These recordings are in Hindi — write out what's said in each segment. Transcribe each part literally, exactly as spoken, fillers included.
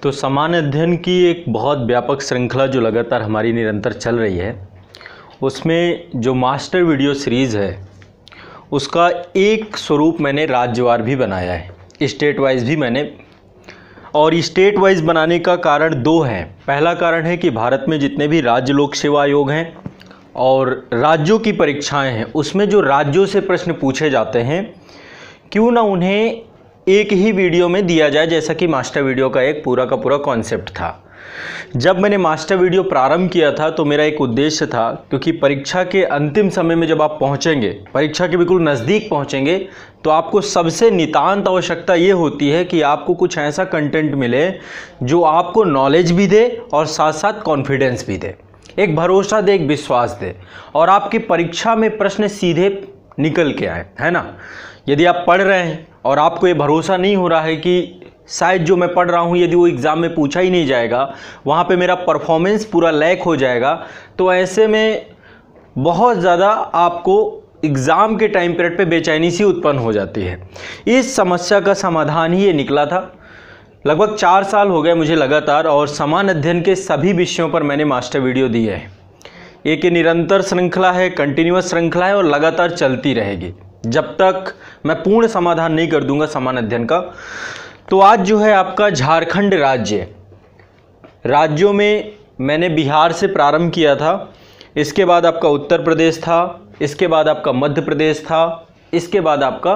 तो समान अध्ययन की एक बहुत व्यापक श्रृंखला जो लगातार हमारी निरंतर चल रही है, उसमें जो मास्टर वीडियो सीरीज़ है उसका एक स्वरूप मैंने राज्यवार भी बनाया है, स्टेट वाइज भी मैंने। और स्टेट वाइज बनाने का कारण दो हैं। पहला कारण है कि भारत में जितने भी राज्य लोक सेवा आयोग हैं और राज्यों की परीक्षाएं हैं, उसमें जो राज्यों से प्रश्न पूछे जाते हैं, क्यों ना उन्हें एक ही वीडियो में दिया जाए, जैसा कि मास्टर वीडियो का एक पूरा का पूरा कॉन्सेप्ट था। जब मैंने मास्टर वीडियो प्रारंभ किया था तो मेरा एक उद्देश्य था, क्योंकि परीक्षा के अंतिम समय में जब आप पहुंचेंगे, परीक्षा के बिल्कुल नज़दीक पहुंचेंगे, तो आपको सबसे नितांत आवश्यकता ये होती है कि आपको कुछ ऐसा कंटेंट मिले जो आपको नॉलेज भी दे और साथ साथ कॉन्फिडेंस भी दे, एक भरोसा दे, एक विश्वास दे, और आपकी परीक्षा में प्रश्न सीधे निकल के आए, है ना। यदि आप पढ़ रहे हैं और आपको ये भरोसा नहीं हो रहा है कि शायद जो मैं पढ़ रहा हूँ यदि वो एग्ज़ाम में पूछा ही नहीं जाएगा, वहाँ पे मेरा परफॉर्मेंस पूरा लैक हो जाएगा, तो ऐसे में बहुत ज़्यादा आपको एग्ज़ाम के टाइम पीरियड पे बेचैनी सी उत्पन्न हो जाती है। इस समस्या का समाधान ही ये निकला था। लगभग चार साल हो गए मुझे लगातार, और समान अध्ययन के सभी विषयों पर मैंने मास्टर वीडियो दिए हैं। एक निरंतर श्रृंखला है, कंटिन्यूअस श्रृंखला है और लगातार चलती रहेगी जब तक मैं पूर्ण समाधान नहीं कर दूंगा समान अध्ययन का। तो आज जो है आपका झारखंड राज्य, राज्यों में मैंने बिहार से प्रारंभ किया था, इसके बाद आपका उत्तर प्रदेश था, इसके बाद आपका मध्य प्रदेश था, इसके बाद आपका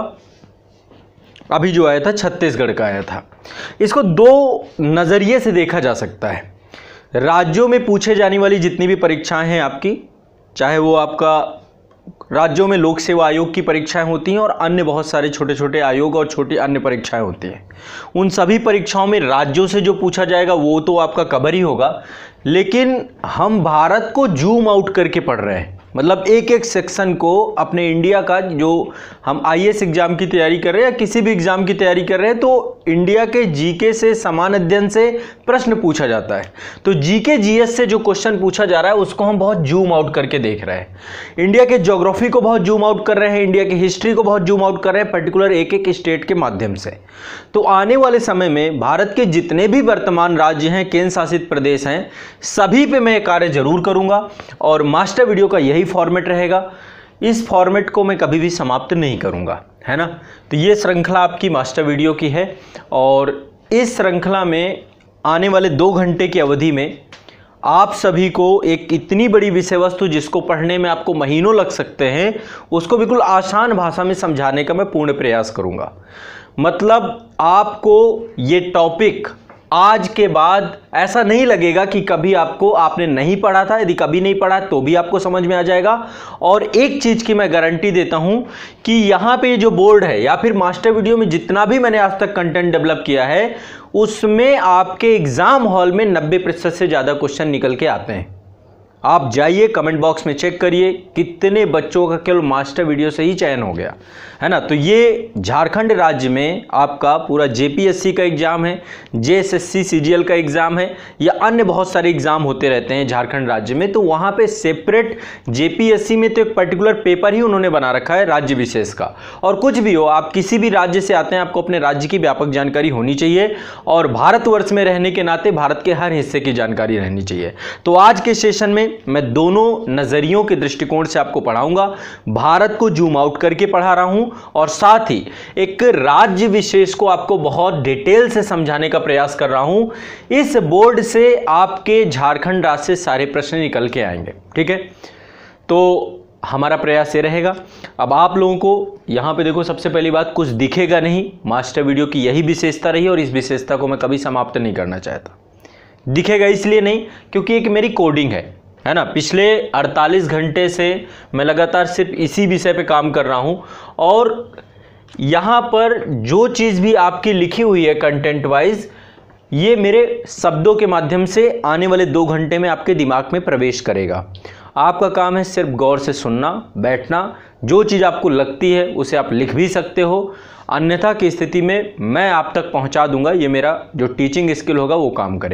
अभी जो आया था छत्तीसगढ़ का आया था। इसको दो नज़रिए से देखा जा सकता है। राज्यों में पूछे जाने वाली जितनी भी परीक्षाएं हैं आपकी, चाहे वो आपका राज्यों में लोक सेवा आयोग की परीक्षाएं होती हैं और अन्य बहुत सारे छोटे छोटे आयोग और छोटी अन्य परीक्षाएं होती हैं, उन सभी परीक्षाओं में राज्यों से जो पूछा जाएगा वो तो आपका कवर ही होगा। लेकिन हम भारत को जूम आउट करके पढ़ रहे हैं, मतलब एक एक सेक्शन को अपने इंडिया का, जो हम आईएएस एग्जाम की तैयारी कर रहे हैं या किसी भी एग्जाम की तैयारी कर रहे हैं, तो इंडिया के जीके से, समान अध्ययन से प्रश्न पूछा जाता है। तो जीके जीएस से जो क्वेश्चन पूछा जा रहा है उसको हम बहुत जूम आउट करके देख रहे हैं। इंडिया के ज्योग्राफी को बहुत जूम आउट कर रहे हैं, इंडिया की हिस्ट्री को बहुत जूम आउट कर रहे हैं, पर्टिकुलर एक एक स्टेट के माध्यम से। तो आने वाले समय में भारत के जितने भी वर्तमान राज्य हैं, केंद्र शासित प्रदेश हैं, सभी पे मैं कार्य जरूर करूंगा और मास्टर वीडियो का यही फॉर्मेट रहेगा। इस फॉर्मेट को मैं कभी भी समाप्त नहीं करूंगा, है ना। तो ये श्रृंखला आपकी मास्टर वीडियो की है और इस श्रृंखला में आने वाले दो घंटे की अवधि में आप सभी को एक इतनी बड़ी विषय वस्तु जिसको पढ़ने में आपको महीनों लग सकते हैं, उसको बिल्कुल आसान भाषा में समझाने का मैं पूर्ण प्रयास करूंगा। मतलब आपको ये टॉपिक आज के बाद ऐसा नहीं लगेगा कि कभी आपको आपने नहीं पढ़ा था। यदि कभी नहीं पढ़ा तो भी आपको समझ में आ जाएगा। और एक चीज़ की मैं गारंटी देता हूं कि यहाँ पे जो बोर्ड है या फिर मास्टर वीडियो में जितना भी मैंने आज तक कंटेंट डेवलप किया है, उसमें आपके एग्जाम हॉल में नब्बे प्रतिशत से ज़्यादा क्वेश्चन निकल के आते हैं। आप जाइए कमेंट बॉक्स में चेक करिए कितने बच्चों का केवल मास्टर वीडियो से ही चयन हो गया, है ना। तो ये झारखंड राज्य में आपका पूरा जेपीएससी का एग्ज़ाम है, जेएसएससी सीजीएल का एग्ज़ाम है, या अन्य बहुत सारे एग्ज़ाम होते रहते हैं झारखंड राज्य में। तो वहाँ पे सेपरेट जेपीएससी में तो एक पर्टिकुलर पेपर ही उन्होंने बना रखा है राज्य विशेष का। और कुछ भी हो, आप किसी भी राज्य से आते हैं, आपको अपने राज्य की व्यापक जानकारी होनी चाहिए और भारतवर्ष में रहने के नाते भारत के हर हिस्से की जानकारी रहनी चाहिए। तो आज के सेशन में मैं दोनों नजरियों के दृष्टिकोण से आपको पढ़ाऊंगा। भारत को जूम आउट करके पढ़ा रहा हूं और साथ ही एक राज्य विशेष को आपको बहुत डिटेल से समझाने का प्रयास कर रहा हूं। इस बोर्ड से आपके झारखंड राज्य से सारे प्रश्न निकल के आएंगे, ठीक है। तो हमारा प्रयास ये रहेगा। अब आप लोगों को यहां पे देखो, सबसे पहली बात, कुछ दिखेगा नहीं। मास्टर वीडियो की यही विशेषता रही और इस विशेषता को मैं कभी समाप्त नहीं करना चाहता। दिखेगा इसलिए नहीं क्योंकि एक मेरी कोडिंग है है ना। पिछले अड़तालीस घंटे से मैं लगातार सिर्फ इसी विषय पे काम कर रहा हूं और यहाँ पर जो चीज़ भी आपकी लिखी हुई है कंटेंट वाइज, ये मेरे शब्दों के माध्यम से आने वाले दो घंटे में आपके दिमाग में प्रवेश करेगा। आपका काम है सिर्फ गौर से सुनना, बैठना। जो चीज़ आपको लगती है उसे आप लिख भी सकते हो, अन्यथा की स्थिति में मैं आप तक पहुँचा दूंगा। ये मेरा जो टीचिंग स्किल होगा वो काम करेगा।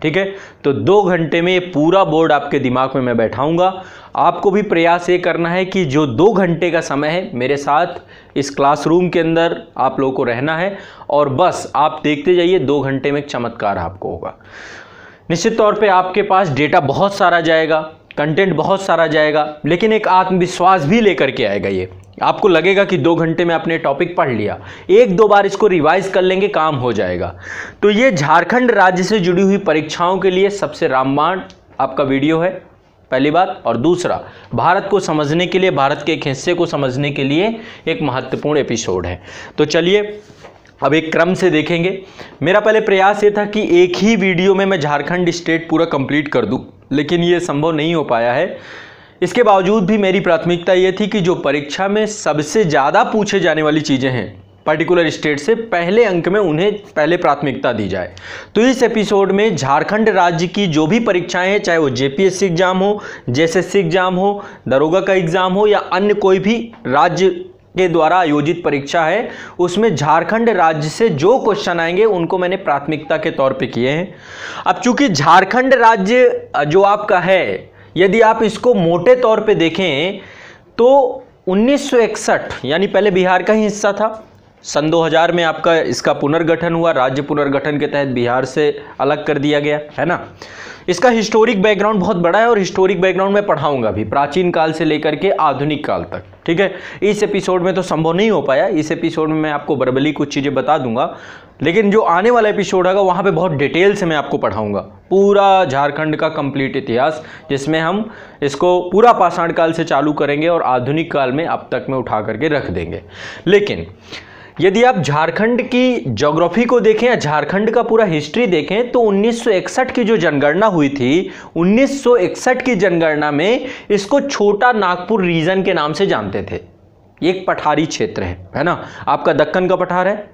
ठीक है। तो दो घंटे में ये पूरा बोर्ड आपके दिमाग में मैं बैठाऊंगा। आपको भी प्रयास ये करना है कि जो दो घंटे का समय है मेरे साथ इस क्लासरूम के अंदर आप लोगों को रहना है और बस आप देखते जाइए, दो घंटे में एक चमत्कार आपको होगा। निश्चित तौर पे आपके पास डेटा बहुत सारा जाएगा, कंटेंट बहुत सारा जाएगा, लेकिन एक आत्मविश्वास भी लेकर के आएगा। ये आपको लगेगा कि दो घंटे में आपने टॉपिक पढ़ लिया, एक दो बार इसको रिवाइज कर लेंगे, काम हो जाएगा। तो ये झारखंड राज्य से जुड़ी हुई परीक्षाओं के लिए सबसे रामबाण आपका वीडियो है, पहली बात। और दूसरा, भारत को समझने के लिए, भारत के एक हिस्से को समझने के लिए एक महत्वपूर्ण एपिसोड है। तो चलिए अब एक क्रम से देखेंगे। मेरा पहले प्रयास ये था कि एक ही वीडियो में मैं झारखंड स्टेट पूरा कंप्लीट कर दूं, लेकिन ये संभव नहीं हो पाया है। इसके बावजूद भी मेरी प्राथमिकता ये थी कि जो परीक्षा में सबसे ज़्यादा पूछे जाने वाली चीज़ें हैं पर्टिकुलर स्टेट से, पहले अंक में उन्हें पहले प्राथमिकता दी जाए। तो इस एपिसोड में झारखंड राज्य की जो भी परीक्षाएं हैं, चाहे वो जेपीएससी एग्जाम हो, जेएसएससी एग्जाम हो, दरोगा का एग्जाम हो या अन्य कोई भी राज्य के द्वारा आयोजित परीक्षा है, उसमें झारखंड राज्य से जो क्वेश्चन आएंगे उनको मैंने प्राथमिकता के तौर पे किए हैं। अब चूंकि झारखंड राज्य जो आपका है, यदि आप इसको मोटे तौर पे देखें तो उन्नीस सौ इकसठ यानी पहले बिहार का ही हिस्सा था। सन दो हज़ार में आपका इसका पुनर्गठन हुआ, राज्य पुनर्गठन के तहत बिहार से अलग कर दिया गया, है ना। इसका हिस्टोरिक बैकग्राउंड बहुत बड़ा है और हिस्टोरिक बैकग्राउंड मैं पढ़ाऊंगा भी, प्राचीन काल से लेकर के आधुनिक काल तक, ठीक है। इस एपिसोड में तो संभव नहीं हो पाया, इस एपिसोड में मैं आपको बर्बली कुछ चीज़ें बता दूंगा, लेकिन जो आने वाला एपिसोड होगा वहाँ पे बहुत डिटेल से मैं आपको पढ़ाऊंगा पूरा झारखंड का कंप्लीट इतिहास, जिसमें हम इसको पूरा पाषाण काल से चालू करेंगे और आधुनिक काल में अब तक में उठा करके रख देंगे। लेकिन यदि आप झारखंड की ज्योग्राफी को देखें या झारखंड का पूरा हिस्ट्री देखें तो उन्नीस सौ इकसठ की जो जनगणना हुई थी, उन्नीस सौ इकसठ की जनगणना में इसको छोटा नागपुर रीजन के नाम से जानते थे। एक पठारी क्षेत्र है, है ना। आपका दक्कन का पठार है,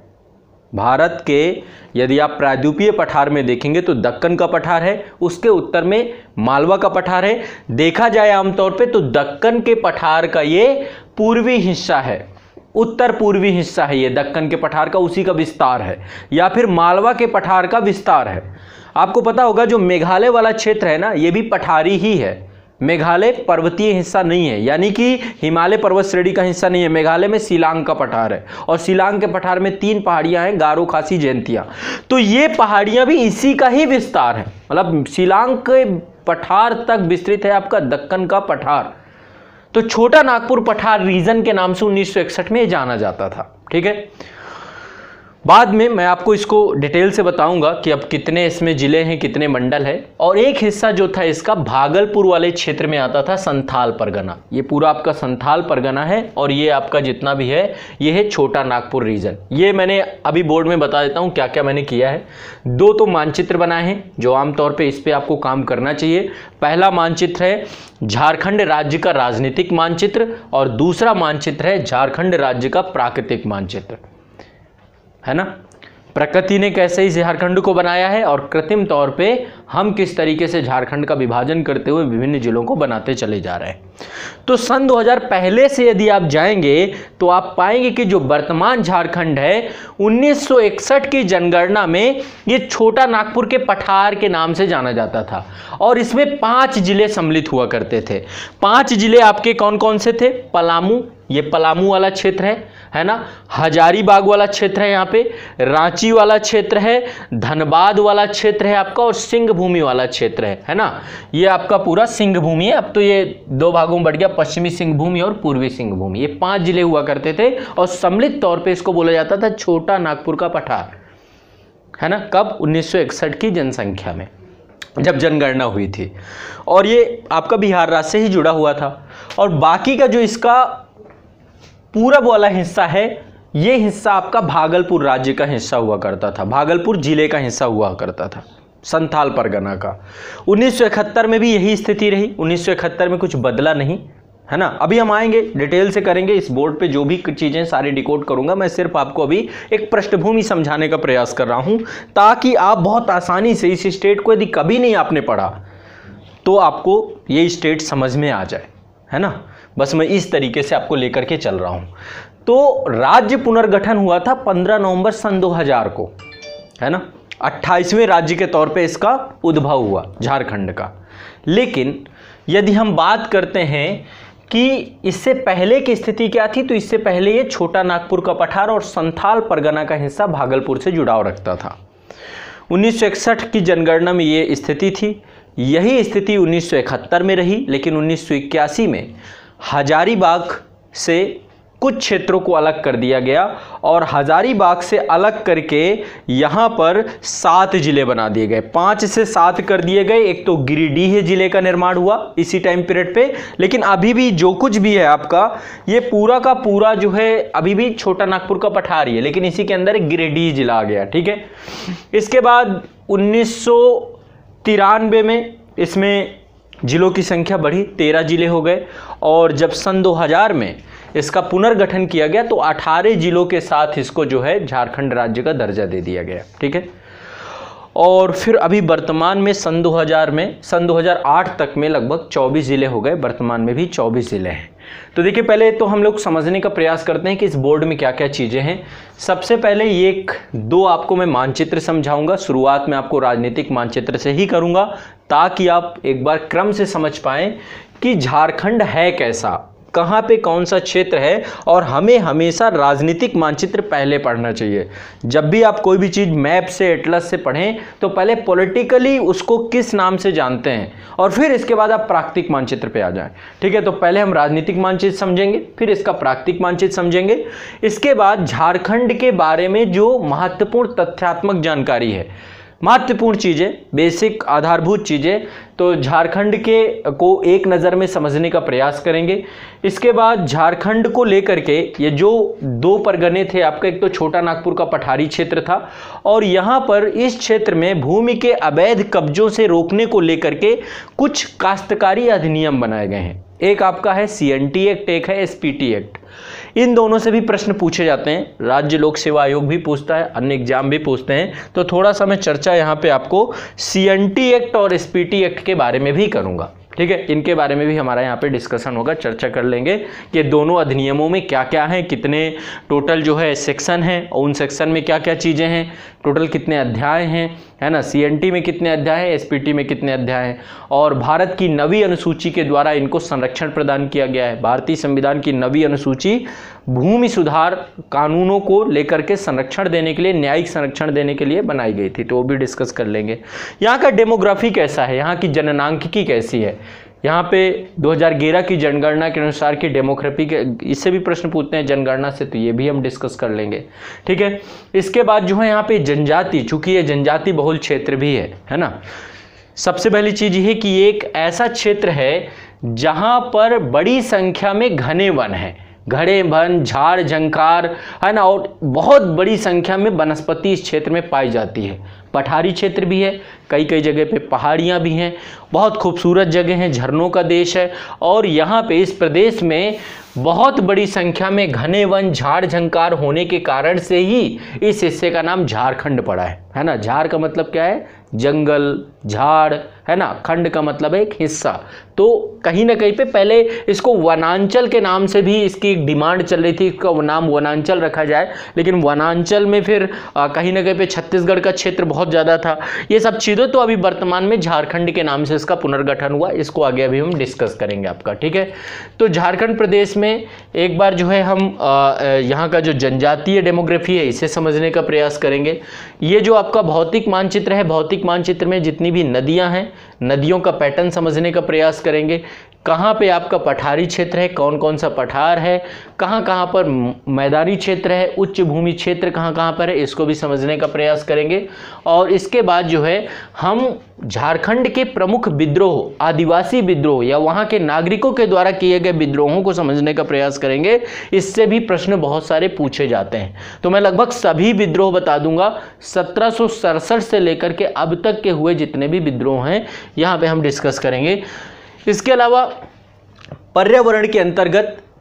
भारत के यदि आप प्रायद्वीपीय पठार में देखेंगे तो दक्कन का पठार है, उसके उत्तर में मालवा का पठार है। देखा जाए आमतौर पे तो दक्कन के पठार का ये पूर्वी हिस्सा है, उत्तर पूर्वी हिस्सा है ये दक्कन के पठार का, उसी का विस्तार है, या फिर मालवा के पठार का विस्तार है। आपको पता होगा जो मेघालय वाला क्षेत्र है ना, ये भी पठारी ही है। मेघालय पर्वतीय हिस्सा नहीं है, यानी कि हिमालय पर्वत श्रेणी का हिस्सा नहीं है। मेघालय में शिलांग का पठार है और शिलांग के पठार में तीन पहाड़ियां हैं, गारो, खासी, जयंतिया। तो ये पहाड़ियां भी इसी का ही विस्तार है, मतलब शिलांग के पठार तक विस्तृत है आपका दक्कन का पठार। तो छोटा नागपुर पठार रीजन के नाम से उन्नीस सौ इकसठ में जाना जाता था, ठीक है। बाद में मैं आपको इसको डिटेल से बताऊंगा कि अब कितने इसमें जिले हैं, कितने मंडल है। और एक हिस्सा जो था इसका भागलपुर वाले क्षेत्र में आता था, संथाल परगना। ये पूरा आपका संथाल परगना है और ये आपका जितना भी है ये है छोटा नागपुर रीजन। ये मैंने अभी बोर्ड में बता देता हूँ क्या क्या मैंने किया है। दो तो मानचित्र बनाए हैं जो आमतौर पर इस पर आपको काम करना चाहिए। पहला मानचित्र है झारखंड राज्य का राजनीतिक मानचित्र और दूसरा मानचित्र है झारखंड राज्य का प्राकृतिक मानचित्र, है ना। प्रकृति ने कैसे ही झारखंड को बनाया है और कृत्रिम तौर पे हम किस तरीके से झारखंड का विभाजन करते हुए विभिन्न जिलों को बनाते चले जा रहे हैं। तो सन दो हज़ार पहले से यदि आप जाएंगे तो आप पाएंगे कि जो वर्तमान झारखंड है उन्नीस सौ इकसठ की जनगणना में ये छोटा नागपुर के पठार के नाम से जाना जाता था और इसमें पांच जिले सम्मिलित हुआ करते थे। पांच जिले आपके कौन कौन से थे? पलामू, ये पलामू वाला क्षेत्र है है ना। हजारीबाग वाला क्षेत्र है, यहाँ पे रांची वाला क्षेत्र है, धनबाद वाला क्षेत्र है आपका और सिंह भूमि वाला क्षेत्र है है ना। ये आपका पूरा सिंह भूमि है। अब तो ये दो भागों में बढ़ गया, पश्चिमी सिंह भूमि और पूर्वी सिंह भूमि। ये पांच जिले हुआ करते थे और सम्मिलित तौर पे इसको बोला जाता था छोटा नागपुर का पठार, है ना। कब? उन्नीस सौ इकसठ की जनसंख्या में जब जनगणना हुई थी। और ये आपका बिहार राज्य से ही जुड़ा हुआ था। और बाकी का जो इसका पूरब वाला हिस्सा है, ये हिस्सा आपका भागलपुर राज्य का हिस्सा हुआ करता था, भागलपुर जिले का हिस्सा हुआ करता था संथाल परगना का। उन्नीस सौ इकहत्तर में भी यही स्थिति रही। उन्नीस सौ इकहत्तर में कुछ बदला नहीं, है ना। अभी हम आएंगे डिटेल से करेंगे इस बोर्ड पे, जो भी चीज़ें सारी डिकोड करूंगा। मैं सिर्फ आपको अभी एक पृष्ठभूमि समझाने का प्रयास कर रहा हूं ताकि आप बहुत आसानी से इस स्टेट को, यदि कभी नहीं आपने पढ़ा तो आपको ये स्टेट समझ में आ जाए, है ना। बस मैं इस तरीके से आपको लेकर के चल रहा हूं। तो राज्य पुनर्गठन हुआ था पंद्रह नवंबर सन दो हज़ार को, है ना। अट्ठाईसवें राज्य के तौर पे इसका उद्भव हुआ झारखंड का। लेकिन यदि हम बात करते हैं कि इससे पहले की स्थिति क्या थी, तो इससे पहले ये छोटा नागपुर का पठार और संथाल परगना का हिस्सा भागलपुर से जुड़ाव रखता था। उन्नीस सौ इकसठ की जनगणना में ये स्थिति थी। यही स्थिति उन्नीस सौ इकहत्तर में रही, लेकिन उन्नीस सौ इक्यासी में हजारीबाग से कुछ क्षेत्रों को अलग कर दिया गया और हजारीबाग से अलग करके यहाँ पर सात जिले बना दिए गए, पाँच से सात कर दिए गए। एक तो गिरिडीह जिले का निर्माण हुआ इसी टाइम पीरियड पे, लेकिन अभी भी जो कुछ भी है आपका ये पूरा का पूरा जो है अभी भी छोटा नागपुर का पठार ही है, लेकिन इसी के अंदर एक गिरिडीह जिला आ गया। ठीक है, इसके बाद उन्नीस सौ तिरानवे में इसमें जिलों की संख्या बढ़ी, तेरह जिले हो गए। और जब सन दो हज़ार में इसका पुनर्गठन किया गया तो अठारह जिलों के साथ इसको जो है झारखंड राज्य का दर्जा दे दिया गया। ठीक है, और फिर अभी वर्तमान में सन दो हज़ार में सन दो हज़ार आठ तक में लगभग चौबीस जिले हो गए, वर्तमान में भी चौबीस जिले हैं। तो देखिए, पहले तो हम लोग समझने का प्रयास करते हैं कि इस बोर्ड में क्या क्या चीज़ें हैं। सबसे पहले ये एक दो आपको मैं मानचित्र समझाऊंगा। शुरुआत में आपको राजनीतिक मानचित्र से ही करूंगा ताकि आप एक बार क्रम से समझ पाएं कि झारखंड है कैसा, कहाँ पे कौन सा क्षेत्र है। और हमें हमेशा राजनीतिक मानचित्र पहले पढ़ना चाहिए। जब भी आप कोई भी चीज़ मैप से, एटलस से पढ़ें तो पहले पॉलिटिकली उसको किस नाम से जानते हैं और फिर इसके बाद आप प्राकृतिक मानचित्र पे आ जाएं। ठीक है, तो पहले हम राजनीतिक मानचित्र समझेंगे, फिर इसका प्राकृतिक मानचित्र समझेंगे। इसके बाद झारखंड के बारे में जो महत्वपूर्ण तथ्यात्मक जानकारी है, महत्वपूर्ण चीज़ें, बेसिक आधारभूत चीज़ें, तो झारखंड के को एक नज़र में समझने का प्रयास करेंगे। इसके बाद झारखंड को लेकर के ये जो दो परगने थे आपका, एक तो छोटा नागपुर का पठारी क्षेत्र था और यहाँ पर इस क्षेत्र में भूमि के अवैध कब्जों से रोकने को लेकर के कुछ काश्तकारी अधिनियम बनाए गए हैं। एक आपका है सी एन टी एक्ट, एक है एस पी टी एक्ट। इन दोनों से भी प्रश्न पूछे जाते हैं, राज्य लोक सेवा आयोग भी पूछता है, अन्य एग्जाम भी पूछते हैं। तो थोड़ा सा मैं चर्चा यहाँ पे आपको सी एन टी एक्ट और एस पी टी एक्ट के बारे में भी करूँगा। ठीक है, इनके बारे में भी हमारा यहाँ पे डिस्कशन होगा, चर्चा कर लेंगे कि दोनों अधिनियमों में क्या क्या है, कितने टोटल जो है सेक्शन हैं और उन सेक्शन में क्या क्या चीज़ें हैं, टोटल कितने अध्याय हैं, है ना। सी एन टी में कितने अध्याय हैं, एस पी टी में कितने अध्याय हैं, और भारत की नवी अनुसूची के द्वारा इनको संरक्षण प्रदान किया गया है। भारतीय संविधान की नवी अनुसूची भूमि सुधार कानूनों को लेकर के संरक्षण देने के लिए, न्यायिक संरक्षण देने के लिए बनाई गई थी, तो वो भी डिस्कस कर लेंगे। यहाँ का डेमोग्राफी कैसा है, यहाँ की जननांकिकी कैसी है, यहाँ पे दो हज़ार ग्यारह की जनगणना के अनुसार की डेमोग्राफी के, इससे भी प्रश्न पूछते हैं जनगणना से, तो ये भी हम डिस्कस कर लेंगे। ठीक है, इसके बाद जो है यहाँ पे जनजाति, चूंकि ये जनजाति बहुल क्षेत्र भी है है ना। सबसे पहली चीज़ ये है कि ये एक ऐसा क्षेत्र है जहाँ पर बड़ी संख्या में घने वन हैं, घड़े वन, झाड़ झंकार, है ना, और बहुत बड़ी संख्या में वनस्पति इस क्षेत्र में पाई जाती है। पठारी क्षेत्र भी है, कई कई जगह पे पहाड़ियाँ भी हैं, बहुत खूबसूरत जगह हैं, झरनों का देश है। और यहाँ पे इस प्रदेश में बहुत बड़ी संख्या में घने वन, झाड़ झंकार होने के कारण से ही इस हिस्से का नाम झारखंड पड़ा है, है ना। झाड़ का मतलब क्या है, जंगल, झाड़, है ना। खंड का मतलब है एक हिस्सा। तो कहीं ना कहीं पे पहले इसको वनांचल के नाम से भी इसकी डिमांड चल रही थी, इसका नाम वनांचल रखा जाए, लेकिन वनांचल में फिर आ, कहीं ना कहीं पे छत्तीसगढ़ का क्षेत्र बहुत ज़्यादा था, ये सब चीज़ें। तो अभी वर्तमान में झारखंड के नाम से इसका पुनर्गठन हुआ, इसको आगे अभी हम डिस्कस करेंगे आपका। ठीक है, तो झारखंड प्रदेश में एक बार जो है हम यहाँ का जो जनजातीय डेमोग्राफी है इसे समझने का प्रयास करेंगे। ये जो आपका भौतिक मानचित्र है, भौतिक मानचित्र में जितनी भी नदियाँ हैं, नदियों का पैटर्न समझने का प्रयास करेंगे। कहाँ पे आपका पठारी क्षेत्र है, कौन कौन सा पठार है, कहाँ कहाँ पर मैदानी क्षेत्र है, उच्च भूमि क्षेत्र कहाँ कहाँ पर है, इसको भी समझने का प्रयास करेंगे। और इसके बाद जो है हम झारखंड के प्रमुख विद्रोह, आदिवासी विद्रोह या वहाँ के नागरिकों के द्वारा किए गए विद्रोहों को समझने का प्रयास करेंगे। इससे भी प्रश्न बहुत सारे पूछे जाते हैं, तो मैं लगभग सभी विद्रोह बता दूंगा। सत्रह सौ सड़सठ से लेकर के अब तक के हुए जितने भी विद्रोह हैं यहाँ पे हम डिस्कस करेंगे। इसके अलावा पर्यावरण के अंतर्गत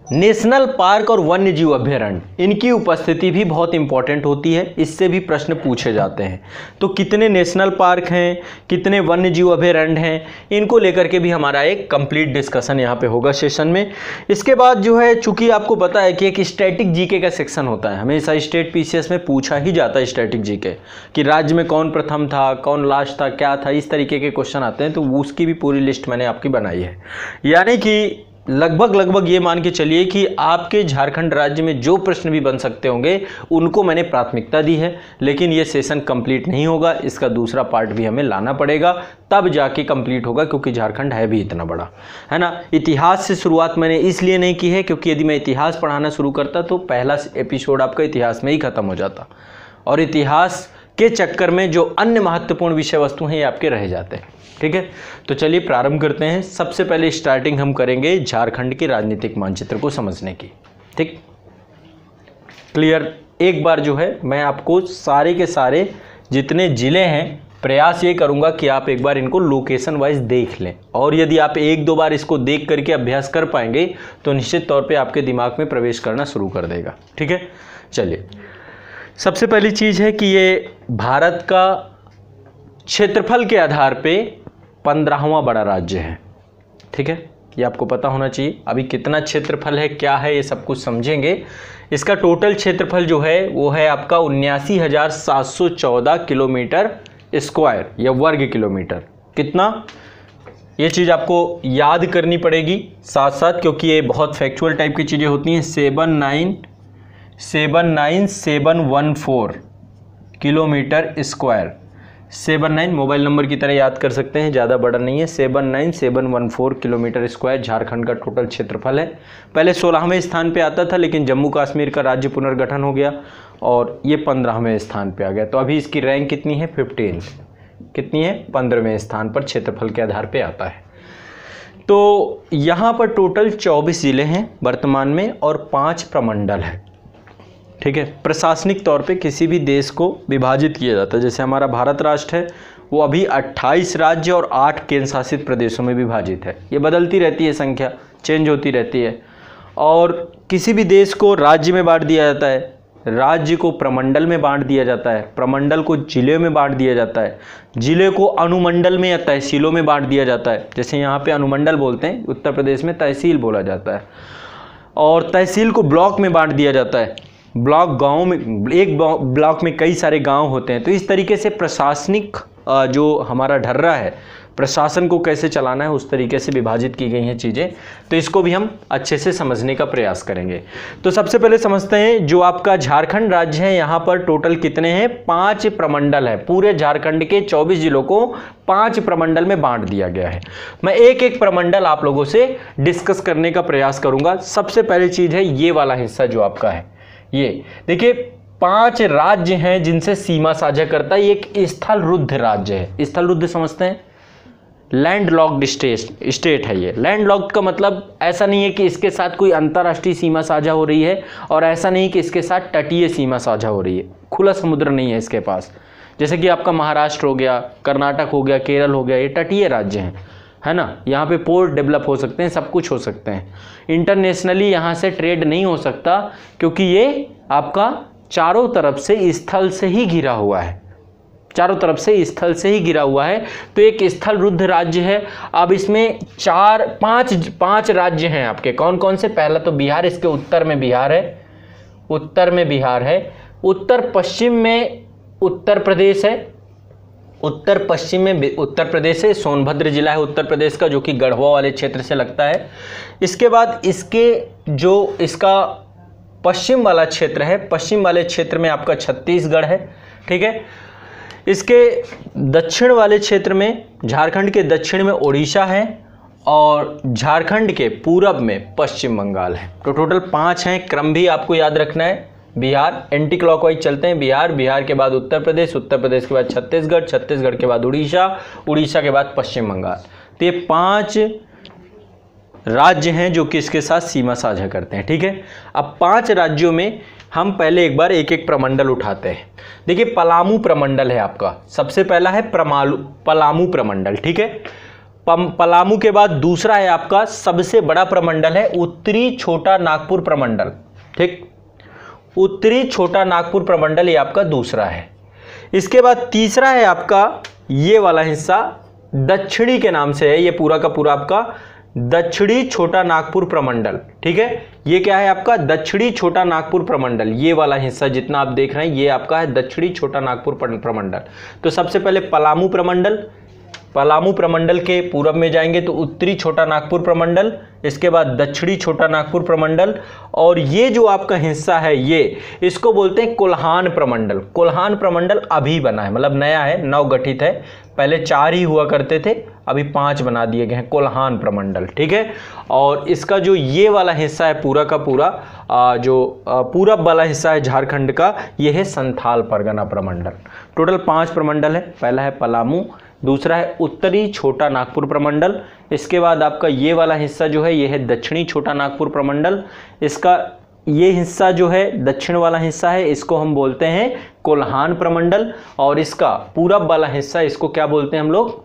नेशनल पार्क और वन्य जीव अभ्यारण्य, इनकी उपस्थिति भी बहुत इंपॉर्टेंट होती है, इससे भी प्रश्न पूछे जाते हैं। तो कितने नेशनल पार्क हैं, कितने वन्य जीव अभ्यारण्य हैं, इनको लेकर के भी हमारा एक कंप्लीट डिस्कशन यहाँ पे होगा सेशन में। इसके बाद जो है, चूंकि आपको पता है कि एक स्टैटिक जीके का सेक्शन होता है, हमेशा स्टेट पीसीएस में पूछा ही जाता है स्टैटिक जीके कि राज्य में कौन प्रथम था, कौन लास्ट था, क्या था, इस तरीके के क्वेश्चन आते हैं। तो उसकी भी पूरी लिस्ट मैंने आपकी बनाई है, यानी कि लगभग लगभग ये मान के चलिए कि आपके झारखंड राज्य में जो प्रश्न भी बन सकते होंगे उनको मैंने प्राथमिकता दी है। लेकिन ये सेशन कंप्लीट नहीं होगा, इसका दूसरा पार्ट भी हमें लाना पड़ेगा, तब जाके कंप्लीट होगा, क्योंकि झारखंड है भी इतना बड़ा, है ना। इतिहास से शुरुआत मैंने इसलिए नहीं की है क्योंकि यदि मैं इतिहास पढ़ाना शुरू करता तो पहला एपिसोड आपका इतिहास में ही खत्म हो जाता, और इतिहास के चक्कर में जो अन्य महत्वपूर्ण विषय वस्तु हैं ये आपके रह जाते हैं। ठीक है, तो चलिए प्रारंभ करते हैं। सबसे पहले स्टार्टिंग हम करेंगे झारखंड के राजनीतिक मानचित्र को समझने की। ठीक, क्लियर। एक बार जो है मैं आपको सारे के सारे जितने जिले हैं, प्रयास ये करूंगा कि आप एक बार इनको लोकेशन वाइज देख लें, और यदि आप एक दो बार इसको देख करके अभ्यास कर पाएंगे तो निश्चित तौर पर आपके दिमाग में प्रवेश करना शुरू कर देगा। ठीक है, चलिए। सबसे पहली चीज़ है कि ये भारत का क्षेत्रफल के आधार पे पंद्रहवां बड़ा राज्य है। ठीक है, ये आपको पता होना चाहिए। अभी कितना क्षेत्रफल है, क्या है, ये सब कुछ समझेंगे। इसका टोटल क्षेत्रफल जो है वो है आपका उन्यासी हजार सात सौ चौदह किलोमीटर स्क्वायर या वर्ग किलोमीटर। कितना, ये चीज़ आपको याद करनी पड़ेगी साथ साथ, क्योंकि ये बहुत फैक्चुअल टाइप की चीज़ें होती हैं। Seven nine seven nine seven one four kilometre square. Seven nine mobile number की तरह याद कर सकते हैं, ज़्यादा बड़ा नहीं है। Seven nine seven one four kilometre square Jharkhand का टोटल क्षेत्रफल है। पहले सोलहवें स्थान पे आता था, लेकिन जम्मू कश्मीर का राज्य पुनर्गठन हो गया और ये पंद्रहवें स्थान पे आ गया। तो अभी इसकी रैंक कितनी है, फिफ्टीन। कितनी है, पंद्रहवें स्थान पर क्षेत्रफल के आधार पर आता है। तो यहाँ पर टोटल चौबीस जिले हैं वर्तमान में और पाँच प्रमंडल है। ठीक है, प्रशासनिक तौर पे किसी भी देश को विभाजित किया जाता है। जैसे हमारा भारत राष्ट्र है, वो अभी अट्ठाईस राज्य और आठ केंद्र शासित प्रदेशों में विभाजित है। ये बदलती रहती है, संख्या चेंज होती रहती है। और किसी भी देश को राज्य में बांट दिया जाता है, राज्य को प्रमंडल में बांट दिया जाता है, प्रमंडल को जिले में बांट दिया जाता है, जिले को अनुमंडल में या तहसीलों में बांट दिया जाता है। जैसे यहाँ पे अनुमंडल बोलते हैं, उत्तर प्रदेश में तहसील बोला जाता है। और तहसील को ब्लॉक में बांट दिया जाता है। ब्लॉक गांव में, एक ब्लॉक में कई सारे गांव होते हैं। तो इस तरीके से प्रशासनिक जो हमारा ढर्रा है, प्रशासन को कैसे चलाना है, उस तरीके से विभाजित की गई हैं चीज़ें। तो इसको भी हम अच्छे से समझने का प्रयास करेंगे। तो सबसे पहले समझते हैं, जो आपका झारखंड राज्य है, यहाँ पर टोटल कितने हैं, पाँच प्रमंडल है। पूरे झारखंड के चौबीस जिलों को पाँच प्रमंडल में बांट दिया गया है। मैं एक एक प्रमंडल आप लोगों से डिस्कस करने का प्रयास करूँगा। सबसे पहली चीज़ है ये वाला हिस्सा जो आपका है, ये देखिए पांच राज्य हैं जिनसे सीमा साझा करता है। एक स्थल रुद्ध राज्य है। स्थल रुद्ध समझते हैं, लैंड लॉक्ड स्टेट स्टेट है ये। लैंड लॉक्ड का मतलब ऐसा नहीं है कि इसके साथ कोई अंतर्राष्ट्रीय सीमा साझा हो रही है, और ऐसा नहीं कि इसके साथ तटीय सीमा साझा हो रही है। खुला समुद्र नहीं है इसके पास। जैसे कि आपका महाराष्ट्र हो गया, कर्नाटक हो गया, केरल हो गया, ये तटीय राज्य हैं, है ना। यहाँ पे पोर्ट डेवलप हो सकते हैं, सब कुछ हो सकते हैं। इंटरनेशनली यहाँ से ट्रेड नहीं हो सकता, क्योंकि ये आपका चारों तरफ से स्थल से ही घिरा हुआ है, चारों तरफ से स्थल से ही घिरा हुआ है। तो एक स्थल रुद्ध राज्य है। अब इसमें चार पांच पांच राज्य हैं आपके। कौन कौन से, पहला तो बिहार, इसके उत्तर में बिहार है, उत्तर में बिहार है। उत्तर पश्चिम में उत्तर प्रदेश है, उत्तर पश्चिम में उत्तर प्रदेश है। सोनभद्र जिला है उत्तर प्रदेश का, जो कि गढ़वा वाले क्षेत्र से लगता है। इसके बाद इसके जो इसका पश्चिम वाला क्षेत्र है, पश्चिम वाले क्षेत्र में आपका छत्तीसगढ़ है। ठीक है, इसके दक्षिण वाले क्षेत्र में, झारखंड के दक्षिण में उड़ीसा है, और झारखंड के पूरब में पश्चिम बंगाल है। तो टोटल पाँच हैं। क्रम भी आपको याद रखना है। बिहार, एंटी क्लॉकवाइज चलते हैं। बिहार, बिहार के बाद उत्तर प्रदेश, उत्तर प्रदेश के बाद छत्तीसगढ़, छत्तीसगढ़ के बाद उड़ीसा, उड़ीसा के बाद पश्चिम बंगाल। तो ये पांच राज्य हैं जो कि इसके साथ सीमा साझा करते हैं। ठीक है, अब पांच राज्यों में हम पहले एक बार एक एक प्रमंडल उठाते हैं। देखिए पलामू प्रमंडल है आपका, सबसे पहला है प्रमालू पलामू प्रमंडल। ठीक है, पलामू के बाद दूसरा है आपका सबसे बड़ा प्रमंडल है उत्तरी छोटा नागपुर प्रमंडल। ठीक, उत्तरी छोटा नागपुर प्रमंडल ये आपका दूसरा है। इसके बाद तीसरा है आपका ये वाला हिस्सा दक्षिणी के नाम से है, ये पूरा का पूरा आपका दक्षिणी छोटा नागपुर प्रमंडल। ठीक है, ये क्या है आपका दक्षिणी छोटा नागपुर प्रमंडल। ये वाला हिस्सा जितना आप देख रहे हैं ये आपका है दक्षिणी छोटा नागपुर प्रमंडल। तो सबसे पहले पलामू प्रमंडल, पलामू प्रमंडल के पूरब में जाएंगे तो उत्तरी छोटा नागपुर प्रमंडल, इसके बाद दक्षिणी छोटा नागपुर प्रमंडल, और ये जो आपका हिस्सा है ये इसको बोलते हैं कोल्हान प्रमंडल। कोल्हान प्रमंडल अभी बना है, मतलब नया है, नव गठित है, पहले चार ही हुआ करते थे, अभी पांच बना दिए गए हैं कोल्हान प्रमंडल। ठीक है, और इसका जो ये वाला हिस्सा है पूरा का पूरा आ, जो पूरब वाला हिस्सा है झारखंड का, ये है संथाल परगना प्रमंडल। टोटल पांच प्रमंडल है, पहला है पलामू, दूसरा है उत्तरी छोटा नागपुर प्रमंडल, इसके बाद आपका ये वाला हिस्सा जो है ये है दक्षिणी छोटा नागपुर प्रमंडल, इसका ये हिस्सा जो है दक्षिण वाला हिस्सा है इसको हम बोलते हैं कोल्हान प्रमंडल, और इसका पूरब वाला हिस्सा इसको क्या बोलते हैं हम लोग,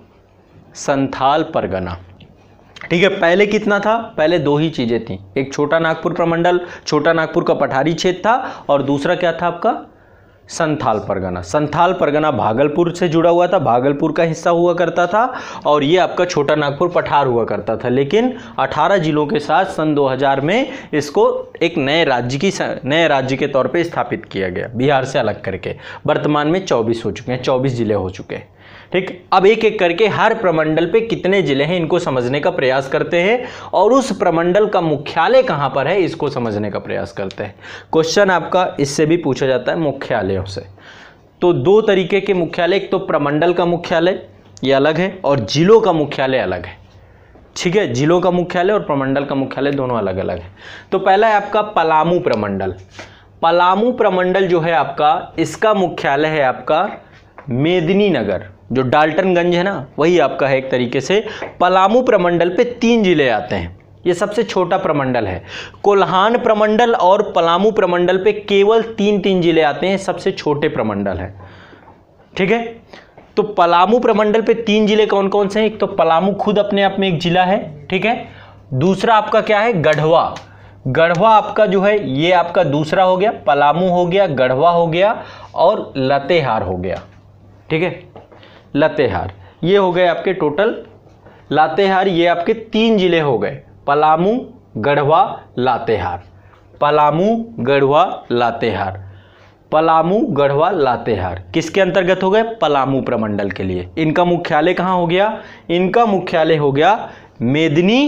संथाल परगना। ठीक है, पहले कितना था, पहले दो ही चीजें थी, एक छोटा नागपुर प्रमंडल, छोटा नागपुर का पठारी क्षेत्र था, और दूसरा क्या था आपका संथाल परगना। संथाल परगना भागलपुर से जुड़ा हुआ था, भागलपुर का हिस्सा हुआ करता था, और ये आपका छोटा नागपुर पठार हुआ करता था। लेकिन अठारह जिलों के साथ सन दो हज़ार में इसको एक नए राज्य की नए राज्य के तौर पे स्थापित किया गया, बिहार से अलग करके। वर्तमान में चौबीस हो चुके हैं, चौबीस जिले हो चुके हैं। ठीक, अब एक एक करके हर प्रमंडल पे कितने जिले हैं इनको समझने का प्रयास करते हैं, और उस प्रमंडल का मुख्यालय कहां पर है इसको समझने का प्रयास करते हैं। क्वेश्चन आपका इससे भी पूछा जाता है मुख्यालयों से। तो दो तरीके के मुख्यालय, एक तो प्रमंडल का मुख्यालय ये अलग है, और जिलों का मुख्यालय अलग है। ठीक है, जिलों का मुख्यालय और प्रमंडल का मुख्यालय दोनों अलग अलग है। तो पहला है आपका पलामू प्रमंडल। पलामू प्रमंडल जो है आपका, इसका मुख्यालय है आपका मेदिनीनगर, जो डाल्टनगंज है ना वही आपका है एक तरीके से। पलामू प्रमंडल पे तीन जिले आते हैं, ये सबसे छोटा प्रमंडल है। कोल्हान प्रमंडल और पलामू प्रमंडल पे केवल तीन तीन जिले आते हैं, सबसे छोटे प्रमंडल है। ठीक है, तो पलामू प्रमंडल पे तीन जिले कौन कौन से हैं, एक तो पलामू खुद अपने आप में एक जिला है। ठीक है, दूसरा आपका क्या है गढ़वा, गढ़वा आपका जो है ये आपका दूसरा हो गया, पलामू हो गया, गढ़वा हो गया, और लातेहार हो गया। ठीक है, लातेहार ये हो गए आपके टोटल, लातेहार ये आपके तीन जिले हो गए, पलामू गढ़वा लातेहार, पलामू गढ़वा लातेहार, पलामू गढ़वा लातेहार किसके अंतर्गत हो गए, पलामू प्रमंडल के लिए। इनका मुख्यालय कहाँ हो गया, इनका मुख्यालय हो गया मेदिनी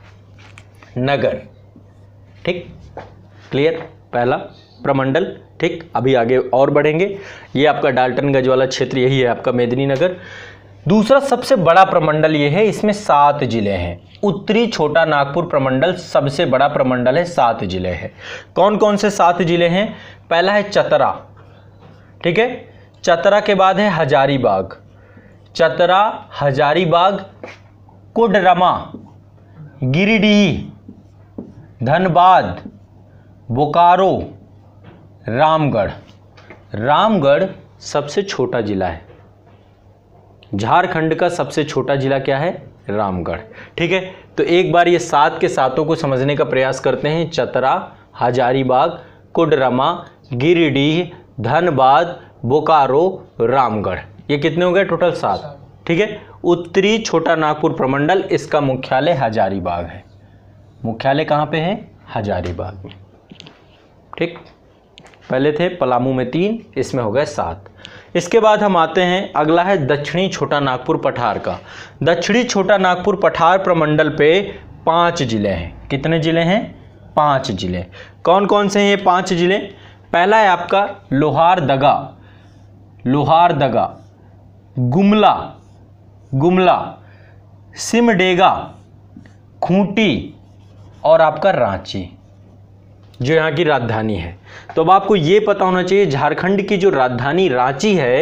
नगर। ठीक, क्लियर, पहला प्रमंडल। ठीक, अभी आगे और बढ़ेंगे। ये आपका डाल्टनगंज वाला क्षेत्र यही है आपका मेदिनीनगर। दूसरा सबसे बड़ा प्रमंडल ये है, इसमें सात जिले हैं। उत्तरी छोटा नागपुर प्रमंडल सबसे बड़ा प्रमंडल है, सात जिले हैं। कौन कौन से सात जिले हैं, पहला है चतरा। ठीक है, चतरा के बाद है हजारीबाग, चतरा, हजारीबाग, कोडरमा, गिरिडीह, धनबाद, बोकारो, रामगढ़। रामगढ़ सबसे छोटा जिला है, झारखंड का सबसे छोटा जिला क्या है, रामगढ़। ठीक है, तो एक बार ये सात के सातों को समझने का प्रयास करते हैं। चतरा, हजारीबाग, कोडरमा, गिरिडीह, धनबाद, बोकारो, रामगढ़, ये कितने हो गए टोटल, सात। ठीक है, उत्तरी छोटा नागपुर प्रमंडल, इसका मुख्यालय हजारीबाग है। मुख्यालय कहाँ पे है, हजारीबाग में। ठीक, पहले थे पलामू में तीन, इसमें हो गए सात। इसके बाद हम आते हैं, अगला है दक्षिणी छोटा नागपुर पठार का। दक्षिणी छोटा नागपुर पठार प्रमंडल पे पांच जिले हैं। कितने जिले हैं, पांच जिले। कौन कौन से हैं ये पांच जिले, पहला है आपका लोहारदगा, लोहारदगा, गुमला, गुमला, सिमडेगा, खूंटी, और आपका रांची जो यहाँ की राजधानी है। तो अब आपको ये पता होना चाहिए झारखंड की जो राजधानी रांची है,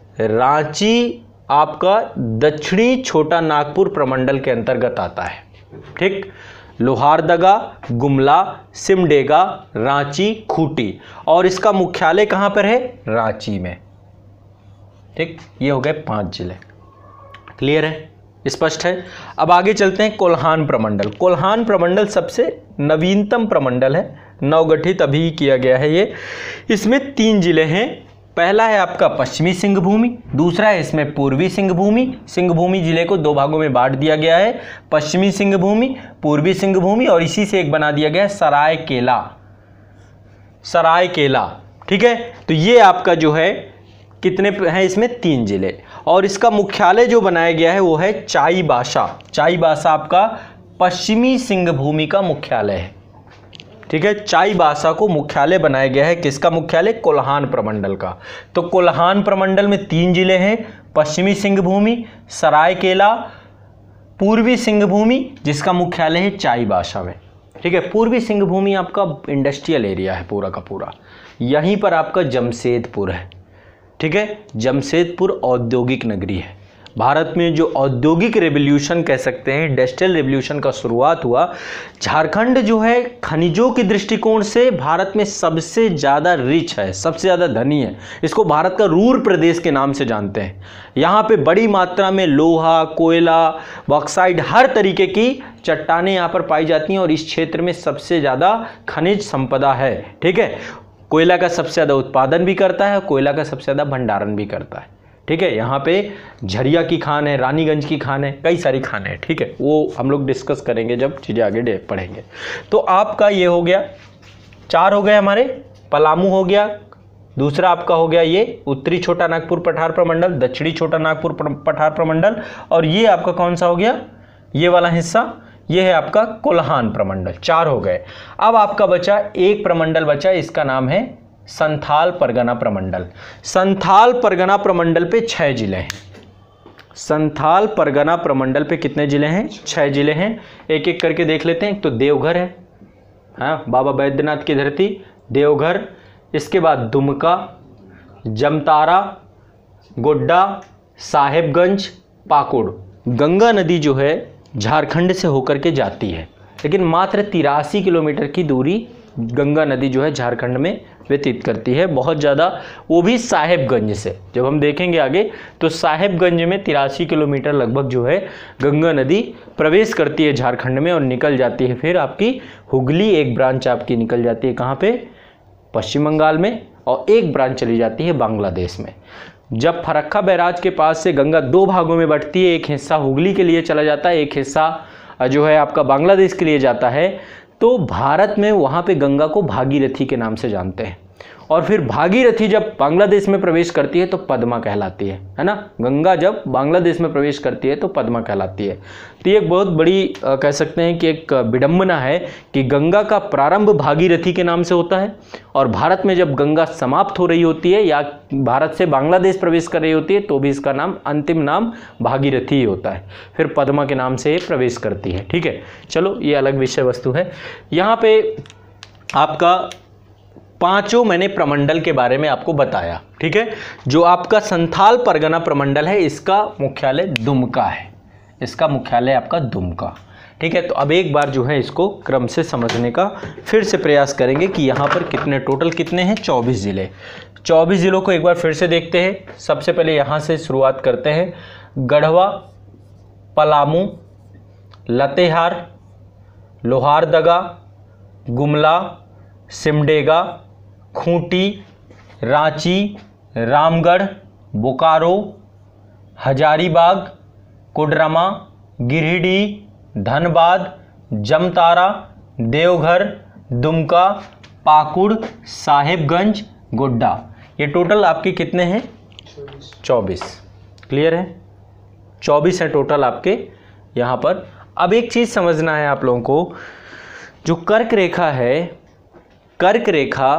रांची आपका दक्षिणी छोटा नागपुर प्रमंडल के अंतर्गत आता है। ठीक, लोहारदगा, गुमला, सिमडेगा, रांची, खूंटी, और इसका मुख्यालय कहाँ पर है, रांची में। ठीक, ये हो गए पांच जिले। क्लियर है, स्पष्ट है। अब आगे चलते हैं कोल्हान प्रमंडल। कोल्हान प्रमंडल सबसे नवीनतम प्रमंडल है, नवगठित अभी किया गया है ये। इसमें तीन जिले हैं। पहला है आपका पश्चिमी सिंहभूमि, दूसरा है इसमें पूर्वी सिंहभूमि। सिंहभूमि जिले को दो भागों में बांट दिया गया है, पश्चिमी सिंहभूमि, पूर्वी सिंहभूमि, और इसी से एक बना दिया गया है सरायकेला, सरायकेला। ठीक है, तो ये आपका जो है कितने हैं इसमें, तीन जिले। और इसका मुख्यालय जो बनाया गया है वो है चाईबासा। चाईबासा आपका पश्चिमी सिंहभूमि का मुख्यालय है। ठीक है, चाईबासा को मुख्यालय बनाया गया है। किसका मुख्यालय, कोल्हान प्रमंडल का। तो कोल्हान प्रमंडल में तीन जिले हैं, पश्चिमी सिंहभूमि, सरायकेला, पूर्वी सिंहभूमि, जिसका मुख्यालय है चाईबासा में। ठीक है, पूर्वी सिंहभूमि आपका इंडस्ट्रियल एरिया है पूरा का पूरा, यहीं पर आपका जमशेदपुर है। ठीक है, जमशेदपुर औद्योगिक नगरी है। भारत में जो औद्योगिक रेवोल्यूशन कह सकते हैं, इंडस्ट्रियल रेवोल्यूशन का शुरुआत हुआ, झारखंड जो है खनिजों के दृष्टिकोण से भारत में सबसे ज़्यादा रिच है, सबसे ज़्यादा धनी है। इसको भारत का रूर प्रदेश के नाम से जानते हैं। यहाँ पे बड़ी मात्रा में लोहा, कोयला, बॉक्साइड, हर तरीके की चट्टानें यहाँ पर पाई जाती हैं और इस क्षेत्र में सबसे ज़्यादा खनिज संपदा है। ठीक है, कोयला का सबसे ज़्यादा उत्पादन भी करता है, कोयला का सबसे ज़्यादा भंडारण भी करता है। ठीक है, यहाँ पे झरिया की खान है, रानीगंज की खान है, कई सारी खानें हैं। ठीक है, वो हम लोग डिस्कस करेंगे जब चीज़ें आगे पढ़ेंगे। तो आपका ये हो गया, चार हो गए हमारे। पलामू हो गया, दूसरा आपका हो गया ये उत्तरी छोटा नागपुर पठार प्रमंडल, दक्षिणी छोटा नागपुर पठार प्रमंडल, और ये आपका कौन सा हो गया, ये वाला हिस्सा, ये है आपका कोल्हान प्रमंडल। चार हो गए। अब आपका बचा एक प्रमंडल बचा, इसका नाम है संथाल परगना प्रमंडल। संथाल परगना प्रमंडल पे छह जिले हैं। संथाल परगना प्रमंडल पे कितने जिले हैं, छह जिले हैं। एक एक करके देख लेते हैं। एक तो देवघर है, हाँ, बाबा बैद्यनाथ की धरती देवघर। इसके बाद दुमका, जमतारा, गोड्डा, साहेबगंज, पाकुड़। गंगा नदी जो है झारखंड से होकर के जाती है, लेकिन मात्र तिरासी किलोमीटर की दूरी गंगा नदी जो है झारखंड में व्यतीत करती है, बहुत ज़्यादा, वो भी साहेबगंज से। जब हम देखेंगे आगे तो साहेबगंज में तिरासी किलोमीटर लगभग जो है गंगा नदी प्रवेश करती है झारखंड में और निकल जाती है। फिर आपकी हुगली एक ब्रांच आपकी निकल जाती है, कहाँ पे, पश्चिम बंगाल में, और एक ब्रांच चली जाती है बांग्लादेश में। जब फरक्का बैराज के पास से गंगा दो भागों में बंटती है, एक हिस्सा हुगली के लिए चला जाता है, एक हिस्सा जो है आपका बांग्लादेश के लिए जाता है, तो भारत में वहाँ पे गंगा को भागीरथी के नाम से जानते हैं। और फिर भागीरथी जब बांग्लादेश में प्रवेश करती है तो पद्मा कहलाती है, है ना। गंगा जब बांग्लादेश में प्रवेश करती है तो पद्मा कहलाती है। तो ये एक बहुत बड़ी आ, कह सकते हैं कि एक विडंबना है कि गंगा का प्रारंभ भागीरथी के नाम से होता है, और भारत में जब गंगा समाप्त हो रही होती है या भारत से बांग्लादेश प्रवेश कर रही होती है तो भी इसका नाम, अंतिम नाम भागीरथी ही होता है। फिर पद्मा के नाम से प्रवेश करती है। ठीक है, चलो ये अलग विषय वस्तु है। यहाँ पे आपका पांचों मैंने प्रमंडल के बारे में आपको बताया। ठीक है, जो आपका संथाल परगना प्रमंडल है इसका मुख्यालय दुमका है, इसका मुख्यालय आपका दुमका। ठीक है, तो अब एक बार जो है इसको क्रम से समझने का फिर से प्रयास करेंगे कि यहाँ पर कितने टोटल कितने हैं, चौबीस जिले। चौबीस जिलों को एक बार फिर से देखते हैं। सबसे पहले यहाँ से शुरुआत करते हैं। गढ़वा, पलामू, लातेहार, लोहारदगा, गुमला, सिमडेगा, खूंटी, रांची, रामगढ़, बोकारो, हजारीबाग, कोडरमा, गिरिडीह, धनबाद, जमतारा, देवघर, दुमका, पाकुड़, साहेबगंज, गोड्डा। ये टोटल आपके कितने हैं, चौबीस। क्लियर है, चौबीस है टोटल आपके यहाँ पर। अब एक चीज़ समझना है आप लोगों को, जो कर्क रेखा है, कर्क रेखा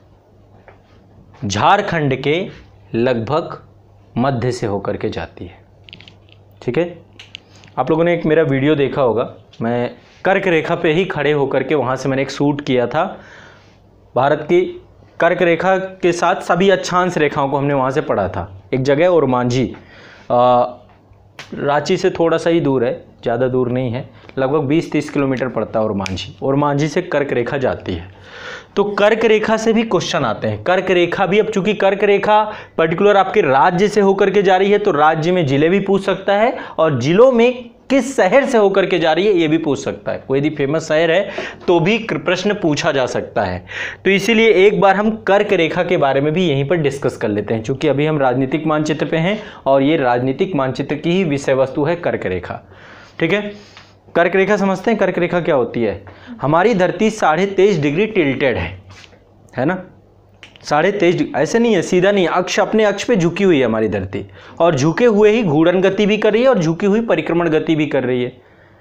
झारखंड के लगभग मध्य से होकर के जाती है। ठीक है, आप लोगों ने एक मेरा वीडियो देखा होगा, मैं कर्क रेखा पे ही खड़े होकर के वहाँ से मैंने एक शूट किया था। भारत की कर्क रेखा के साथ सभी अक्षांश रेखाओं को हमने वहाँ से पढ़ा था। एक जगह और मांझी रांची से थोड़ा सा ही दूर है, ज़्यादा दूर नहीं है, लगभग बीस तीस किलोमीटर पड़ता है ओरमांझी। ओरमांझी से कर्क रेखा जाती है, तो कर्क रेखा से भी क्वेश्चन आते हैं। कर्क रेखा भी, अब चूंकि कर्क रेखा पर्टिकुलर आपके राज्य से होकर के जा रही है तो राज्य में जिले भी पूछ सकता है, और जिलों में किस शहर से होकर के जा रही है ये भी पूछ सकता है। कोई यदि फेमस शहर है तो भी प्रश्न पूछा जा सकता है। तो इसीलिए एक बार हम कर्क रेखा के बारे में भी यहीं पर डिस्कस कर लेते हैं, क्योंकि अभी हम राजनीतिक मानचित्र पे हैं और ये राजनीतिक मानचित्र की ही विषय वस्तु है कर्क रेखा। ठीक है, कर्क रेखा समझते हैं। कर्क रेखा क्या होती है? हमारी धरती साढ़े तेईस डिग्री टिल्टेड है, है ना, साढ़े तेईस, ऐसे नहीं है, सीधा नहीं है, अक्ष अपने अक्ष पे झुकी हुई है हमारी धरती, और झुके हुए ही घूर्णन गति भी कर रही है और झुकी हुई परिक्रमण गति भी कर रही है।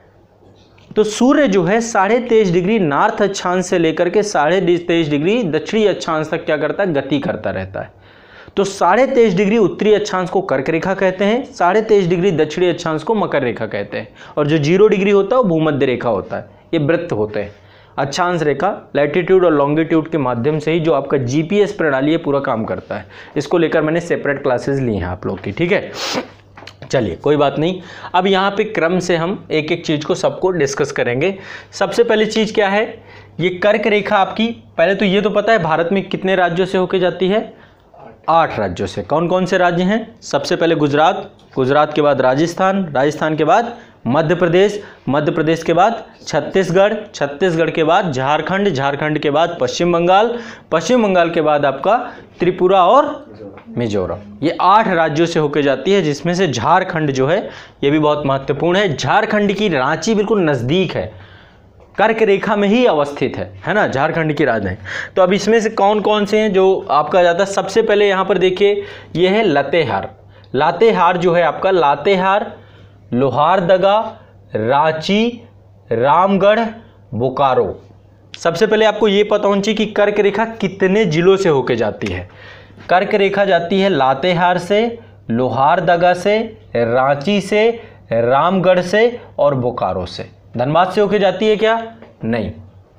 तो सूर्य जो है साढ़े तेईस डिग्री नॉर्थ अक्षांश से लेकर के साढ़े तेईस डिग्री दक्षिणी अक्षांश तक क्या करता है? गति करता रहता है। तो साढ़े तेईस डिग्री उत्तरी अक्षांश को कर्क रेखा कहते हैं, साढ़े तेईस डिग्री दक्षिणी अक्षांश को मकर रेखा कहते हैं, और जो जीरो डिग्री होता है वो भूमध्य रेखा होता है। ये वृत्त होते हैं। अक्षांश रेखा लैटिट्यूड और लॉन्गिट्यूड के माध्यम से ही जो आपका जीपीएस प्रणाली है पूरा काम करता है। इसको लेकर मैंने सेपरेट क्लासेस ली हैं आप लोग की। ठीक है, चलिए कोई बात नहीं। अब यहाँ पे क्रम से हम एक एक चीज़ को सबको डिस्कस करेंगे। सबसे पहली चीज़ क्या है? ये कर्क रेखा आपकी, पहले तो ये तो पता है भारत में कितने राज्यों से होके जाती है? आठ राज्यों से। कौन कौन से राज्य हैं? सबसे पहले गुजरात, गुजरात के बाद राजस्थान, राजस्थान के बाद मध्य प्रदेश, मध्य प्रदेश के बाद छत्तीसगढ़, छत्तीसगढ़ के बाद झारखंड, झारखंड के बाद पश्चिम बंगाल, पश्चिम बंगाल के बाद आपका त्रिपुरा और मिजोरम। ये आठ राज्यों से होकर जाती है, जिसमें से झारखंड जो है ये भी बहुत महत्वपूर्ण है। झारखंड की रांची बिल्कुल नज़दीक है, कर्क रेखा में ही अवस्थित है, है ना, झारखंड की राजधानी। तो अब इसमें से कौन कौन से हैं जो आपका जाता है? सबसे पहले यहाँ पर देखिए, ये है लातेहार। लातेहार जो है आपका, लातेहार, लोहारदगा, रांची, रामगढ़, बोकारो। सबसे पहले आपको ये पता होना चाहिए कि कर्क रेखा कितने जिलों से होके जाती है। कर्क रेखा जाती है लातेहार से, लोहारदगा से, रांची से, रामगढ़ से और बोकारो से। धनबाद से होके जाती है क्या? नहीं।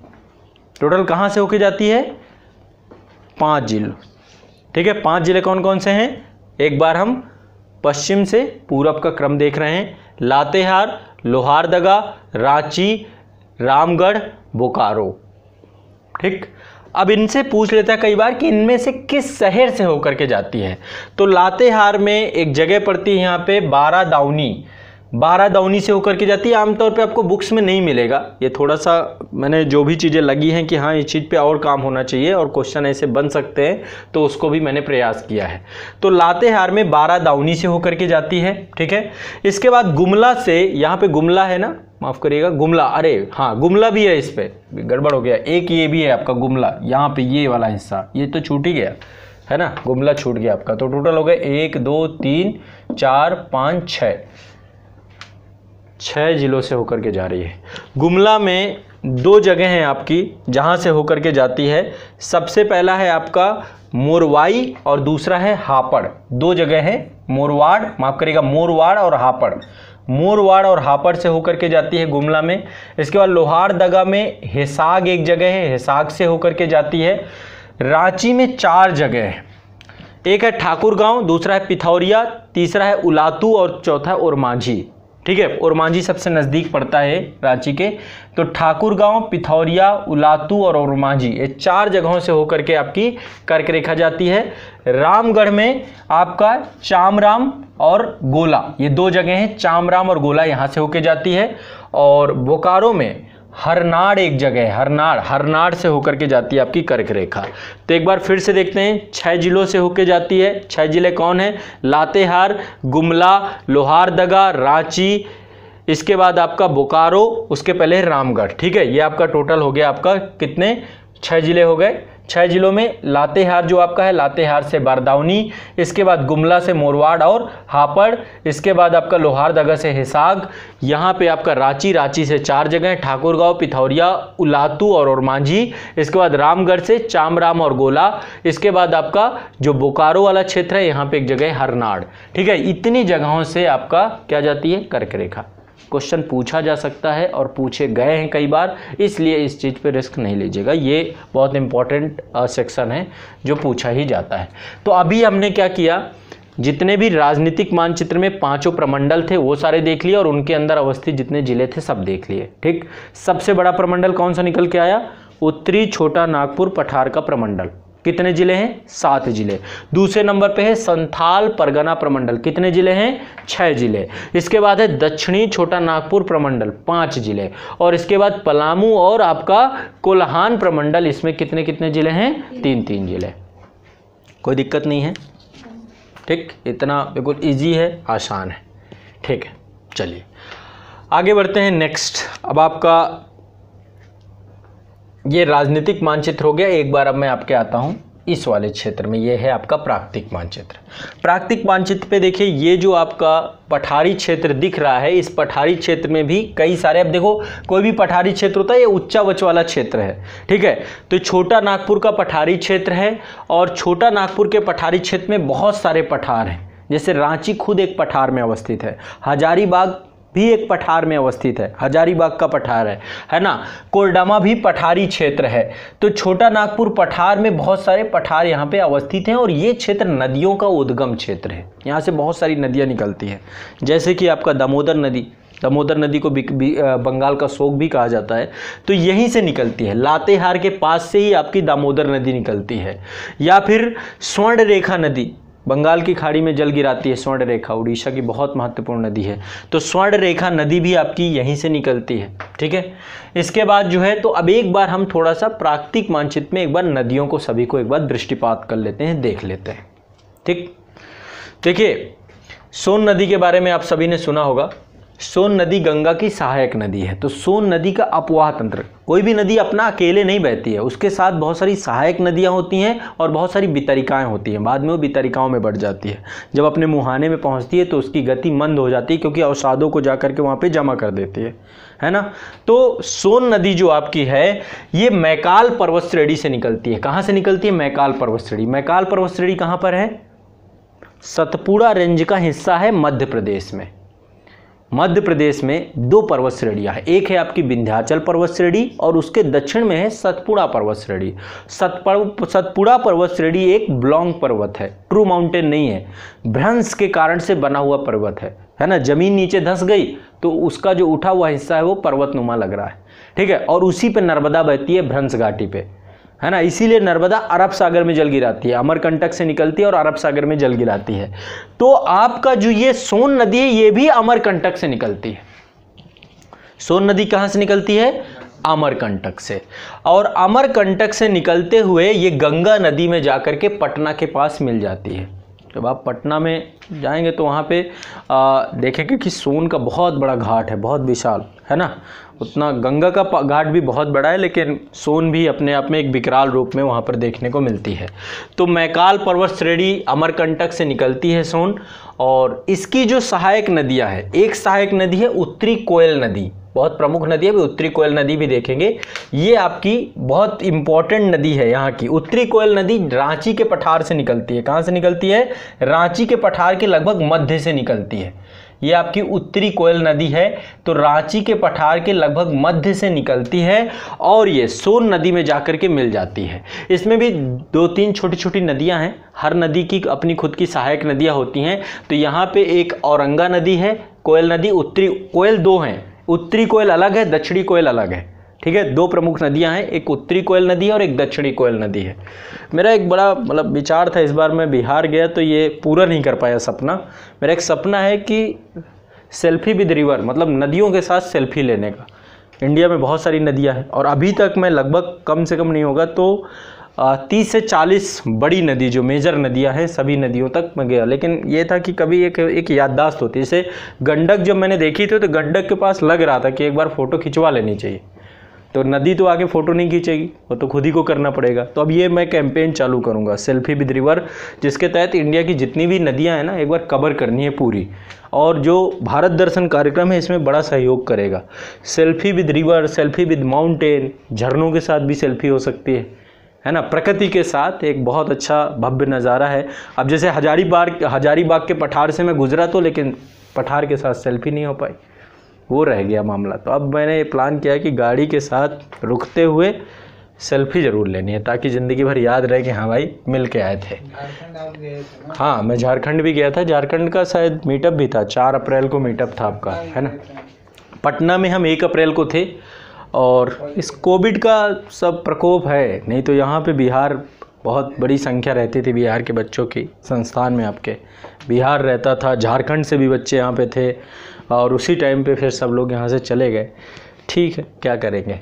टोटल कहाँ से होके जाती है? पांच जिलों। ठीक है, पांच जिले कौन कौन से हैं? एक बार हम पश्चिम से पूरब का क्रम देख रहे हैं। लातेहार, लोहारदगा, रांची, रामगढ़, बोकारो। ठीक, अब इनसे पूछ लेता है कई बार कि इनमें से किस शहर से होकर के जाती है। तो लातेहार में एक जगह पड़ती है यहाँ पे बारादाउनी, बारादाउनी से होकर के जाती है। आमतौर पे आपको बुक्स में नहीं मिलेगा, ये थोड़ा सा मैंने जो भी चीज़ें लगी हैं कि हाँ इस चीज़ पे और काम होना चाहिए और क्वेश्चन ऐसे बन सकते हैं, तो उसको भी मैंने प्रयास किया है। तो लातेहार में बारादाउनी से होकर के जाती है। ठीक है, इसके बाद गुमला से, यहाँ पे गुमला है ना, माफ़ करिएगा, गुमला, अरे हाँ गुमला भी है, इस पर गड़बड़ हो गया, एक ये भी है आपका गुमला, यहाँ पे ये वाला हिस्सा ये तो छूट ही गया है ना, गुमला छूट गया आपका। तो टोटल हो गए एक दो तीन चार पाँच छः, छः जिलों से होकर के जा रही है। गुमला में दो जगह हैं आपकी जहाँ से होकर के जाती है। सबसे पहला है आपका मोरवाई और दूसरा है हापड़। दो जगह है, मोरवाड़, माफ़ करिएगा, मोरवाड़ और हापड़। मोरवाड़ और हापड़ से होकर के जाती है गुमला में। इसके बाद लोहारदगा में हिसाग एक जगह है, हिसाग से होकर के जाती है। रांची में चार जगह है, एक है ठाकुरगांव, दूसरा है पिथौरिया, तीसरा है उलातू और चौथा है ओरमांझी। ठीक है, ओरमांझी सबसे नज़दीक पड़ता है रांची के। तो ठाकुरगांव, पिथौरिया, उलातू और ओरमांझी, ये चार जगहों से होकर के आपकी कर्क रेखा जाती है। रामगढ़ में आपका चामराम और गोला, ये दो जगह हैं, चामराम और गोला, यहाँ से होकर जाती है। और बोकारो में हरनाड़ एक जगह है, हरनाड़, हरनाड़ से होकर के जाती है आपकी कर्क रेखा। तो एक बार फिर से देखते हैं, छह जिलों से होकर जाती है। छह जिले कौन है? लातेहार, गुमला, लोहारदगा, रांची, इसके बाद आपका बोकारो, उसके पहले रामगढ़। ठीक है, ये आपका टोटल हो गया आपका कितने? छह जिले हो गए। छह जिलों में लातेहार जो आपका है, लातेहार से बारदाउनी, इसके बाद गुमला से मोरवाड़ और हापड़, इसके बाद आपका लोहारदगा से हिसाग, यहाँ पे आपका रांची, रांची से चार जगह, ठाकुरगांव, पिथौरिया, उलातू और ओरमांझी, इसके बाद रामगढ़ से चामराम और गोला, इसके बाद आपका जो बोकारो वाला क्षेत्र है यहाँ पे एक जगह है हरनाड़। ठीक है, इतनी जगहों से आपका क्या जाती है? कर्क रेखा। क्वेश्चन पूछा जा सकता है और पूछे गए हैं कई बार, इसलिए इस चीज़ पे रिस्क नहीं लीजिएगा। ये बहुत इंपॉर्टेंट सेक्शन है जो पूछा ही जाता है। तो अभी हमने क्या किया, जितने भी राजनीतिक मानचित्र में पांचों प्रमंडल थे वो सारे देख लिए और उनके अंदर अवस्थित जितने जिले थे सब देख लिए। ठीक, सबसे बड़ा प्रमंडल कौन सा निकल के आया? उत्तरी छोटा नागपुर पठार का प्रमंडल। कितने जिले हैं? सात जिले। दूसरे नंबर पे है संथाल परगना प्रमंडल। कितने जिले हैं? छह जिले। इसके बाद है दक्षिणी छोटा नागपुर प्रमंडल, पांच जिले। और इसके बाद पलामू और आपका कोल्हान प्रमंडल, इसमें कितने कितने जिले हैं? तीन तीन जिले। कोई दिक्कत नहीं है? ठीक, इतना बिल्कुल इजी है, आसान है। ठीक है, चलिए आगे बढ़ते हैं। नेक्स्ट, अब आपका ये राजनीतिक मानचित्र हो गया। एक बार अब मैं आपके आता हूँ इस वाले क्षेत्र में, ये है आपका प्राकृतिक मानचित्र। प्राकृतिक मानचित्र पे देखिए, ये जो आपका पठारी क्षेत्र दिख रहा है, इस पठारी क्षेत्र में भी कई सारे, अब देखो कोई भी पठारी क्षेत्र होता है ये उच्चावच वाला क्षेत्र है। ठीक है, तो छोटा नागपुर का पठारी क्षेत्र है और छोटा नागपुर के पठारी क्षेत्र में बहुत सारे पठार हैं। जैसे रांची खुद एक पठार में अवस्थित है, हजारीबाग भी एक पठार में अवस्थित है, हजारीबाग का पठार है है ना। कोरडमा भी पठारी क्षेत्र है। तो छोटा नागपुर पठार में बहुत सारे पठार यहाँ पे अवस्थित हैं और ये क्षेत्र नदियों का उद्गम क्षेत्र है। यहाँ से बहुत सारी नदियाँ निकलती हैं, जैसे कि आपका दामोदर नदी, दामोदर नदी को बंगाल का शोक भी कहा जाता है, तो यहीं से निकलती है। लातेहार के पास से ही आपकी दामोदर नदी निकलती है। या फिर स्वर्ण रेखा नदी, बंगाल की खाड़ी में जल गिराती है स्वर्ण रेखा, उड़ीसा की बहुत महत्वपूर्ण नदी है। तो स्वर्ण रेखा नदी भी आपकी यहीं से निकलती है। ठीक है, इसके बाद जो है, तो अब एक बार हम थोड़ा सा प्राकृतिक मानचित्र में एक बार नदियों को सभी को एक बार दृष्टिपात कर लेते हैं, देख लेते हैं। ठीक, देखिए सोन नदी के बारे में आप सभी ने सुना होगा। सोन नदी गंगा की सहायक नदी है। तो सोन नदी का अपवाह तंत्र, कोई भी नदी अपना अकेले नहीं बहती है, उसके साथ बहुत सारी सहायक नदियां होती हैं और बहुत सारी वितरिकाएं होती हैं। बाद में वो वितरिकाओं में बढ़ जाती है। जब अपने मुहाने में पहुंचती है तो उसकी गति मंद हो जाती है, क्योंकि अवसादों को जाकर के वहाँ पे जमा कर देती है, है ना। तो सोन नदी जो आपकी है ये मैकाल पर्वत श्रेणी से निकलती है। कहाँ से निकलती है? मैकाल पर्वत श्रेणी। मैकाल पर्वत श्रेणी कहाँ पर है? सतपुड़ा रेंज का हिस्सा है मध्य प्रदेश में। मध्य प्रदेश में दो पर्वत श्रेणियां हैं, एक है आपकी विंध्याचल पर्वत श्रेणी और उसके दक्षिण में है सतपुड़ा पर्वत श्रेणी। सतपुड़ा पर्वत श्रेणी एक ब्लॉन्ग पर्वत है, ट्रू माउंटेन नहीं है, भ्रंश के कारण से बना हुआ पर्वत है, है ना। जमीन नीचे धंस गई तो उसका जो उठा हुआ हिस्सा है वो पर्वतनुमा लग रहा है। ठीक है, और उसी पे नर्मदा बहती है भ्रंश घाटी पे, है ना। इसीलिए नर्मदा अरब सागर में जल गिराती है, अमरकंटक से निकलती है और अरब सागर में जल गिराती है। तो आपका जो ये सोन नदी है ये भी अमरकंटक से निकलती है। सोन नदी कहाँ से निकलती है? अमरकंटक से। और अमरकंटक से निकलते हुए ये गंगा नदी में जाकर के पटना के पास मिल जाती है। जब आप पटना में जाएंगे तो वहाँ पे आ, देखेंगे कि सोन का बहुत बड़ा घाट है, बहुत विशाल, है ना। उतना गंगा का घाट भी बहुत बड़ा है, लेकिन सोन भी अपने आप में एक विकराल रूप में वहाँ पर देखने को मिलती है। तो मैकाल पर्वत श्रेणी अमरकंटक से निकलती है सोन, और इसकी जो सहायक नदियाँ हैं, एक सहायक नदी है उत्तरी कोयल नदी, बहुत प्रमुख नदी है, उत्तरी कोयल नदी भी देखेंगे। ये आपकी बहुत इंपॉर्टेंट नदी है यहाँ की। उत्तरी कोयल नदी रांची के पठार से निकलती है। कहाँ से निकलती है? रांची के पठार के लगभग मध्य से निकलती है। ये आपकी उत्तरी कोयल नदी है, तो रांची के पठार के लगभग मध्य से निकलती है और ये सोन नदी में जाकर के मिल जाती है। इसमें भी दो तीन छोटी छोटी नदियां हैं, हर नदी की अपनी खुद की सहायक नदियां होती हैं। तो यहाँ पे एक औरंगा नदी है, कोयल नदी, उत्तरी कोयल दो हैं, उत्तरी कोयल अलग है, दक्षिणी कोयल अलग है। ठीक है, दो प्रमुख नदियां हैं, एक उत्तरी कोयल नदी है और एक दक्षिणी कोयल नदी है। मेरा एक बड़ा मतलब विचार था, इस बार मैं बिहार गया तो ये पूरा नहीं कर पाया सपना। मेरा एक सपना है कि सेल्फी विद रिवर, मतलब नदियों के साथ सेल्फी लेने का। इंडिया में बहुत सारी नदियां हैं और अभी तक मैं लगभग कम से कम नहीं होगा तो तीस से चालीस बड़ी नदी जो मेजर नदियां हैं सभी नदियों तक मैं गया। लेकिन ये था कि कभी एक एक याददाश्त होती है। जैसे गंडक जब मैंने देखी थी तो गंडक के पास लग रहा था कि एक बार फ़ोटो खिंचवा लेनी चाहिए। तो नदी तो आगे फ़ोटो नहीं खींचेगी, वो तो खुद ही को करना पड़ेगा। तो अब ये मैं कैंपेन चालू करूँगा सेल्फी विद रिवर, जिसके तहत इंडिया की जितनी भी नदियाँ हैं ना एक बार कवर करनी है पूरी। और जो भारत दर्शन कार्यक्रम है इसमें बड़ा सहयोग करेगा। Selfie with river, selfie with mountain, झरनों के साथ भी सेल्फी हो सकती है, है ना। प्रकृति के साथ एक बहुत अच्छा भव्य नज़ारा है। अब जैसे हजारीबाग हजारीबाग के पठार से मैं गुजरा तो, लेकिन पठार के साथ सेल्फी नहीं हो पाई, वो रह गया मामला। तो अब मैंने प्लान किया कि गाड़ी के साथ रुकते हुए सेल्फी ज़रूर लेनी है ताकि ज़िंदगी भर याद रहे कि हाँ भाई मिल के आए थे। हाँ, मैं झारखंड भी गया था। झारखंड का शायद मीटअप भी था, चार अप्रैल को मीटअप था आपका, है ना। पटना में हम एक अप्रैल को थे। और इस कोविड का सब प्रकोप है, नहीं तो यहाँ पे बिहार बहुत बड़ी संख्या रहती थी बिहार के बच्चों की संस्थान में। आपके बिहार रहता था, झारखंड से भी बच्चे यहाँ पे थे और उसी टाइम पे फिर सब लोग यहाँ से चले गए। ठीक है, क्या करेंगे।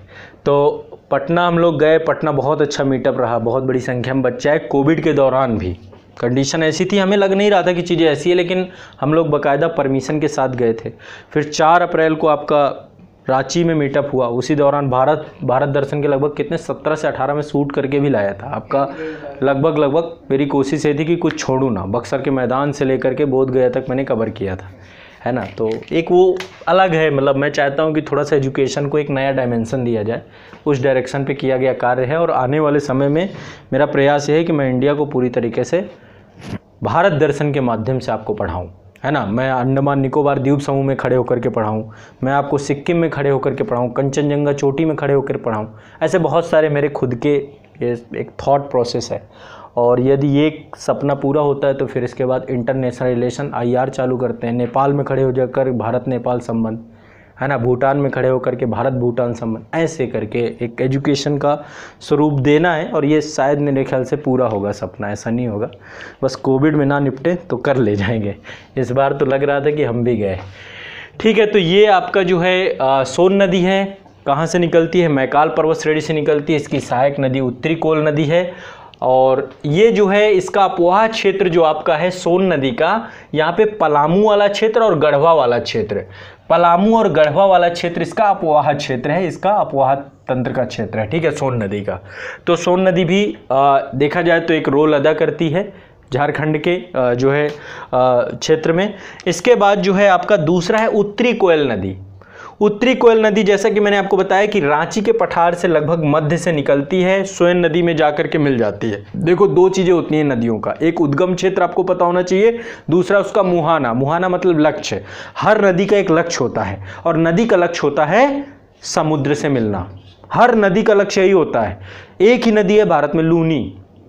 तो पटना हम लोग गए, पटना बहुत अच्छा मीटअप रहा, बहुत बड़ी संख्या में बच्चे आए। कोविड के दौरान भी कंडीशन ऐसी थी, हमें लग नहीं रहा था कि चीज़ें ऐसी है, लेकिन हम लोग बाकायदा परमिशन के साथ गए थे। फिर चार अप्रैल को आपका रांची में मीटअप हुआ। उसी दौरान भारत भारत दर्शन के लगभग कितने सत्रह से अठारह में शूट करके भी लाया था आपका। लगभग लगभग मेरी कोशिश ये थी कि कुछ छोड़ूं ना, बक्सर के मैदान से लेकर के बोध गया तक मैंने कवर किया था, है ना। तो एक वो अलग है, मतलब मैं चाहता हूँ कि थोड़ा सा एजुकेशन को एक नया डायमेंशन दिया जाए, उस डायरेक्शन पे किया गया कार्य है। और आने वाले समय में मेरा प्रयास ये है कि मैं इंडिया को पूरी तरीके से भारत दर्शन के माध्यम से आपको पढ़ाऊँ, है ना। मैं अंडमान निकोबार द्वीप समूह में खड़े होकर के पढ़ाऊँ, मैं आपको सिक्किम में खड़े होकर के पढ़ाऊँ, कंचनजंगा चोटी में खड़े होकर पढ़ाऊँ। ऐसे बहुत सारे मेरे खुद के ये एक थॉट प्रोसेस है। और यदि ये सपना पूरा होता है तो फिर इसके बाद इंटरनेशनल रिलेशन आई आर चालू करते हैं। नेपाल में खड़े हो जाकर भारत नेपाल संबंध, है ना, भूटान में खड़े होकर के भारत भूटान संबंध, ऐसे करके एक एजुकेशन का स्वरूप देना है। और ये शायद मेरे ख्याल से पूरा होगा सपना, ऐसा नहीं होगा बस कोविड में ना निपटे तो कर ले जाएंगे। इस बार तो लग रहा था कि हम भी गए। ठीक है, तो ये आपका जो है आ, सोन नदी है, कहाँ से निकलती है, मैकाल पर्वत श्रेणी से निकलती है। इसकी सहायक नदी उत्तरी कोल नदी है। और ये जो है इसका अपवाह क्षेत्र जो आपका है सोन नदी का, यहाँ पे पलामू वाला क्षेत्र और गढ़वा वाला क्षेत्र, पलामू और गढ़वा वाला क्षेत्र इसका अपवाह क्षेत्र है, इसका अपवाह तंत्र का क्षेत्र है। ठीक है, सोन नदी का। तो सोन नदी भी आ, देखा जाए तो एक रोल अदा करती है झारखंड के आ, जो है क्षेत्र में। इसके बाद जो है आपका दूसरा है उत्तरी कोयल नदी। उत्तरी कोयल नदी जैसा कि मैंने आपको बताया कि रांची के पठार से लगभग मध्य से निकलती है, सोन नदी में जाकर के मिल जाती है। देखो दो चीज़ें होती हैं नदियों का, एक उद्गम क्षेत्र आपको पता होना चाहिए, दूसरा उसका मुहाना। मुहाना मतलब लक्ष्य। हर नदी का एक लक्ष्य होता है और नदी का लक्ष्य होता है समुद्र से मिलना। हर नदी का लक्ष्य यही होता है। एक ही नदी है भारत में, लूनी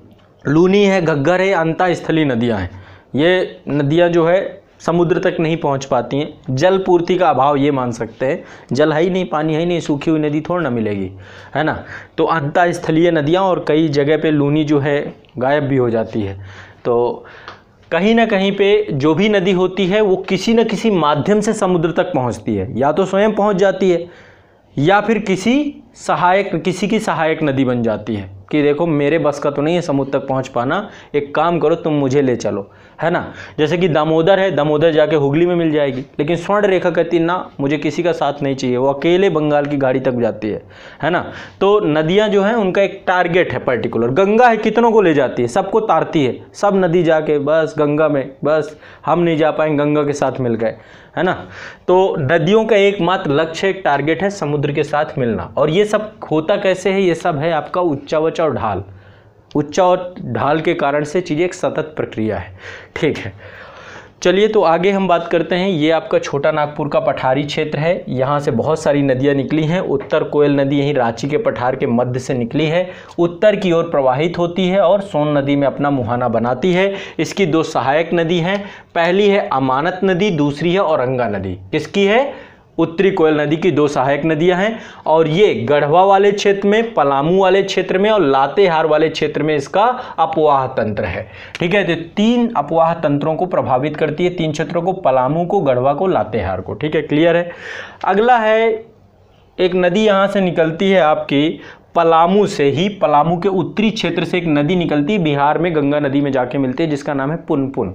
लूनी है, घग्गर है, अंतः स्थलीय नदियाँ हैं। ये नदियाँ जो है समुद्र तक नहीं पहुंच पाती हैं, जल पूर्ति का अभाव ये मान सकते हैं। जल है ही नहीं, पानी है ही नहीं, सूखी हुई नदी थोड़ा ना मिलेगी, है ना। तो अंतः स्थलीय नदियाँ, और कई जगह पे लूनी जो है गायब भी हो जाती है। तो कहीं ना कहीं पे जो भी नदी होती है वो किसी न किसी माध्यम से समुद्र तक पहुंचती है, या तो स्वयं पहुंच जाती है या फिर किसी सहायक किसी की सहायक नदी बन जाती है कि देखो मेरे बस का तो नहीं है समुद्र तक पहुंच पाना, एक काम करो तुम मुझे ले चलो, है ना। जैसे कि दामोदर है, दामोदर जाके हुगली में मिल जाएगी, लेकिन स्वर्ण रेखा कहती ना मुझे किसी का साथ नहीं चाहिए, वो अकेले बंगाल की घाटी तक जाती है, है ना। तो नदियां जो हैं उनका एक टारगेट है पर्टिकुलर। गंगा है, कितनों को ले जाती है, सबको तारती है, सब नदी जाके बस गंगा में, बस हम नहीं जा पाएंगे, गंगा के साथ मिल गए, है ना। तो नदियों का एकमात्र लक्ष्य, एक टारगेट है समुद्र के साथ मिलना। और ये सब होता कैसे है, ये सब है आपका उच्चावच और ढाल। उच्चा और ढाल के कारण से चीज़ें एक सतत प्रक्रिया है। ठीक है, चलिए तो आगे हम बात करते हैं। ये आपका छोटा नागपुर का पठारी क्षेत्र है, यहाँ से बहुत सारी नदियाँ निकली हैं। उत्तर कोयल नदी यहीं रांची के पठार के मध्य से निकली है, उत्तर की ओर प्रवाहित होती है और सोन नदी में अपना मुहाना बनाती है। इसकी दो सहायक नदी हैं, पहली है अमानत नदी, दूसरी है औरंगा नदी। किसकी है? उत्तरी कोयल नदी की दो सहायक नदियां हैं। और ये गढ़वा वाले क्षेत्र में, पलामू वाले क्षेत्र में और लातेहार वाले क्षेत्र में इसका अपवाह तंत्र है। ठीक है, तो तीन अपवाह तंत्रों को प्रभावित करती है, तीन क्षेत्रों को, पलामू को, गढ़वा को, लातेहार को। ठीक है, क्लियर है। अगला है एक नदी यहाँ से निकलती है आपकी पलामू से ही, पलामू के उत्तरी क्षेत्र से एक नदी निकलती है, बिहार में गंगा नदी में जाके मिलती है, जिसका नाम है पुनपुन।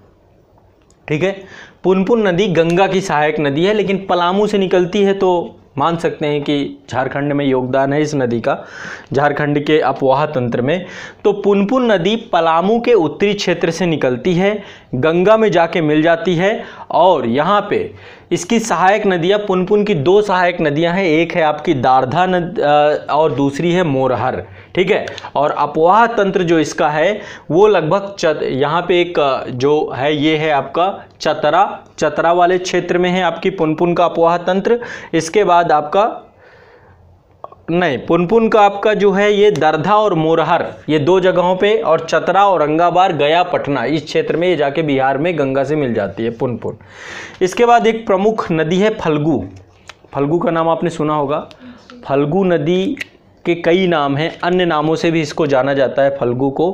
ठीक है, पुनपुन नदी गंगा की सहायक नदी है, लेकिन पलामू से निकलती है, तो मान सकते हैं कि झारखंड में योगदान है इस नदी का, झारखंड के अपवाह तंत्र में। तो पुनपुन नदी पलामू के उत्तरी क्षेत्र से निकलती है, गंगा में जाके मिल जाती है और यहाँ पे इसकी सहायक नदियाँ, पुनपुन की दो सहायक नदियाँ हैं, एक है आपकी दारधा नदी और दूसरी है मोरहर। ठीक है, और अपवाह तंत्र जो इसका है वो लगभग चत यहाँ पे एक जो है ये है आपका चतरा, चतरा वाले क्षेत्र में है आपकी पुनपुन का अपवाह तंत्र। इसके बाद आपका नहीं, पुनपुन का आपका जो है ये दरधा और मोरहर, ये दो जगहों पे, और चतरा, औरंगाबाद, गया, पटना, इस क्षेत्र में ये जाके बिहार में गंगा से मिल जाती है पुनपुन। इसके बाद एक प्रमुख नदी है फल्गु। फल्गु का नाम आपने सुना होगा। फल्गु नदी के कई नाम हैं, अन्य नामों से भी इसको जाना जाता है फल्गु को।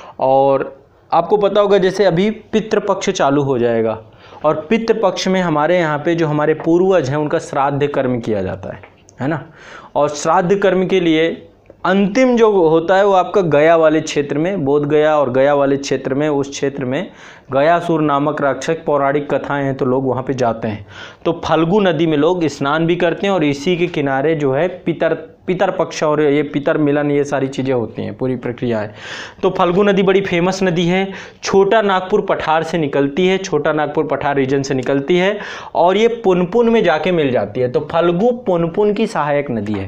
और आपको पता होगा जैसे अभी पितृपक्ष चालू हो जाएगा, और पितृपक्ष में हमारे यहाँ पे जो हमारे पूर्वज हैं उनका श्राद्ध कर्म किया जाता है, है ना। और श्राद्ध कर्म के लिए अंतिम जो होता है वो आपका गया वाले क्षेत्र में, बोध गया और गया वाले क्षेत्र में, उस क्षेत्र में गयासुर नामक राक्षस, पौराणिक कथाएं हैं तो लोग वहाँ पे जाते हैं। तो फल्गु नदी में लोग स्नान भी करते हैं, और इसी के किनारे जो है पितर पितर पक्ष और ये पितर मिलन, ये सारी चीज़ें होती हैं, पूरी प्रक्रिया है। तो फल्गु नदी बड़ी फेमस नदी है, छोटा नागपुर पठार से निकलती है, छोटा नागपुर पठार रीजन से निकलती है, और ये पुनपुन में जाके मिल जाती है। तो फल्गु पुनपुन की सहायक नदी है,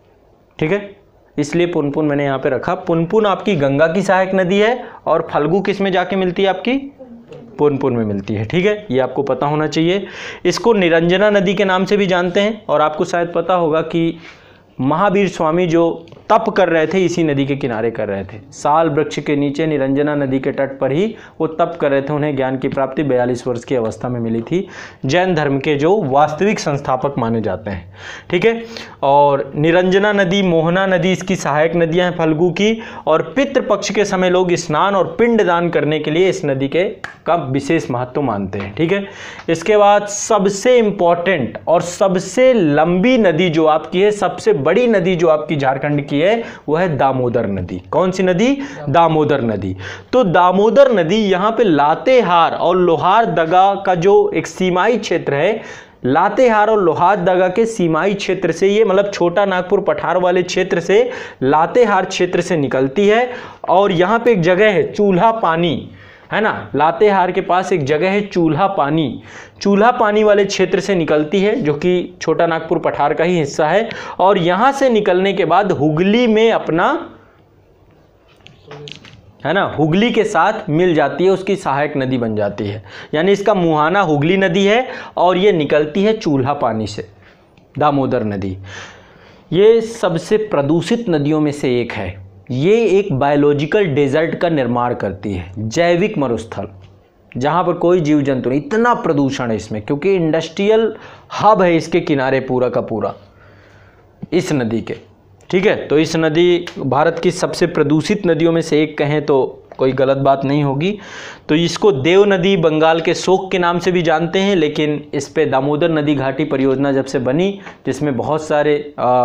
ठीक है, इसलिए पुनपुन मैंने यहाँ पे रखा। पुनपुन आपकी गंगा की सहायक नदी है, और फल्गु किस में जाके मिलती है, आपकी पुनपुन में मिलती है, ठीक है, ये आपको पता होना चाहिए। इसको निरंजना नदी के नाम से भी जानते हैं, और आपको शायद पता होगा कि महावीर स्वामी जो तप कर रहे थे इसी नदी के किनारे कर रहे थे, साल वृक्ष के नीचे निरंजना नदी के तट पर ही वो तप कर रहे थे। उन्हें ज्ञान की प्राप्ति बयालीस वर्ष की अवस्था में मिली थी। जैन धर्म के जो वास्तविक संस्थापक माने जाते हैं, ठीक है। और निरंजना नदी, मोहना नदी इसकी सहायक नदियां हैं फल्गु की। और पितृपक्ष के समय लोग स्नान और पिंड दान करने के लिए इस नदी के का विशेष महत्व मानते हैं, ठीक है। इसके बाद सबसे इंपॉर्टेंट और सबसे लंबी नदी जो आपकी है, सबसे बड़ी नदी जो आपकी झारखंड की है, वो है दामोदर नदी। कौन सी नदी? दामोदर नदी। तो दामोदर नदी यहाँ पे लातेहार और लोहारदगा का जो एक सीमाई क्षेत्र है, लातेहार और लोहारदगा के सीमाई क्षेत्र से, ये मतलब छोटा नागपुर पठार वाले क्षेत्र से, लातेहार क्षेत्र से निकलती है। और यहाँ पे एक जगह है चूल्हा पानी, है ना, लातेहार के पास एक जगह है चूल्हा पानी, चूल्हा पानी वाले क्षेत्र से निकलती है, जो कि छोटा नागपुर पठार का ही हिस्सा है। और यहाँ से निकलने के बाद हुगली में अपना, है ना, हुगली के साथ मिल जाती है, उसकी सहायक नदी बन जाती है। यानी इसका मुहाना हुगली नदी है, और ये निकलती है चूल्हा पानी से, दामोदर नदी। ये सबसे प्रदूषित नदियों में से एक है। ये एक बायोलॉजिकल डेजर्ट का निर्माण करती है, जैविक मरुस्थल, जहाँ पर कोई जीव जंतु नहीं। इतना प्रदूषण है इसमें, क्योंकि इंडस्ट्रियल हब है इसके किनारे पूरा का पूरा इस नदी के, ठीक है। तो इस नदी भारत की सबसे प्रदूषित नदियों में से एक कहें तो कोई गलत बात नहीं होगी। तो इसको देव नदी, बंगाल के शोक के नाम से भी जानते हैं, लेकिन इस पे दामोदर नदी घाटी परियोजना जब से बनी, जिसमें बहुत सारे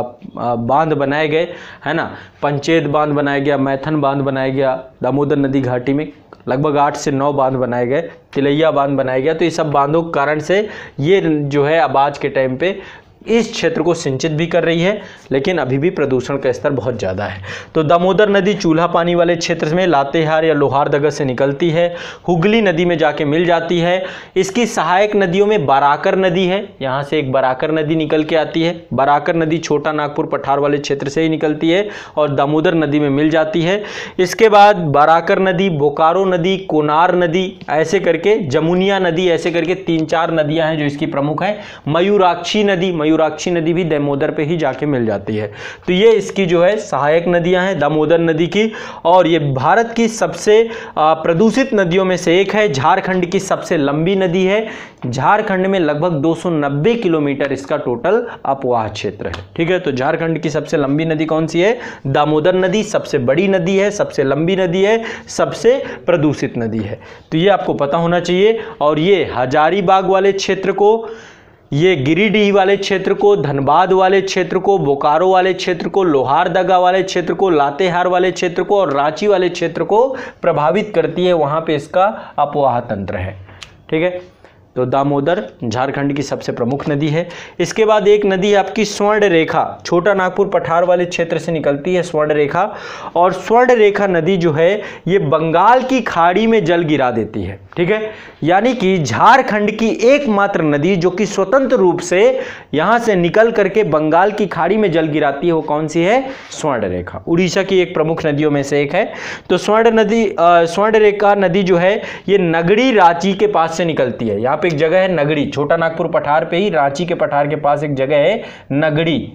बांध बनाए गए, है ना, पंचेत बांध बनाया गया, मैथन बांध बनाया गया, दामोदर नदी घाटी में लगभग आठ से नौ बांध बनाए गए, तिलैया बांध बनाया गया। तो ये सब बांधों के कारण से ये जो है अब आज के टाइम पे इस क्षेत्र को सिंचित भी कर रही है, लेकिन अभी भी प्रदूषण का स्तर बहुत ज़्यादा है। तो दामोदर नदी चूल्हा पानी वाले क्षेत्र में लातेहार या लोहारदगा से निकलती है, हुगली नदी में जाके मिल जाती है। इसकी सहायक नदियों में बराकर नदी है, यहाँ से एक बराकर नदी निकल के आती है। बराकर नदी छोटा नागपुर पठार वाले क्षेत्र से ही निकलती है और दामोदर नदी में मिल जाती है। इसके बाद बराकर नदी, बोकारो नदी, कोनार नदी, ऐसे करके जमुनिया नदी, ऐसे करके तीन चार नदियाँ हैं जो इसकी प्रमुख हैं। मयूराक्षी नदी, मयूराक्षी नदी भी दामोदर पे ही जाके मिल जाती है। तो ये इसकी जो है सहायक नदियां हैं दामोदर नदी की। और ये भारत की सबसे प्रदूषित नदियों में से एक है। झारखंड की सबसे लंबी नदी है। झारखंड में लगभग दो सौ नब्बे किलोमीटर इसका टोटल अपवाह क्षेत्र है, ठीक है। तो झारखंड की सबसे लंबी नदी कौन सी है? दामोदर नदी। सबसे बड़ी नदी है, सबसे लंबी नदी है, सबसे प्रदूषित नदी है। तो ये आपको पता होना चाहिए। और ये हजारीबाग वाले क्षेत्र को, ये गिरिडीह वाले क्षेत्र को, धनबाद वाले क्षेत्र को, बोकारो वाले क्षेत्र को, लोहारदगा वाले क्षेत्र को, लातेहार वाले क्षेत्र को और रांची वाले क्षेत्र को प्रभावित करती है। वहाँ पे इसका अपवाह तंत्र है, ठीक है। तो दामोदर झारखंड की सबसे प्रमुख नदी है। इसके बाद एक नदी आपकी स्वर्ण रेखा, छोटा नागपुर पठार वाले क्षेत्र से निकलती है स्वर्ण रेखा। और स्वर्ण रेखा नदी जो है ये बंगाल की खाड़ी में जल गिरा देती है, ठीक है। यानी कि झारखंड की एकमात्र नदी जो कि स्वतंत्र रूप से यहाँ से निकल करके बंगाल की खाड़ी में जल गिराती है, वो कौन सी है? स्वर्ण रेखा। उड़ीसा की एक प्रमुख नदियों में से एक है। तो स्वर्ण नदी, स्वर्ण रेखा नदी जो है ये नगड़ी रांची के पास से निकलती है। यहाँ पे एक जगह है नगड़ी, छोटा नागपुर पठार पे ही, रांची के पठार के पास एक जगह है नगड़ी,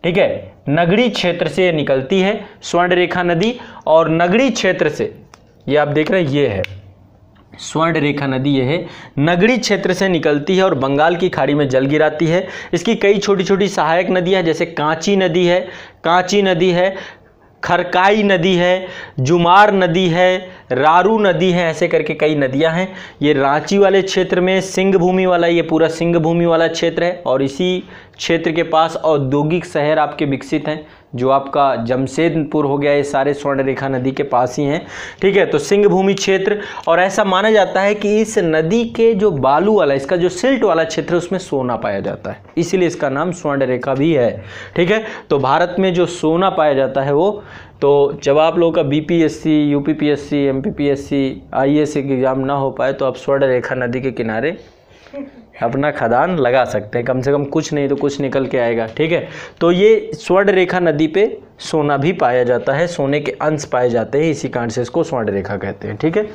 ठीक है, नगरी क्षेत्र से निकलती है स्वर्ण रेखा नदी, और नगरी क्षेत्र से, ये आप देख रहे हैं ये है स्वर्ण रेखा नदी, ये है नगरी क्षेत्र से निकलती है और बंगाल की खाड़ी में जल गिराती है। इसकी कई छोटी छोटी सहायक नदियाँ हैं, जैसे कांची नदी है, कांची नदी है, खरकाई नदी है, जुमार नदी है, रारू नदी है, ऐसे करके कई नदियां हैं। ये रांची वाले क्षेत्र में सिंह भूमि वाला, ये पूरा सिंह भूमि वाला क्षेत्र है, और इसी क्षेत्र के पास औद्योगिक शहर आपके विकसित हैं, जो आपका जमशेदपुर हो गया, ये सारे स्वर्ण रेखा नदी के पास ही हैं। ठीक है, तो सिंह भूमि क्षेत्र, और ऐसा माना जाता है कि इस नदी के जो बालू वाला, इसका जो सिल्ट वाला क्षेत्र है, उसमें सोना पाया जाता है, इसीलिए इसका नाम स्वर्ण रेखा भी है। ठीक है, तो भारत में जो सोना पाया जाता है वो, तो जब आप लोगों का बीपीएससी, यूपीपीएससी, एमपीपीएससी, आईएएस के एग्जाम ना हो पाए तो आप स्वर्ण रेखा नदी के किनारे अपना खदान लगा सकते हैं, कम से कम कुछ नहीं तो कुछ निकल के आएगा। ठीक है, तो ये स्वर्ण रेखा नदी पे सोना भी पाया जाता है, सोने के अंश पाए जाते हैं, इसी कारण से इसको स्वर्ण रेखा कहते हैं। ठीक है,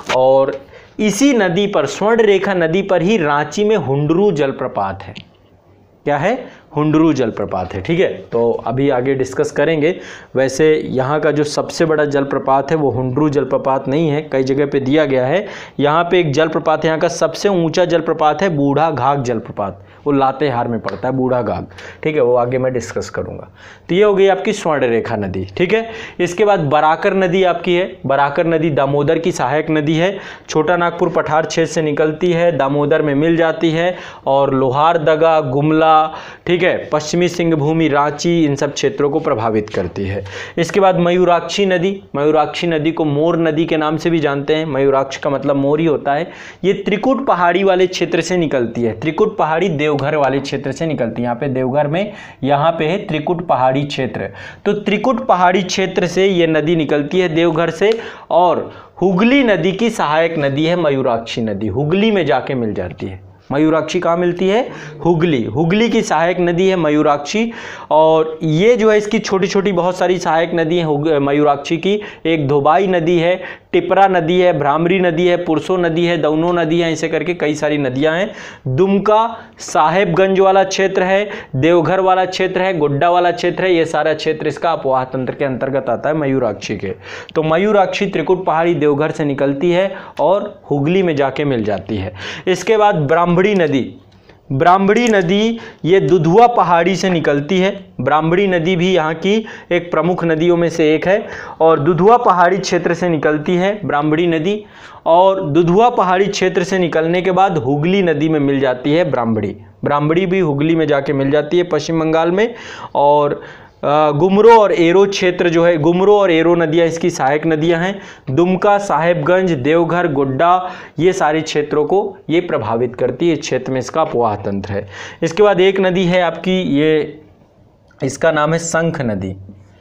और इसी नदी पर, स्वर्ण रेखा नदी पर ही रांची में हुंडरू जलप्रपात है। क्या है? हुंडरू जलप्रपात है। ठीक है, तो अभी आगे डिस्कस करेंगे। वैसे यहाँ का जो सबसे बड़ा जलप्रपात है वो हुंडरू जलप्रपात नहीं है, कई जगह पे दिया गया है। यहाँ पे एक जलप्रपात है, यहाँ का सबसे ऊंचा जलप्रपात है बूढ़ा घाघ जलप्रपात, वो लातेहार में पड़ता है बूढ़ा घाघ। ठीक है, वो आगे मैं डिस्कस करूँगा। तो ये हो गई आपकी स्वर्ण रेखा नदी। ठीक है, इसके बाद बराकर नदी आपकी है। बराकर नदी दामोदर की सहायक नदी है, छोटा नागपुर पठार क्षेत्र से निकलती है, दामोदर में मिल जाती है, और लोहारदगा, गुमला, ठीक है, पश्चिमी सिंहभूमि, रांची, इन सब क्षेत्रों को प्रभावित करती है। इसके बाद मयूराक्षी नदी। मयूराक्षी नदी को मोर नदी के नाम से भी जानते हैं, मयूराक्ष का मतलब मोर ही होता है। ये त्रिकुट पहाड़ी वाले क्षेत्र से निकलती है, त्रिकुट पहाड़ी देवघर वाले क्षेत्र से निकलती है। यहाँ पे देवघर में, यहाँ पे है त्रिकुट पहाड़ी क्षेत्र, तो त्रिकुट पहाड़ी क्षेत्र से ये नदी निकलती है देवघर से, और हुगली नदी की सहायक नदी है मयूराक्षी नदी, हुगली में जाके मिल जाती है। मयूराक्षी कहाँ मिलती है? हुगली, हुगली की सहायक नदी है मयूराक्षी। और ये जो है इसकी छोटी छोटी बहुत सारी सहायक नदी है मयूराक्षी की। एक धोबाई नदी है, टिपरा नदी है, भ्रामरी नदी है, पुरसो नदी है, दौनो नदी है, ऐसे करके कई सारी नदियां हैं। दुमका साहेबगंज वाला क्षेत्र है, देवघर वाला क्षेत्र है, गोड्डा वाला क्षेत्र है, ये सारा क्षेत्र इसका अपवाह तंत्र के अंतर्गत आता है मयूराक्षी के। तो मयूराक्षी त्रिकुट पहाड़ी देवघर से निकलती है और हुगली में जाके मिल जाती है। इसके बाद ब्राह्मणी नदी। ब्राह्मणी नदी ये दुधवा पहाड़ी से निकलती है। ब्राह्मणी नदी भी यहाँ की एक प्रमुख नदियों में से एक है, और दुधवा पहाड़ी क्षेत्र से निकलती है ब्राह्मणी नदी, और दुधवा पहाड़ी क्षेत्र से निकलने के बाद हुगली नदी में मिल जाती है ब्राह्मणी। ब्राह्मणी भी हुगली में जाके मिल जाती है पश्चिम बंगाल में। और गुमरो और एरो क्षेत्र जो है, गुमरो और एरो नदियाँ इसकी सहायक नदियाँ हैं। दुमका, साहेबगंज, देवघर, गोड्डा, ये सारे क्षेत्रों को ये प्रभावित करती है, इस क्षेत्र में इसका अपवाह तंत्र है। इसके बाद एक नदी है आपकी, ये इसका नाम है शंख नदी।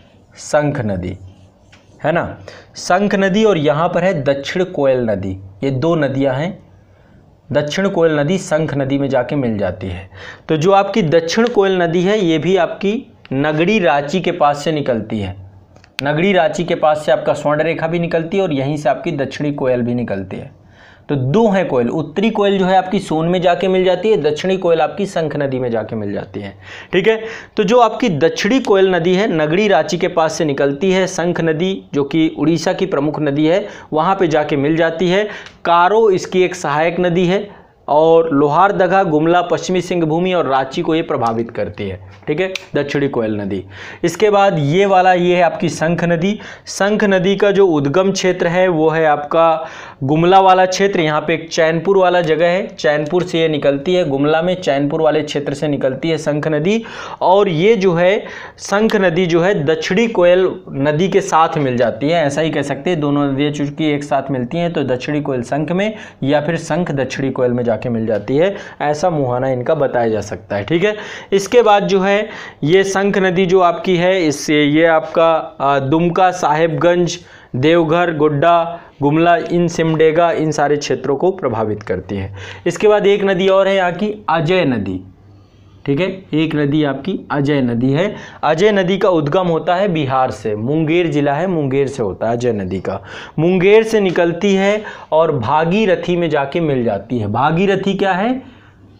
शंख नदी है ना, शंख नदी, और यहाँ पर है दक्षिण कोयल नदी। ये दो नदियाँ हैं, दक्षिण कोयल नदी शंख नदी में जाके मिल जाती है। तो जो आपकी दक्षिण कोयल नदी है ये भी आपकी नगरी रांची के पास से निकलती है। नगरी रांची के पास से आपका स्वर्ण रेखा भी निकलती है, और यहीं से आपकी दक्षिणी कोयल भी निकलती है। तो दो हैं कोयल, उत्तरी कोयल जो है आपकी सोन में जाके मिल जाती है, दक्षिणी कोयल आपकी शंख नदी में जाके मिल जाती है। ठीक है, तो जो आपकी दक्षिणी कोयल नदी है नगरी रांची के पास से निकलती है, शंख नदी जो कि उड़ीसा की प्रमुख नदी है वहाँ पे जाके मिल जाती है। कारो इसकी एक सहायक नदी है, और लोहारदगा, गुमला, पश्चिमी सिंहभूमि और रांची को ये प्रभावित करती है। ठीक है, दक्षिणी कोयल नदी। इसके बाद ये वाला ये है आपकी शंख नदी। शंख नदी का जो उद्गम क्षेत्र है वो है आपका गुमला वाला क्षेत्र। यहाँ पे एक चैनपुर वाला जगह है, चैनपुर से ये निकलती है, गुमला में चैनपुर वाले क्षेत्र से निकलती है शंख नदी। और ये जो है शंख नदी जो है दक्षिणी कोयल नदी के साथ मिल जाती है, ऐसा ही कह सकते हैं। दोनों नदियाँ चूंकि एक साथ मिलती हैं तो दक्षिणी कोयल शंख में, या फिर शंख दक्षिणी कोयल में के मिल जाती है, ऐसा मुहाना इनका बताया जा सकता है। ठीक है, इसके बाद जो है ये शंख नदी जो आपकी है, इससे ये आपका दुमका, साहेबगंज, देवघर, गोड्डा, गुमला, इन सिमडेगा, इन सारे क्षेत्रों को प्रभावित करती है। इसके बाद एक नदी और है यहाँ की अजय नदी। ठीक है, एक नदी आपकी अजय नदी है। अजय नदी का उद्गम होता है बिहार से, मुंगेर जिला है, मुंगेर से होता है अजय नदी का। मुंगेर से निकलती है और भागीरथी में जाके मिल जाती है। भागीरथी क्या है?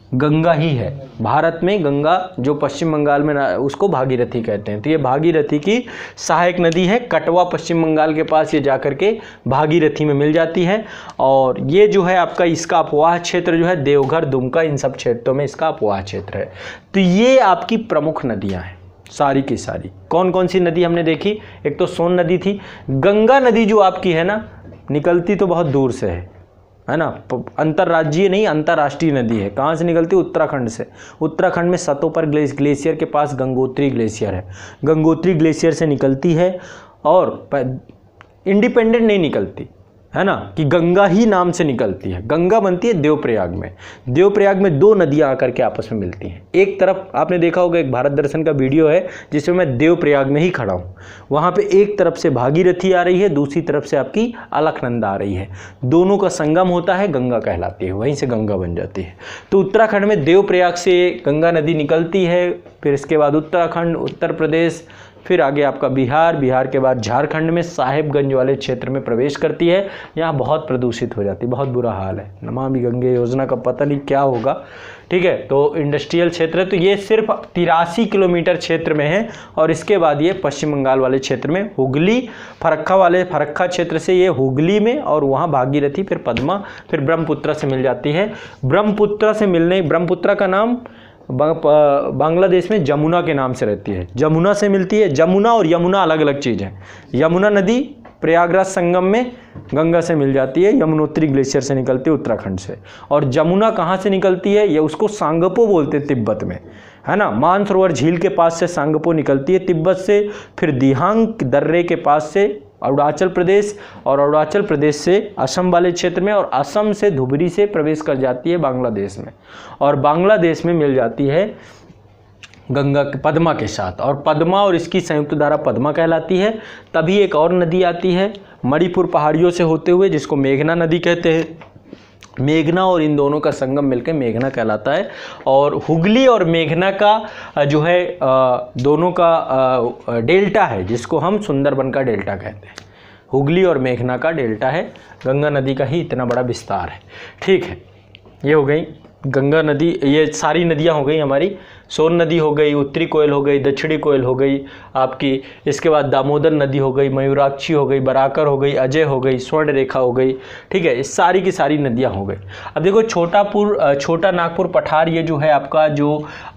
गंगा ही है। भारत में गंगा जो पश्चिम बंगाल में उसको भागीरथी कहते हैं, तो ये भागीरथी की सहायक नदी है। कटवा पश्चिम बंगाल के पास ये जाकर के भागीरथी में मिल जाती है। और ये जो है आपका इसका अपवाह क्षेत्र जो है देवघर, दुमका, इन सब क्षेत्रों में इसका अपवाह क्षेत्र है। तो ये आपकी प्रमुख नदियाँ हैं सारी की सारी। कौन कौन सी नदी हमने देखी? एक तो सोन नदी थी। गंगा नदी जो आपकी है ना, निकलती तो बहुत दूर से है है ना, अंतर्राज्यीय नहीं अंतर्राष्ट्रीय नदी है। कहाँ से निकलती है? उत्तराखंड से। उत्तराखंड में सतोपर ग्लेशियर के पास गंगोत्री ग्लेशियर है, गंगोत्री ग्लेशियर से निकलती है और इंडिपेंडेंट नहीं निकलती है ना, कि गंगा ही नाम से निकलती है। गंगा बनती है देवप्रयाग में। देवप्रयाग में दो नदियां आकर के आपस में मिलती हैं। एक तरफ आपने देखा होगा एक भारत दर्शन का वीडियो है जिसमें मैं देवप्रयाग में ही खड़ा हूँ। वहाँ पे एक तरफ से भागीरथी आ रही है, दूसरी तरफ से आपकी अलकनंदा आ रही है। दोनों का संगम होता है, गंगा कहलाती है, वहीं से गंगा बन जाती है। तो उत्तराखंड में देवप्रयाग से गंगा नदी निकलती है, फिर इसके बाद उत्तराखंड, उत्तर प्रदेश, फिर आगे आपका बिहार, बिहार के बाद झारखंड में साहेबगंज वाले क्षेत्र में प्रवेश करती है। यहाँ बहुत प्रदूषित हो जाती है, बहुत बुरा हाल है। नमामि गंगे योजना का पता नहीं क्या होगा, ठीक है। तो इंडस्ट्रियल क्षेत्र है, तो ये सिर्फ तिरासी किलोमीटर क्षेत्र में है। और इसके बाद ये पश्चिम बंगाल वाले क्षेत्र में हुगली, फरक्का वाले फरक्का क्षेत्र से ये हुगली में, और वहाँ भागीरथी, फिर पद्मा, फिर ब्रह्मपुत्रा से मिल जाती है। ब्रह्मपुत्रा से मिलने, ब्रह्मपुत्रा का नाम बांग्लादेश में जमुना के नाम से रहती है, जमुना से मिलती है। जमुना और यमुना अलग अलग चीज़ है। यमुना नदी प्रयागराज संगम में गंगा से मिल जाती है, यमुनोत्री ग्लेशियर से निकलती है उत्तराखंड से। और जमुना कहाँ से निकलती है? ये उसको सांगपो बोलते हैं तिब्बत में, है ना। मानसरोवर झील के पास से सांगपो निकलती है तिब्बत से, फिर दिहांग दर्रे के पास से अरुणाचल प्रदेश, और अरुणाचल प्रदेश से असम वाले क्षेत्र में, और असम से धुबरी से प्रवेश कर जाती है बांग्लादेश में, और बांग्लादेश में मिल जाती है गंगा के पद्मा के साथ। और पद्मा और इसकी संयुक्त धारा पद्मा कहलाती है। तभी एक और नदी आती है मणिपुर पहाड़ियों से होते हुए, जिसको मेघना नदी कहते हैं। मेघना और इन दोनों का संगम मिलकर मेघना कहलाता है। और हुगली और मेघना का जो है दोनों का डेल्टा है, जिसको हम सुंदरबन का डेल्टा कहते हैं। हुगली और मेघना का डेल्टा है, गंगा नदी का ही इतना बड़ा विस्तार है, ठीक है। ये हो गई गंगा नदी, ये सारी नदियाँ हो गई हमारी। सोन नदी हो गई, उत्तरी कोयल हो गई, दक्षिणी कोयल हो गई आपकी। इसके बाद दामोदर नदी हो गई, मयूराक्षी हो गई, बराकर हो गई, अजय हो गई, स्वर्ण रेखा हो गई, ठीक है। इस सारी की सारी नदियाँ हो गई। अब देखो छोटापुर, छोटा नागपुर पठार, ये जो है आपका जो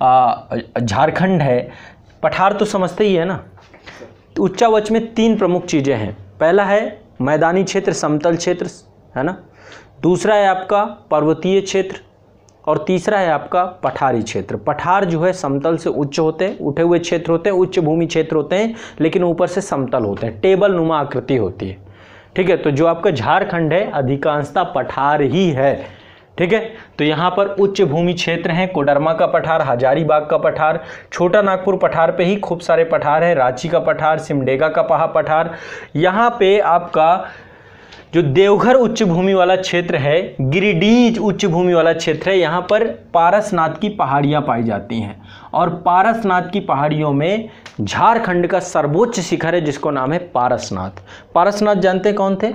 झारखंड है, पठार तो समझते ही है ना। तो उच्चावच में तीन प्रमुख चीज़ें हैं। पहला है मैदानी क्षेत्र, समतल क्षेत्र, है ना। दूसरा है आपका पर्वतीय क्षेत्र, और तीसरा है आपका पठारी क्षेत्र। पठार जो है समतल से उच्च होते हैं, उठे हुए क्षेत्र होते हैं, उच्च भूमि क्षेत्र होते हैं, लेकिन ऊपर से समतल होते हैं, टेबल नुमा आकृति होती है, ठीक है। तो जो आपका झारखंड है अधिकांशतः पठार ही है, ठीक है। तो यहाँ पर उच्च भूमि क्षेत्र हैं, कोडरमा का पठार, हजारीबाग का पठार, छोटा नागपुर पठार पे ही खूब सारे पठार हैं, रांची का पठार, सिमडेगा का पहा पठार। यहाँ पे आपका जो देवघर उच्च भूमि वाला क्षेत्र है, गिरिडीह उच्च भूमि वाला क्षेत्र है, यहाँ पर पारसनाथ की पहाड़ियाँ पाई जाती हैं। और पारसनाथ की पहाड़ियों में झारखंड का सर्वोच्च शिखर है, जिसको नाम है पारसनाथ। पारसनाथ जानते हैं कौन थे?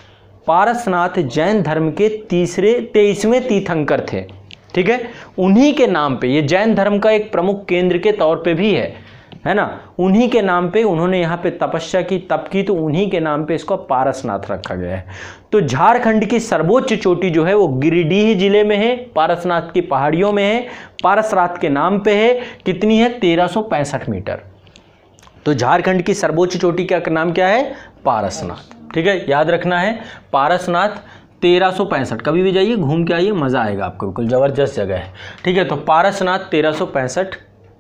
पारसनाथ जैन धर्म के तीसरे तेईसवें तीर्थंकर थे, ठीक है। उन्हीं के नाम पे ये जैन धर्म का एक प्रमुख केंद्र के तौर पे भी है, है ना। उन्हीं के नाम पे उन्होंने यहाँ पे तपस्या की, तप की, तो उन्हीं के नाम पे इसको पारसनाथ रखा गया है। तो झारखंड की सर्वोच्च चोटी जो है वो गिरिडीह जिले में है, पारसनाथ की पहाड़ियों में है, पारसनाथ के नाम पे है। कितनी है? तेरह सौ पैंसठ मीटर। तो झारखंड की सर्वोच्च चोटी का नाम क्या है? पारसनाथ, ठीक है। याद रखना है पारसनाथ तेरह सौ पैंसठ। कभी भी जाइए, घूम के आइए, मज़ा आएगा आपको, बिल्कुल ज़बरदस्त जगह है, ठीक है। तो पारसनाथ तेरह सौ पैंसठ,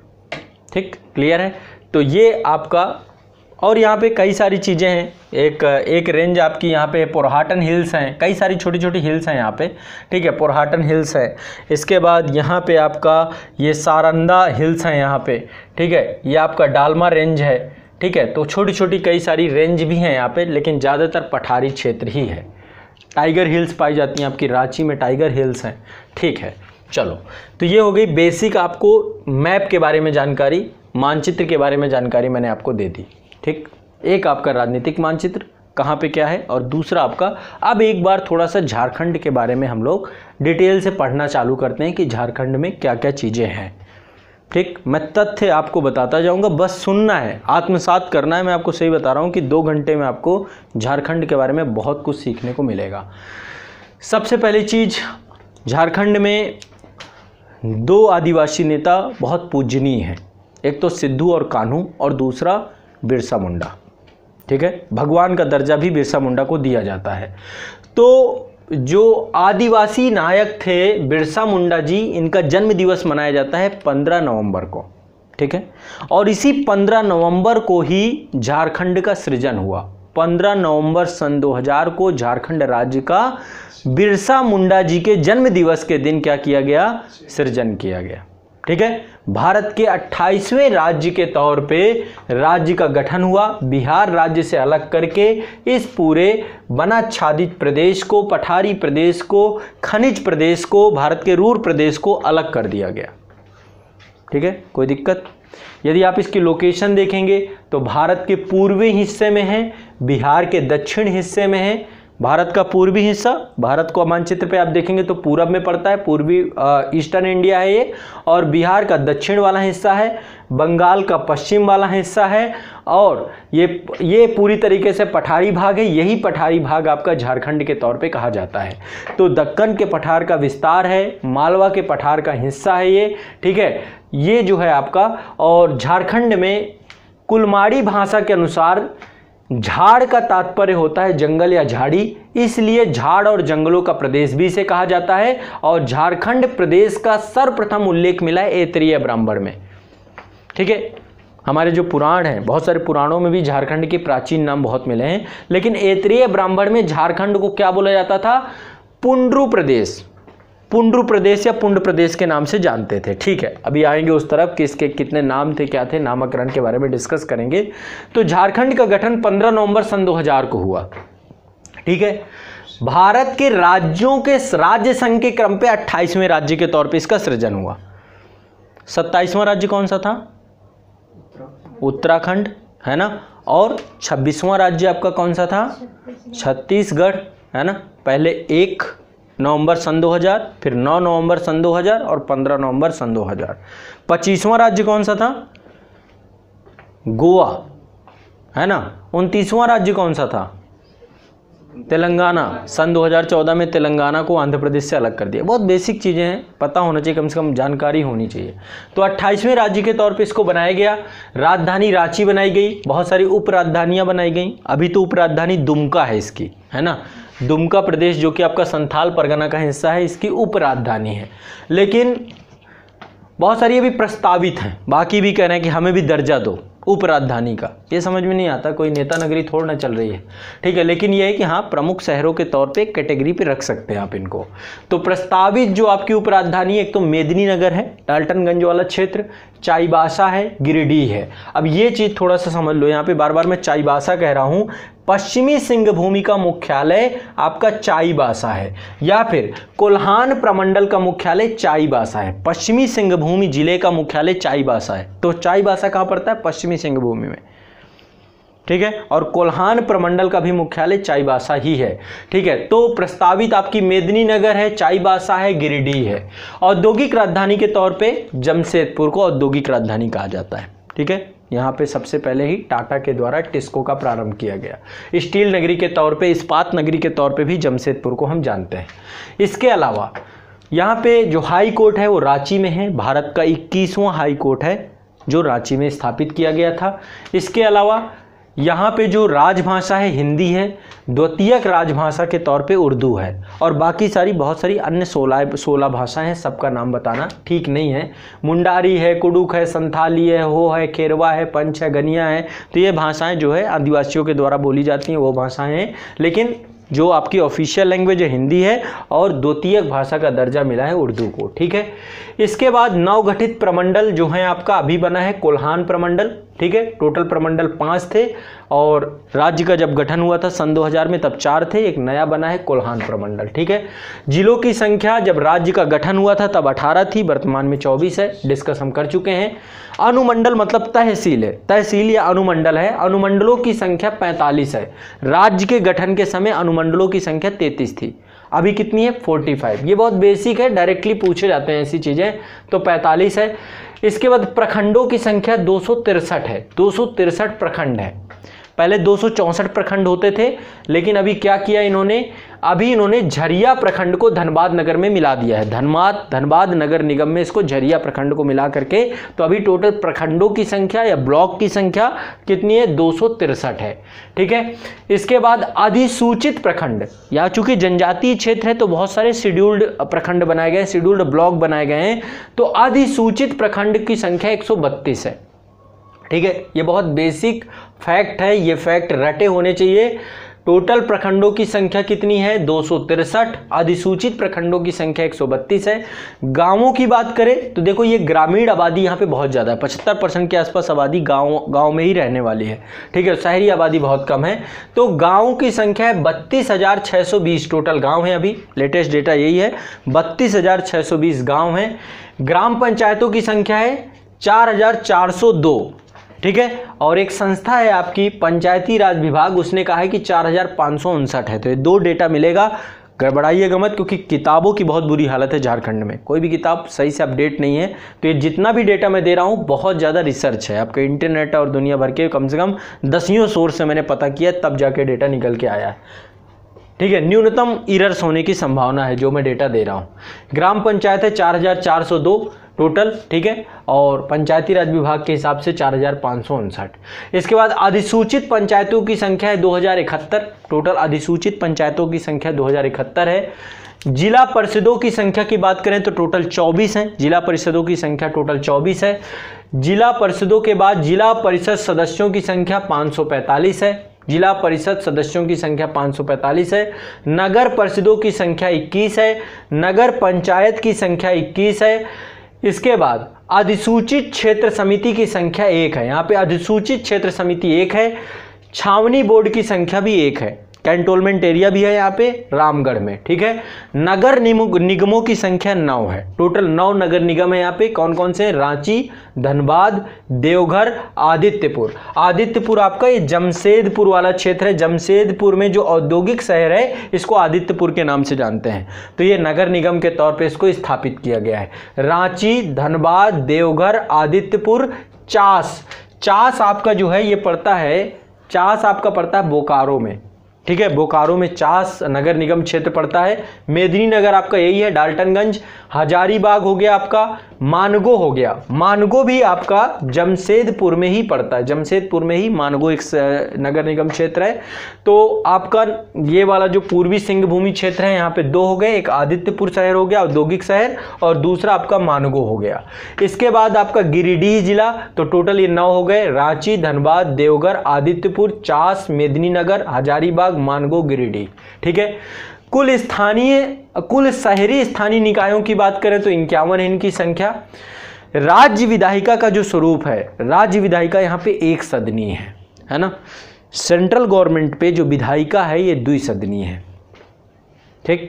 ठीक, क्लियर है। तो ये आपका, और यहाँ पे कई सारी चीज़ें हैं। एक एक रेंज आपकी यहाँ पे पोरहाटन हिल्स हैं, कई सारी छोटी छोटी हिल्स हैं यहाँ पे, ठीक है। पोरहाटन हिल्स है। इसके बाद यहाँ पे आपका ये सारंदा हिल्स हैं यहाँ पे, ठीक है। ये आपका डालमा रेंज है, ठीक है। तो छोटी छोटी कई सारी रेंज भी हैं यहाँ पे, लेकिन ज़्यादातर पठारी क्षेत्र ही है। टाइगर हिल्स पाई जाती हैं आपकी, रांची में टाइगर हिल्स हैं, ठीक है। चलो, तो ये हो गई बेसिक आपको मैप के बारे में जानकारी, मानचित्र के बारे में जानकारी मैंने आपको दे दी, ठीक। एक आपका राजनीतिक मानचित्र, कहाँ पे क्या है, और दूसरा आपका अब एक बार थोड़ा सा झारखंड के बारे में हम लोग डिटेल से पढ़ना चालू करते हैं कि झारखंड में क्या क्या चीज़ें हैं। ठीक, मैं तथ्य आपको बताता जाऊंगा, बस सुनना है, आत्मसात करना है। मैं आपको सही बता रहा हूँ कि दो घंटे में आपको झारखंड के बारे में बहुत कुछ सीखने को मिलेगा। सबसे पहली चीज़, झारखंड में दो आदिवासी नेता बहुत पूजनीय हैं, एक तो सिद्धू और कान्हू और दूसरा बिरसा मुंडा। ठीक है, भगवान का दर्जा भी बिरसा मुंडा को दिया जाता है। तो जो आदिवासी नायक थे बिरसा मुंडा जी, इनका जन्म दिवस मनाया जाता है पंद्रह नवंबर को। ठीक है, और इसी पंद्रह नवंबर को ही झारखंड का सृजन हुआ। पंद्रह नवंबर सन दो हज़ार को झारखंड राज्य का बिरसा मुंडा जी के जन्म दिवस के दिन क्या किया गया, सृजन किया गया। ठीक है, भारत के अट्ठाईसवें राज्य के तौर पे राज्य का गठन हुआ। बिहार राज्य से अलग करके इस पूरे वनाच्छादित प्रदेश को, पठारी प्रदेश को, खनिज प्रदेश को, भारत के रूर प्रदेश को अलग कर दिया गया। ठीक है, कोई दिक्कत? यदि आप इसकी लोकेशन देखेंगे तो भारत के पूर्वी हिस्से में है, बिहार के दक्षिण हिस्से में है। भारत का पूर्वी हिस्सा, भारत को मानचित्र पे आप देखेंगे तो पूरब में पड़ता है, पूर्वी ईस्टर्न इंडिया है ये, और बिहार का दक्षिण वाला हिस्सा है, बंगाल का पश्चिम वाला हिस्सा है, और ये ये पूरी तरीके से पठारी भाग है। यही पठारी भाग आपका झारखंड के तौर पे कहा जाता है। तो दक्कन के पठार का विस्तार है, मालवा के पठार का हिस्सा है ये। ठीक है, ये जो है आपका, और झारखंड में कुलमाड़ी भाषा के अनुसार झाड़ का तात्पर्य होता है जंगल या झाड़ी, इसलिए झाड़ और जंगलों का प्रदेश भी इसे कहा जाता है। और झारखंड प्रदेश का सर्वप्रथम उल्लेख मिला है ऐतरेय ब्राह्मण में। ठीक है, हमारे जो पुराण हैं, बहुत सारे पुराणों में भी झारखंड के प्राचीन नाम बहुत मिले हैं, लेकिन ऐतरेय ब्राह्मण में झारखंड को क्या बोला जाता था, पुंड्रु प्रदेश, पुंड्रु प्रदेश या पुंड प्रदेश के नाम से जानते थे। ठीक है, अभी आएंगे उस तरफ किसके कितने नाम थे, क्या थे, नामकरण के बारे में डिस्कस करेंगे। तो झारखंड का गठन पंद्रह नवंबर सन दो हज़ार को हुआ। ठीक है, भारत के राज्यों के राज्य संघ के क्रम पे अट्ठाईसवें राज्य के तौर पे इसका सृजन हुआ। सत्ताईसवां राज्य कौन सा था, उत्तराखंड, है ना, और छब्बीसवां राज्य आपका कौन सा था, छत्तीसगढ़, है ना। पहले एक नवंबर सन दो हज़ार, फिर नौ नवंबर सन दो हज़ार और पंद्रह नवंबर सन दो हज़ार। पच्चीसवां राज्य कौन सा था, गोवा, है ना। उनतीसवां राज्य कौन सा था, तेलंगाना। सन दो हज़ार चौदह में तेलंगाना को आंध्र प्रदेश से अलग कर दिया। बहुत बेसिक चीज़ें हैं, पता होना चाहिए, कम से कम जानकारी होनी चाहिए। तो अट्ठाईसवें राज्य के तौर पे इसको बनाया गया। राजधानी रांची बनाई गई, बहुत सारी उप राजधानियाँ बनाई गई। अभी तो उप राजधानी दुमका है इसकी, है ना। दुमका प्रदेश जो कि आपका संथाल परगना का हिस्सा है, इसकी उप राजधानी है। लेकिन बहुत सारी अभी प्रस्तावित हैं, बाकी भी कह रहे हैं कि हमें भी दर्जा दो उप राजधानी का। ये समझ में नहीं आता, कोई नेता नगरी थोड़ा ना चल रही है, ठीक है। लेकिन ये है कि हाँ, प्रमुख शहरों के तौर पे कैटेगरी पे रख सकते हैं आप इनको। तो प्रस्तावित जो आपकी उप राजधानी, एक तो मेदिनीनगर है, डाल्टनगंज वाला क्षेत्र, चाईबासा है, गिरिडीह है। अब ये चीज़ थोड़ा सा समझ लो, यहाँ पे बार बार मैं चाईबासा कह रहा हूँ। पश्चिमी सिंहभूमि का मुख्यालय आपका चाईबासा है, या फिर कोल्हान प्रमंडल का मुख्यालय चाईबासा है। पश्चिमी सिंहभूमि जिले का मुख्यालय चाईबासा है। तो चाईबासा कहाँ पड़ता है, पश्चिमी सिंहभूमि में, ठीक है। और कोल्हान प्रमंडल का भी मुख्यालय चाईबासा ही है, ठीक है। तो प्रस्तावित आपकी मेदिनीनगर है, चाईबासा है, गिरिडीह है। औद्योगिक राजधानी के तौर पे जमशेदपुर को औद्योगिक राजधानी कहा जाता है, ठीक है। यहाँ पे सबसे पहले ही टाटा के द्वारा टिस्को का प्रारंभ किया गया। स्टील नगरी के तौर पे, इस्पात नगरी के तौर पे भी जमशेदपुर को हम जानते हैं। इसके अलावा यहाँ पे जो हाई कोर्ट है वो रांची में है। भारत का इक्कीसवां हाई कोर्ट है जो रांची में स्थापित किया गया था। इसके अलावा यहाँ पे जो राजभाषा है हिंदी है, द्वितीयक राजभाषा के तौर पे उर्दू है, और बाकी सारी बहुत सारी अन्य सोलह सोलह भाषाएं हैं। सबका नाम बताना ठीक नहीं है। मुंडारी है, कुडुक है, संथाली है, हो है, खेरवा है, पंच है, गनिया है। तो ये भाषाएं जो है आदिवासियों के द्वारा बोली जाती हैं, वो भाषाएं हैं। लेकिन जो आपकी ऑफिशियल लैंग्वेज है हिंदी है, और द्वितीयक भाषा का दर्जा मिला है उर्दू को, ठीक है। इसके बाद नवगठित प्रमंडल जो है आपका अभी बना है कोल्हान प्रमंडल, ठीक है। टोटल प्रमंडल पाँच थे और राज्य का जब गठन हुआ था सन दो हज़ार में तब चार थे, एक नया बना है कोल्हान प्रमंडल, ठीक है। जिलों की संख्या जब राज्य का गठन हुआ था तब अठारह थी, वर्तमान में चौबीस है, डिस्कस हम कर चुके हैं। अनुमंडल मतलब तहसील है, तहसील या अनुमंडल है। अनुमंडलों की संख्या पैंतालीस है। राज्य के गठन के समय अनुमंडलों की संख्या तैंतीस थी, अभी कितनी है पैंतालीस। ये बहुत बेसिक है, डायरेक्टली पूछे जाते हैं ऐसी चीजें, तो पैंतालीस है। इसके बाद प्रखंडों की संख्या दो सौ तिरसठ है, दो सौ तिरसठ प्रखंड है। पहले दो सौ चौंसठ प्रखंड होते थे, लेकिन अभी क्या किया इन्होंने, अभी इन्होंने झरिया प्रखंड को धनबाद नगर में मिला दिया है। धनबाद धनबाद नगर निगम में इसको झरिया प्रखंड को मिला करके, तो अभी टोटल प्रखंडों की संख्या या ब्लॉक की संख्या कितनी है, दो सौ तिरसठ है, ठीक है। इसके बाद अधिसूचित प्रखंड, या चूंकि जनजातीय क्षेत्र है तो बहुत सारे शेड्यूल्ड प्रखंड बनाए गए, शेड्यूल्ड ब्लॉक बनाए गए हैं, तो अधिसूचित प्रखंड की संख्या एक सौ बत्तीस है, ठीक है। ये बहुत बेसिक फैक्ट है, ये फैक्ट रटे होने चाहिए। टोटल प्रखंडों की संख्या कितनी है, दो सौ तिरसठ। अधिसूचित प्रखंडों की संख्या एक सौ बत्तीस है। गांवों की बात करें तो देखो ये ग्रामीण आबादी यहाँ पे बहुत ज़्यादा है, पचहत्तर परसेंट के आसपास आबादी गांव गांव में ही रहने वाली है, ठीक है। शहरी आबादी बहुत कम है। तो गाँवों की संख्या है बत्तीस हजार छः सौ बीस टोटल गाँव है, अभी लेटेस्ट डेटा यही है, बत्तीस हजार छः सौ बीस गाँव हैं। ग्राम पंचायतों की संख्या है चार हजार चार सौ दो, ठीक है। और एक संस्था है आपकी पंचायती राज विभाग, उसने कहा है कि चार हजार पाँच सौ उनसठ है। तो ये दो डेटा मिलेगा, गड़बड़ाइएगा मत, क्योंकि किताबों की बहुत बुरी हालत है झारखंड में, कोई भी किताब सही से अपडेट नहीं है। तो ये जितना भी डेटा मैं दे रहा हूँ बहुत ज़्यादा रिसर्च है, आपके इंटरनेट और दुनिया भर के कम से कम दसियों सोर्स से मैंने पता किया, तब जाके डेटा निकल के आया है, ठीक है। न्यूनतम इरर्स होने की संभावना है जो मैं डेटा दे रहा हूँ। ग्राम पंचायत है चार हजार चार सौ दो टोटल, ठीक है, और पंचायती राज विभाग के हिसाब से चार हजार पाँच सौ उनसठ। इसके बाद अधिसूचित पंचायतों की संख्या है दो हजार इकहत्तर, टोटल अधिसूचित पंचायतों की संख्या दो हजार इकहत्तर है। जिला परिषदों की संख्या की बात करें तो टोटल चौबीस है, जिला परिषदों की संख्या टोटल चौबीस है। जिला परिषदों के बाद जिला परिषद सदस्यों की संख्या पाँच सौ पैंतालीस है, जिला परिषद सदस्यों की संख्या पाँच सौ पैंतालीस है। नगर परिषदों की संख्या इक्कीस है, नगर पंचायत की संख्या इक्कीस है। इसके बाद अधिसूचित क्षेत्र समिति की संख्या एक है, यहाँ पे अधिसूचित क्षेत्र समिति एक है। छावनी बोर्ड की संख्या भी एक है, कैंटोनमेंट एरिया भी है यहाँ पे रामगढ़ में, ठीक है। नगर निगमों की संख्या नौ है, टोटल नौ नगर निगम है यहाँ पे। कौन कौन से, रांची, धनबाद, देवघर, आदित्यपुर। आदित्यपुर आपका ये जमशेदपुर वाला क्षेत्र है, जमशेदपुर में जो औद्योगिक शहर है इसको आदित्यपुर के नाम से जानते हैं, तो ये नगर निगम के तौर पे इसको स्थापित किया गया है। रांची, धनबाद, देवघर, आदित्यपुर, चास। चास आपका जो है ये पड़ता है, चास आपका पड़ता है बोकारो में, ठीक है। बोकारो में चास नगर निगम क्षेत्र पड़ता है। मेदिनीनगर आपका यही है, डाल्टनगंज। हजारीबाग हो गया आपका, मानगो हो गया, मानगो भी आपका जमशेदपुर में ही पड़ता है, जमशेदपुर में ही मानगो एक नगर निगम क्षेत्र है। तो आपका ये वाला जो पूर्वी सिंहभूमि क्षेत्र है यहाँ पे दो हो गए, एक आदित्यपुर शहर हो गया औद्योगिक शहर, और दूसरा आपका मानगो हो गया। इसके बाद आपका गिरिडीह जिला, तो टोटल ये नौ हो गए, रांची, धनबाद, देवघर, आदित्यपुर, चास, मेदिनीनगर, हजारीबाग, मानगो, गिरिडीह, ठीक है। कुल स्थानीय कुल शहरी स्थानीय निकायों की बात करें तो इक्यावन है इनकी संख्या। राज्य विधायिका का जो स्वरूप है, राज्य विधायिका यहाँ पे एक सदनीय है, है ना। सेंट्रल गवर्नमेंट पे जो विधायिका है ये द्विसदनीय है, ठीक।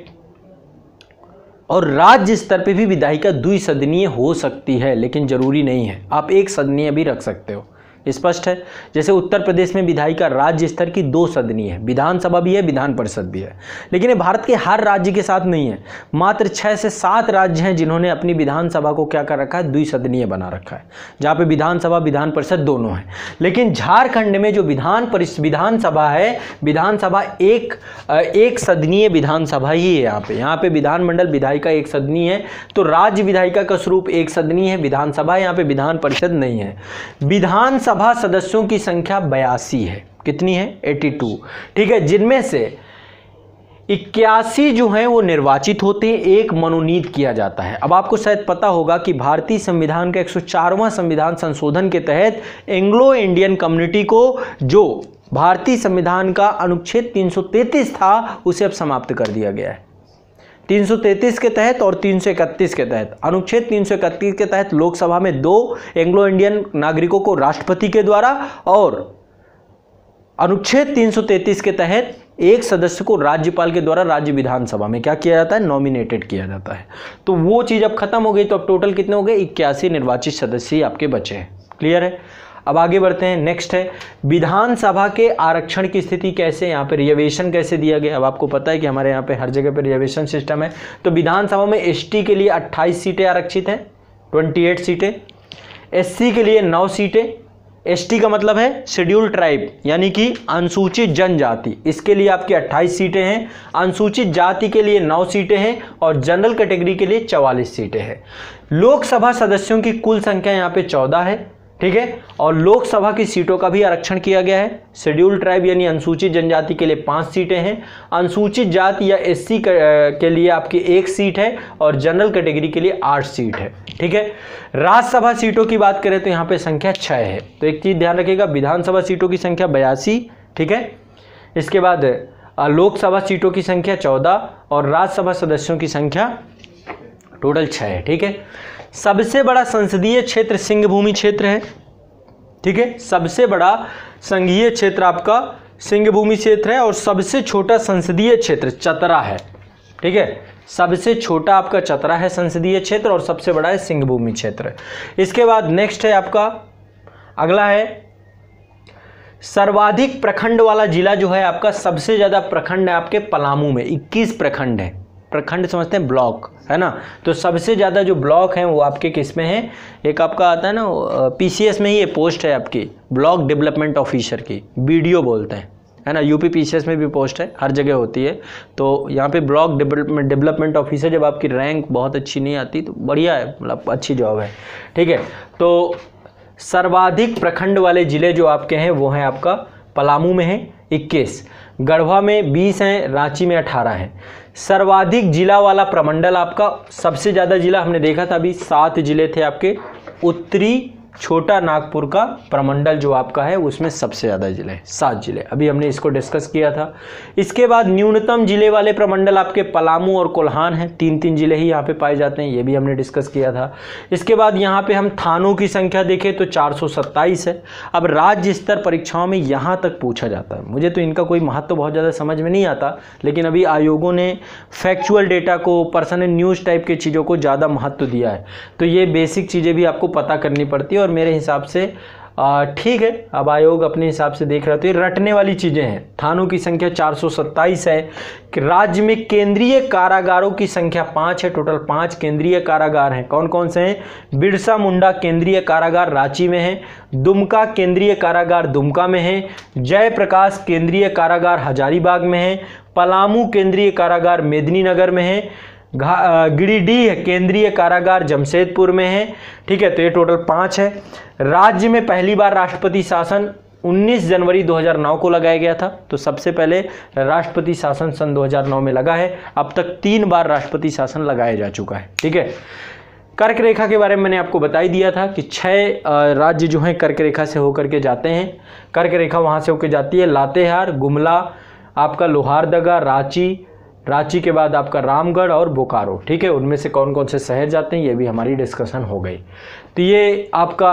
और राज्य स्तर पे भी विधायिका द्विसदनीय हो सकती है, लेकिन जरूरी नहीं है, आप एक सदनीय भी रख सकते हो, स्पष्ट है। जैसे उत्तर प्रदेश में विधायिका राज्य स्तर की दो सदनीय है, विधानसभा भी है, विधान परिषद भी है, लेकिन ये भारत के हर राज्य के साथ नहीं है। मात्र छः से सात राज्य हैं जिन्होंने अपनी विधानसभा को क्या कर रखा है, द्विसदनीय बना रखा है, जहाँ पे विधानसभा विधान परिषद दोनों है। लेकिन झारखंड में जो विधान परिषद विधानसभा है, विधानसभा एक एक सदनीय विधानसभा ही है यहाँ पे, यहाँ पे विधानमंडल विधायिका एक सदनीय है। तो राज्य विधायिका का स्वरूप एक सदनीय है, विधानसभा यहाँ पे विधान परिषद नहीं है। विधानसभा सभा सदस्यों की संख्या बयासी है, कितनी है, बयासी, ठीक है, जिनमें से इक्यासी जो हैं वो निर्वाचित होते हैं, एक मनोनीत किया जाता है। अब आपको शायद पता होगा कि भारतीय संविधान का एक सौ चारवां संविधान संशोधन के तहत एंग्लो इंडियन कम्युनिटी को, जो भारतीय संविधान का अनुच्छेद तीन सौ तैंतीस था, उसे अब समाप्त कर दिया गया है। तीन सौ तैंतीस के तहत और तीन सौ इकतीस के तहत। अनुच्छेद तीन सौ इकतीस के तहत लोकसभा में दो एंग्लो इंडियन नागरिकों को राष्ट्रपति के द्वारा और अनुच्छेद तीन सौ तैंतीस के तहत एक सदस्य को राज्यपाल के द्वारा राज्य विधानसभा में क्या किया जाता है, नॉमिनेटेड किया जाता है। तो वो चीज़ अब खत्म हो गई, तो अब टोटल कितने हो गए, इक्यासी निर्वाचित सदस्य आपके बचे हैं। क्लियर है। अब आगे बढ़ते हैं। नेक्स्ट है विधानसभा के आरक्षण की स्थिति कैसे, यहाँ पे रिजर्वेशन कैसे दिया गया। अब आपको पता है कि हमारे यहाँ पे हर जगह पे रिजर्वेशन सिस्टम है। तो विधानसभा में एसटी के लिए अट्ठाईस सीटें आरक्षित हैं, अट्ठाईस सीटें। एससी के लिए नौ सीटें। एसटी का मतलब है शेड्यूल ट्राइब यानी कि अनुसूचित जनजाति, इसके लिए आपकी अट्ठाईस सीटें हैं। अनुसूचित जाति के लिए नौ सीटें हैं और जनरल कैटेगरी के लिए चवालीस सीटें हैं। लोकसभा सदस्यों की कुल संख्या यहाँ पे चौदह है, ठीक है। और लोकसभा की सीटों का भी आरक्षण किया गया है। शेड्यूल ट्राइब यानी अनुसूचित जनजाति के लिए पांच सीटें हैं, अनुसूचित जाति या एससी के लिए आपकी एक सीट है और जनरल कैटेगरी के लिए आठ सीट है, ठीक है। राज्यसभा सीटों की बात करें तो यहाँ पे संख्या छः है। तो एक चीज ध्यान रखिएगा, विधानसभा सीटों की संख्या बयासी, ठीक है। इसके बाद लोकसभा सीटों की संख्या चौदह और राज्यसभा सदस्यों की संख्या टोटल छः है, ठीक है। सबसे बड़ा संसदीय क्षेत्र सिंहभूमि क्षेत्र है, ठीक है। सबसे बड़ा संघीय क्षेत्र आपका सिंहभूमि क्षेत्र है और सबसे छोटा संसदीय क्षेत्र चतरा है, ठीक है। सबसे छोटा आपका चतरा है संसदीय क्षेत्र और सबसे बड़ा है सिंहभूमि क्षेत्र। इसके बाद नेक्स्ट है आपका अगला है सर्वाधिक प्रखंड वाला जिला जो है आपका, सबसे ज्यादा प्रखंड है आपके पलामू में, इक्कीस प्रखंड है। प्रखंड समझते हैं ब्लॉक, है ना। तो सबसे ज़्यादा जो ब्लॉक हैं वो आपके किस में है, एक आपका आता है ना पीसीएस में ही ये पोस्ट है आपकी, ब्लॉक डेवलपमेंट ऑफिसर की, बीडीओ बोलते हैं, है ना। यूपी पीसीएस में भी पोस्ट है, हर जगह होती है। तो यहाँ पे ब्लॉक डेवलपमेंट डेवलपमेंट ऑफिसर, जब आपकी रैंक बहुत अच्छी नहीं आती तो बढ़िया है, मतलब अच्छी जॉब है, ठीक है। तो सर्वाधिक प्रखंड वाले ज़िले जो आपके हैं वो हैं आपका पलामू में है इक्कीस, गढ़वा में बीस हैं, रांची में अठारह हैं। सर्वाधिक जिला वाला प्रमंडल आपका, सबसे ज़्यादा जिला हमने देखा था अभी, सात जिले थे आपके। उत्तरी छोटा नागपुर का प्रमंडल जो आपका है उसमें सबसे ज़्यादा जिले हैं, सात जिले, अभी हमने इसको डिस्कस किया था। इसके बाद न्यूनतम जिले वाले प्रमंडल आपके पलामू और कोल्हान हैं, तीन तीन जिले ही यहाँ पे पाए जाते हैं, ये भी हमने डिस्कस किया था। इसके बाद यहाँ पे हम थानों की संख्या देखें तो चार सौ सत्ताईस है। अब राज्य स्तर परीक्षाओं में यहाँ तक पूछा जाता है, मुझे तो इनका कोई महत्व तो बहुत ज़्यादा समझ में नहीं आता, लेकिन अभी आयोगों ने फैक्चुअल डेटा को, पर्सनल न्यूज़ टाइप की चीज़ों को ज़्यादा महत्व दिया है। तो ये बेसिक चीज़ें भी आपको पता करनी पड़ती है और मेरे हिसाब से ठीक है, अब आयोग अपने हिसाब से देख रहा है। तो ये रटने वाली चीज़ें हैं। थानों की संख्या चार सौ सत्ताईस है। राज्य में केंद्रीय कारागारों की संख्या पाँच है, टोटल पाँच केंद्रीय कारागार हैं। कौन कौन से हैं? बिरसा मुंडा केंद्रीय कारागार रांची में है, दुमका केंद्रीय कारागार दुमका में है, जयप्रकाश केंद्रीय कारागार हजारीबाग में है, पलामू केंद्रीय कारागार मेदिनीनगर में है, गिरिडीह केंद्रीय कारागार जमशेदपुर में है, ठीक है। तो ये टोटल पाँच है। राज्य में पहली बार राष्ट्रपति शासन उन्नीस जनवरी दो हज़ार नौ को लगाया गया था। तो सबसे पहले राष्ट्रपति शासन सन दो हज़ार नौ में लगा है। अब तक तीन बार राष्ट्रपति शासन लगाया जा चुका है, ठीक है। कर्क रेखा के बारे में मैंने आपको बता ही दिया था कि छह राज्य जो हैं कर्क रेखा से होकर के जाते हैं। कर्क रेखा वहाँ से होकर जाती है लातेहार, गुमला, आपका लोहारदगा, रांची, रांची के बाद आपका रामगढ़ और बोकारो, ठीक है। उनमें से कौन कौन से शहर जाते हैं ये भी हमारी डिस्कशन हो गई। तो ये आपका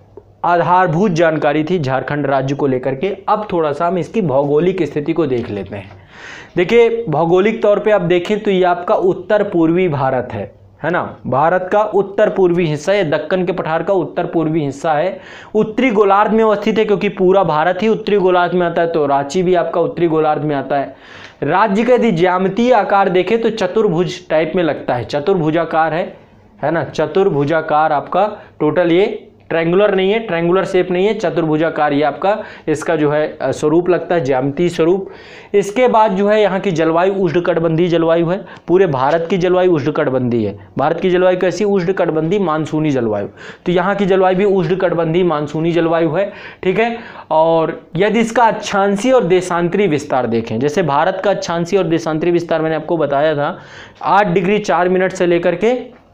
आधारभूत जानकारी थी झारखंड राज्य को लेकर के। अब थोड़ा सा हम इसकी भौगोलिक स्थिति को देख लेते हैं। देखिए भौगोलिक तौर पे आप देखें तो ये आपका उत्तर पूर्वी भारत है, है ना। भारत का उत्तर पूर्वी हिस्सा, ये दक्कन के पठार का उत्तर पूर्वी हिस्सा है। उत्तरी गोलार्ध में अवस्थित है, क्योंकि पूरा भारत ही उत्तरी गोलार्ध में आता है, तो रांची भी आपका उत्तरी गोलार्ध में आता है। राज्य का यदि ज्यामितीय आकार देखें तो चतुर्भुज टाइप में लगता है, चतुर्भुजाकार है, है ना। चतुर्भुजाकार आपका टोटल, ये ट्रायंगुलर नहीं है, ट्रायंगुलर शेप नहीं है, चतुर्भुजाकार ये आपका इसका जो है स्वरूप लगता है, ज्यामितीय स्वरूप। इसके बाद जो है यहाँ की जलवायु उष्णकटिबंधीय जलवायु है। पूरे भारत की जलवायु उष्णकटिबंधीय है। भारत की जलवायु कैसी? उष्णकटिबंधीय मानसूनी जलवायु। तो यहाँ की जलवायु भी उष्णकटिबंधीय मानसूनी जलवायु है, ठीक है। और यदि इसका अक्षांशीय और देशांतरी विस्तार देखें, जैसे भारत का अक्षांशीय और देशांतरी विस्तार मैंने आपको बताया था, आठ डिग्री चार मिनट से लेकर के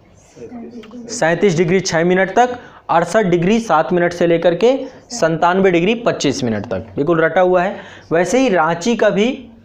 सैंतीस डिग्री छः मिनट तक, अड़सठ डिग्री सात मिनट से लेकर के संतानवे डिग्री पच्चीस मिनट तक, बिल्कुल रटा हुआ है। वैसे ही रांची का भी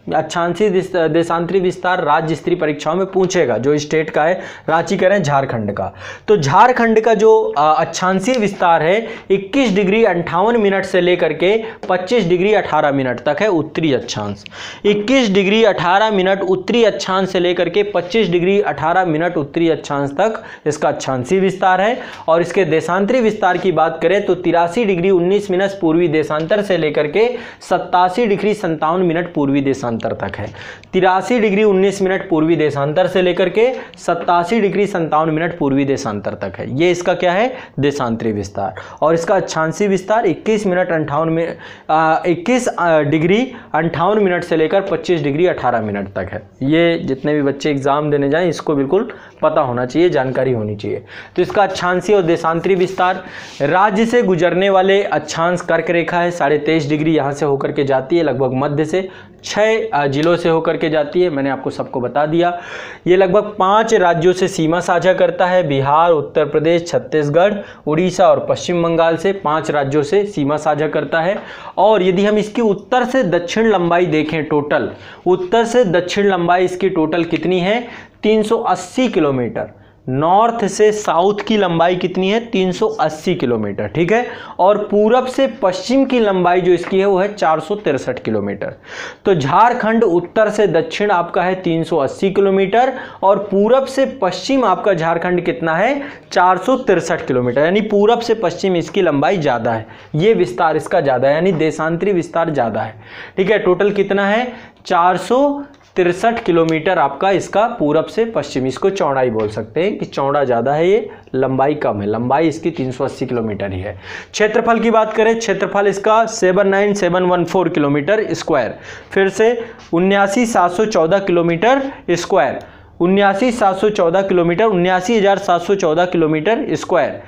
अक्षांशीय देशांतरी विस्तार राज्य स्तरीय परीक्षाओं में पूछेगा, जो स्टेट का है, रांची का है, झारखंड का। तो झारखंड का जो अक्षांशीय विस्तार है इक्कीस डिग्री अंठावन मिनट से लेकर के पच्चीस डिग्री अठारह मिनट तक है उत्तरी अक्षांश। इक्कीस डिग्री अठारह मिनट उत्तरी अक्षांश से लेकर के पच्चीस डिग्री अठारह मिनट उत्तरी अक्षांश तक इसका अक्षांशीय विस्तार है। और इसके देशांतरी विस्तार की बात करें तो तिरासी डिग्री उन्नीस मिनट पूर्वी देशांतर से लेकर के सत्तासी डिग्री संतावन मिनट पूर्वी देशांतर तक है। तिरासी डिग्री उन्नीस मिनट पूर्वी देशांतर से लेकर के सत्तासी डिग्री संतावन मिनट पूर्वी देशांतर तक है। ये इसका क्या है, देशांतरी विस्तार। और इसका अक्षांशीय विस्तार इक्कीस मिनट अंठावन में इक्कीस डिग्री अंठावन मिनट से लेकर पच्चीस डिग्री अठारह मिनट तक है। ये जितने भी बच्चे एग्जाम देने जाएं इसको बिल्कुल पता होना चाहिए, जानकारी होनी चाहिए। तो इसका अक्षांशीय और देशांतरी विस्तार, राज्य से गुजरने वाले अक्षांश कर्क रेखा है, साढ़े तेईस डिग्री यहाँ से होकर के जाती है, लगभग मध्य से छः जिलों से होकर के जाती है, मैंने आपको सबको बता दिया। ये लगभग पांच राज्यों से सीमा साझा करता है, बिहार, उत्तर प्रदेश, छत्तीसगढ़, उड़ीसा और पश्चिम बंगाल से पांच राज्यों से सीमा साझा करता है। और यदि हम इसकी उत्तर से दक्षिण लंबाई देखें, टोटल उत्तर से दक्षिण लंबाई इसकी टोटल कितनी है, तीन सौ अस्सी किलोमीटर। नॉर्थ से साउथ की लंबाई कितनी है, तीन सौ अस्सी किलोमीटर, ठीक है। और पूरब से पश्चिम की लंबाई जो इसकी है वो है चार सौ तिरसठ किलोमीटर। तो झारखंड उत्तर से दक्षिण आपका है तीन सौ अस्सी किलोमीटर और पूरब से पश्चिम आपका झारखंड कितना है, चार सौ तिरसठ किलोमीटर, यानी पूरब से पश्चिम इसकी लंबाई ज़्यादा है, ये विस्तार इसका ज़्यादा है, यानी देशांतरी विस्तार ज़्यादा है, ठीक है। टोटल कितना है, चार सौ तिरसठ किलोमीटर आपका इसका पूरब से पश्चिम, इसको चौड़ाई बोल सकते हैं कि चौड़ा ज़्यादा है, ये लंबाई कम है, लंबाई इसकी तीन सौ अस्सी किलोमीटर ही है। क्षेत्रफल की बात करें, क्षेत्रफल इसका seven nine seven one four kilometre square, फिर से उन्यासी सात सौ चौदह किलोमीटर स्क्वायर, उन्यासी सात सौ चौदह किलोमीटर, उन्यासी हज़ार सात सौ चौदह किलोमीटर स्क्वायर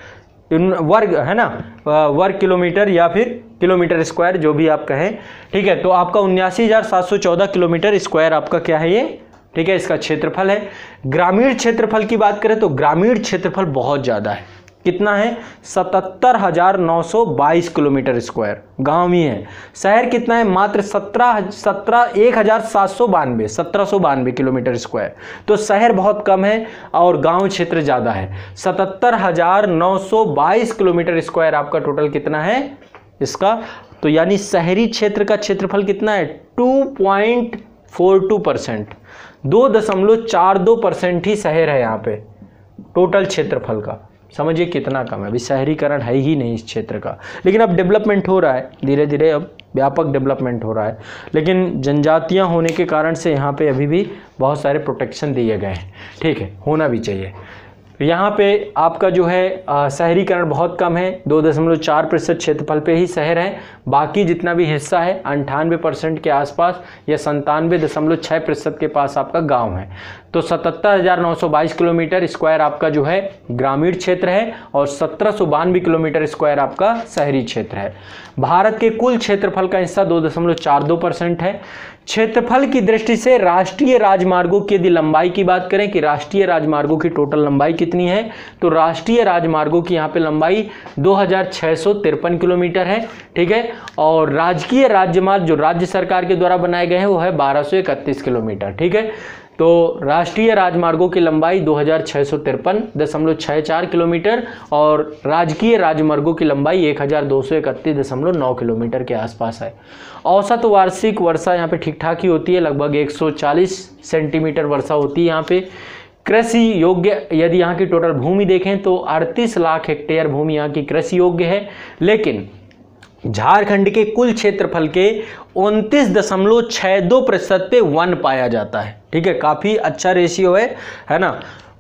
वर्ग है ना, वर्ग किलोमीटर या फिर किलोमीटर स्क्वायर जो भी आप कहें, ठीक है। तो आपका उन्यासी हज़ार सात सौ चौदह किलोमीटर स्क्वायर आपका क्या है ये, ठीक है, इसका क्षेत्रफल है। ग्रामीण क्षेत्रफल की बात करें तो ग्रामीण क्षेत्रफल बहुत ज़्यादा है, कितना है, सतहत्तर हजार नौ सौ बाईस किलोमीटर स्क्वायर, गाँव ही है। शहर कितना है, मात्र सत्रह सत्रह एक हजार सात सौ बानवे सत्रह सौ बानवे किलोमीटर स्क्वायर। तो शहर बहुत कम है और गांव क्षेत्र ज़्यादा है। सतहत्तर हजार नौ सौ बाईस किलोमीटर स्क्वायर आपका टोटल कितना है इसका। तो यानी शहरी क्षेत्र का क्षेत्रफल कितना है, two point four two percent, दो दशमलव चार दो परसेंट ही शहर है यहाँ पे टोटल क्षेत्रफल का। समझिए कितना कम है, अभी शहरीकरण है ही नहीं इस क्षेत्र का, लेकिन अब डेवलपमेंट हो रहा है धीरे धीरे, अब व्यापक डेवलपमेंट हो रहा है। लेकिन जनजातियां होने के कारण से यहाँ पे अभी भी बहुत सारे प्रोटेक्शन दिए गए हैं, ठीक है, होना भी चाहिए। यहाँ पे आपका जो है शहरीकरण बहुत कम है, दो दशमलव चार प्रतिशत क्षेत्रफल पे ही शहर है, बाकी जितना भी हिस्सा है अंठानवे परसेंट के आसपास या संतानवे दशमलव छः प्रतिशत के पास आपका गांव है। तो सतहत्तर हज़ार नौ सौ बाईस किलोमीटर स्क्वायर आपका जो है ग्रामीण क्षेत्र है और सत्रह सौ बानवे किलोमीटर स्क्वायर आपका शहरी क्षेत्र है। भारत के कुल क्षेत्रफल का हिस्सा दो दशमलव चार दो परसेंट है। क्षेत्रफल की दृष्टि से राष्ट्रीय राजमार्गों की यदि लंबाई की बात करें कि राष्ट्रीय राजमार्गों की टोटल लंबाई कितनी है, तो राष्ट्रीय राजमार्गों की यहाँ पे लंबाई दो हज़ार छः सौ तिरपन किलोमीटर है, ठीक है। और राजकीय राजमार्ग जो राज्य सरकार के द्वारा बनाए गए हैं वो है बारह सौ इकतीस किलोमीटर, ठीक है। तो राष्ट्रीय राजमार्गों की लंबाई दो हज़ार छः सौ तिरपन दशमलव छः चार किलोमीटर और राजकीय राजमार्गों की लंबाई एक हज़ार दो सौ इकतीस दशमलव नौ किलोमीटर के आसपास है। औसत वार्षिक वर्षा यहाँ पे ठीक ठाक ही होती है, लगभग एक सौ चालीस सेंटीमीटर वर्षा होती है यहाँ पे। कृषि योग्य यदि यहाँ की टोटल भूमि देखें तो अड़तीस लाख हेक्टेयर भूमि यहाँ की कृषि योग्य है, लेकिन झारखंड के कुल क्षेत्रफल के उनतीस दशमलव छः दो प्रतिशत पे वन पाया जाता है, ठीक है, काफ़ी अच्छा रेशियो है, है ना।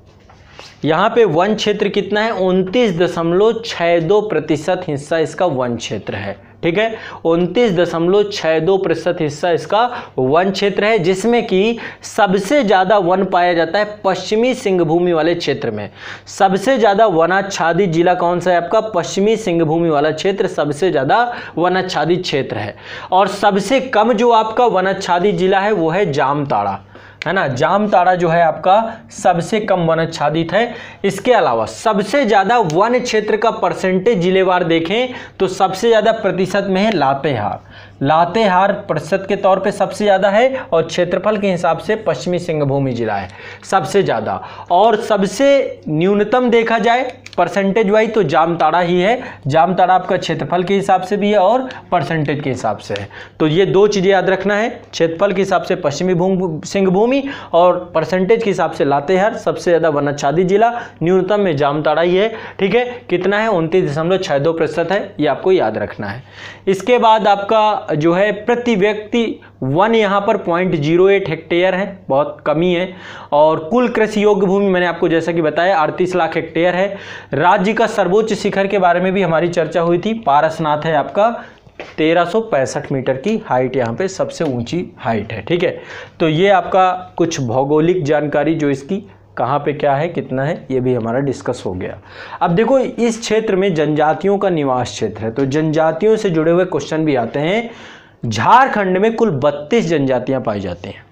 यहाँ पे वन क्षेत्र कितना है, उनतीस दशमलव छः दो प्रतिशत हिस्सा इसका वन क्षेत्र है, ठीक है, उनतीस दशमलव छः दो प्रतिशत हिस्सा इसका वन क्षेत्र है, जिसमें कि सबसे ज़्यादा वन पाया जाता है पश्चिमी सिंहभूमि वाले क्षेत्र में। सबसे ज़्यादा वनाच्छादित जिला कौन सा है आपका, पश्चिमी सिंहभूमि वाला क्षेत्र सबसे ज़्यादा वनाच्छादित क्षेत्र है। और सबसे कम जो आपका वनाच्छादित जिला है वो है जामताड़ा, है ना। जामताड़ा जो है आपका सबसे कम वनाच्छादित है। इसके अलावा सबसे ज़्यादा वन क्षेत्र का परसेंटेज जिलेवार देखें तो सबसे ज़्यादा प्रतिशत में है लातेहार, लातेहार प्रतिशत के तौर पे सबसे ज़्यादा है और क्षेत्रफल के हिसाब से पश्चिमी सिंहभूमि जिला है सबसे ज़्यादा। और सबसे न्यूनतम देखा जाए परसेंटेज वाइज तो जामताड़ा ही है। जामताड़ा आपका क्षेत्रफल के हिसाब से भी है और परसेंटेज के हिसाब से है। तो ये दो चीज़ें याद रखना है, क्षेत्रफल के हिसाब से पश्चिमी भूमि सिंहभूमि और परसेंटेज के हिसाब से लातेहार सबसे ज़्यादा वनाच्छादित जिला, न्यूनतम में जामताड़ा ही है। ठीक है, कितना है? उनतीस दशमलव छः दो प्रतिशत है, ये आपको याद रखना है। इसके बाद आपका जो है प्रति व्यक्ति वन यहाँ पर पॉइंट जीरो एट हेक्टेयर है, बहुत कमी है। और कुल कृषि योग्य भूमि मैंने आपको जैसा कि बताया अड़तीस लाख हेक्टेयर है। राज्य का सर्वोच्च शिखर के बारे में भी हमारी चर्चा हुई थी, पारसनाथ है आपका, तेरह सौ पैंसठ मीटर की हाइट यहाँ पे सबसे ऊंची हाइट है। ठीक है, तो ये आपका कुछ भौगोलिक जानकारी जो इसकी कहाँ पे क्या है कितना है ये भी हमारा डिस्कस हो गया। अब देखो इस क्षेत्र में जनजातियों का निवास क्षेत्र है, तो जनजातियों से जुड़े हुए क्वेश्चन भी आते हैं। झारखंड में कुल बत्तीस जनजातियां पाई जाती हैं।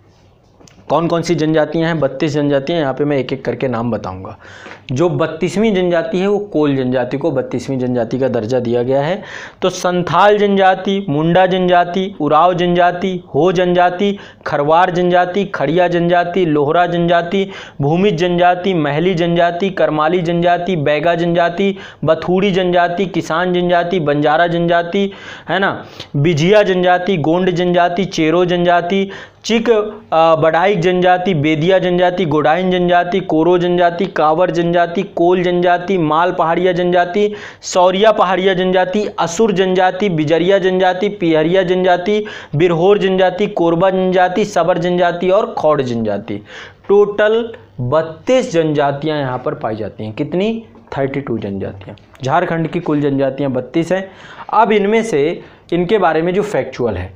कौन कौन सी जनजातियां हैं? बत्तीस जनजातियां, यहाँ पे मैं एक एक करके नाम बताऊंगा। जो बत्तीसवीं जनजाति है वो कोल जनजाति को बत्तीसवीं जनजाति का दर्जा दिया गया है। तो संथाल जनजाति, मुंडा जनजाति, उराव जनजाति, हो जनजाति, खरवार जनजाति, खड़िया जनजाति, लोहरा जनजाति, भूमिज जनजाति, महली जनजाति, करमाली जनजाति, बैगा जनजाति, बथूड़ी जनजाति, किसान जनजाति, बंजारा जनजाति, है ना, बिझिया जनजाति, गोंड जनजाति, चेरो जनजाति, चिक बड़ाइक जनजाति, बेदिया जनजाति, गोडाइन जनजाति, कोरो जनजाति, कावर जनजाति, कोल जनजाति, माल पहाड़िया जनजाति, सौरिया पहाड़िया जनजाति, असुर जनजाति, बिजरिया जनजाति, पिहरिया जनजाति, बिरहोर जनजाति, कोरबा जनजाति, सबर जनजाति और खौड़ जनजाति। टोटल बत्तीस जनजातियां यहाँ पर पाई जाती हैं। कितनी? बत्तीस जनजातियां। झारखंड की कुल जनजातियां बत्तीस हैं। अब इनमें से इनके बारे में जो फैक्चुअल है,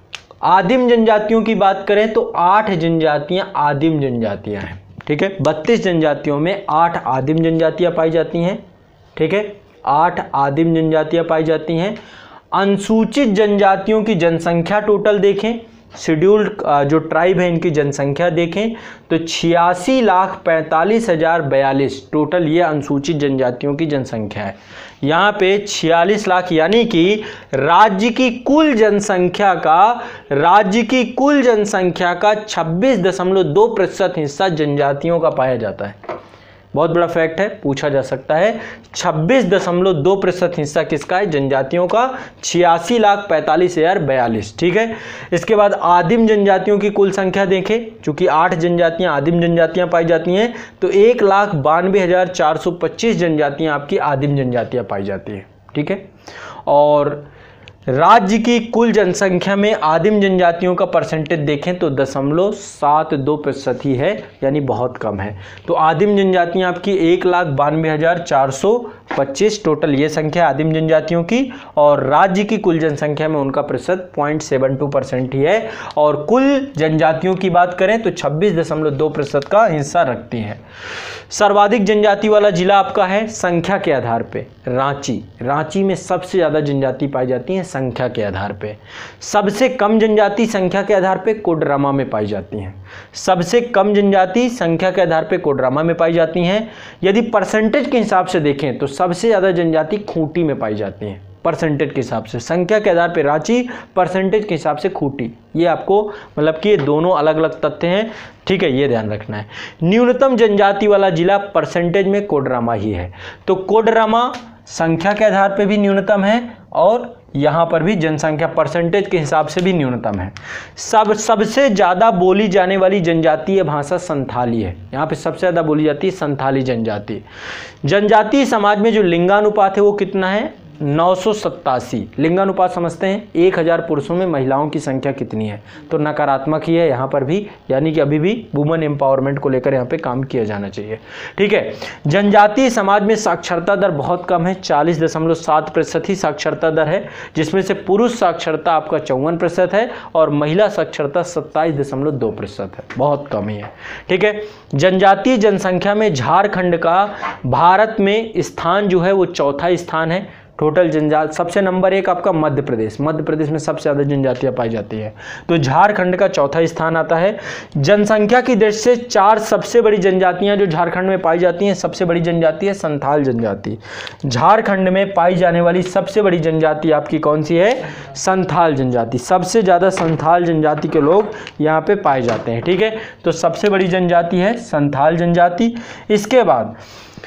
आदिम जनजातियों की बात करें तो आठ जनजातियां आदिम जनजातियां हैं। ठीक है, बत्तीस जनजातियों में आठ आदिम जनजातियां पाई जाती हैं। ठीक है, आठ आदिम जनजातियां पाई जाती हैं। अनुसूचित जनजातियों की जनसंख्या टोटल देखें, शेड्यूल्ड जो ट्राइब है इनकी जनसंख्या देखें तो छियासी लाख पैंतालीस हजार बयालीस टोटल ये अनुसूचित जनजातियों की जनसंख्या है। यहाँ पे छियालीस लाख यानी कि राज्य की कुल जनसंख्या का राज्य की कुल जनसंख्या का छब्बीस दशमलव दो प्रतिशत हिस्सा जनजातियों का पाया जाता है। बहुत बड़ा फैक्ट है, पूछा जा सकता है। छब्बीस दशमलव दो प्रतिशत हिस्सा किसका है? जनजातियों का। छियासी लाख पैंतालीस हजार बयालीस। ठीक है, इसके बाद आदिम जनजातियों की कुल संख्या देखें, चूंकि आठ जनजातियां आदिम जनजातियां पाई जाती हैं तो एक लाख बानवे हजार चार सौ पच्चीस जनजातियां आपकी आदिम जनजातियां पाई जाती हैं। ठीक है, और राज्य की कुल जनसंख्या में आदिम जनजातियों का परसेंटेज देखें तो दशमलव सात दो प्रतिशत ही है, यानी बहुत कम है। तो आदिम जनजातियां आपकी एक लाख बानवे हजार चार सौ पच्चीस टोटल ये संख्या आदिम जनजातियों की, और राज्य की कुल जनसंख्या में उनका प्रतिशत पॉइंट सेवन टू परसेंट ही है। और कुल जनजातियों की बात करें तो छब्बीस दशमलव दो प्रतिशत का हिस्सा रखती है। सर्वाधिक जनजाति वाला जिला आपका है संख्या के आधार पे रांची। रांची में सबसे ज़्यादा जनजाति पाई जाती हैं संख्या के आधार पे। सबसे कम जनजाति संख्या के आधार पे कोडरमा में पाई जाती हैं। सबसे कम जनजाति संख्या के आधार पे कोडरमा में पाई जाती हैं। यदि परसेंटेज के हिसाब से देखें तो सबसे ज़्यादा जनजाति खूंटी में पाई जाती हैं। परसेंटेज के हिसाब से संख्या के आधार पे रांची, परसेंटेज के हिसाब से खूंटी। ये आपको मतलब कि ये दोनों अलग अलग तथ्य हैं। ठीक है, ये ध्यान रखना है। न्यूनतम जनजाति वाला जिला परसेंटेज में कोडरमा ही है। तो कोडरमा संख्या के आधार पे भी न्यूनतम है और यहाँ पर भी जनसंख्या परसेंटेज के हिसाब से भी न्यूनतम है। सब सबसे ज़्यादा बोली जाने वाली जनजातीय भाषा संथाली है। यहाँ पे सबसे ज़्यादा बोली जाती है संथाली जनजाति। जनजातीय समाज में जो लिंगानुपात है वो कितना है? नौ सौ सत्तासी। लिंगानुपात समझते हैं, एक हज़ार पुरुषों में महिलाओं की संख्या कितनी है? तो नकारात्मक ही है यहाँ पर भी, यानी कि अभी भी वुमेन एम्पावरमेंट को लेकर यहाँ पे काम किया जाना चाहिए। ठीक है, जनजातीय समाज में साक्षरता दर बहुत कम है, चालीस दशमलव सात प्रतिशत ही साक्षरता दर है, जिसमें से पुरुष साक्षरता आपका चौवन प्रतिशत है और महिला साक्षरता सत्ताईस दशमलव दो प्रतिशत है, बहुत कम ही है। ठीक है, जनजातीय जनसंख्या में झारखंड का भारत में स्थान जो है वो चौथा स्थान है। टोटल जनजाति सबसे नंबर एक आपका मध्य प्रदेश, मध्य प्रदेश में सबसे ज़्यादा जनजातियाँ पाई जाती है। तो झारखंड का चौथा स्थान आता है। जनसंख्या की दृष्टि से चार सबसे बड़ी जनजातियाँ जो झारखंड में पाई जाती हैं, सबसे बड़ी जनजाति है संथाल जनजाति। झारखंड में पाई जाने वाली सबसे बड़ी जनजाति आपकी कौन सी है? संथाल जनजाति। सबसे ज़्यादा संथाल जनजाति के लोग यहाँ पे पाए जाते हैं। ठीक है, तो सबसे बड़ी जनजाति है संथाल जनजाति। इसके बाद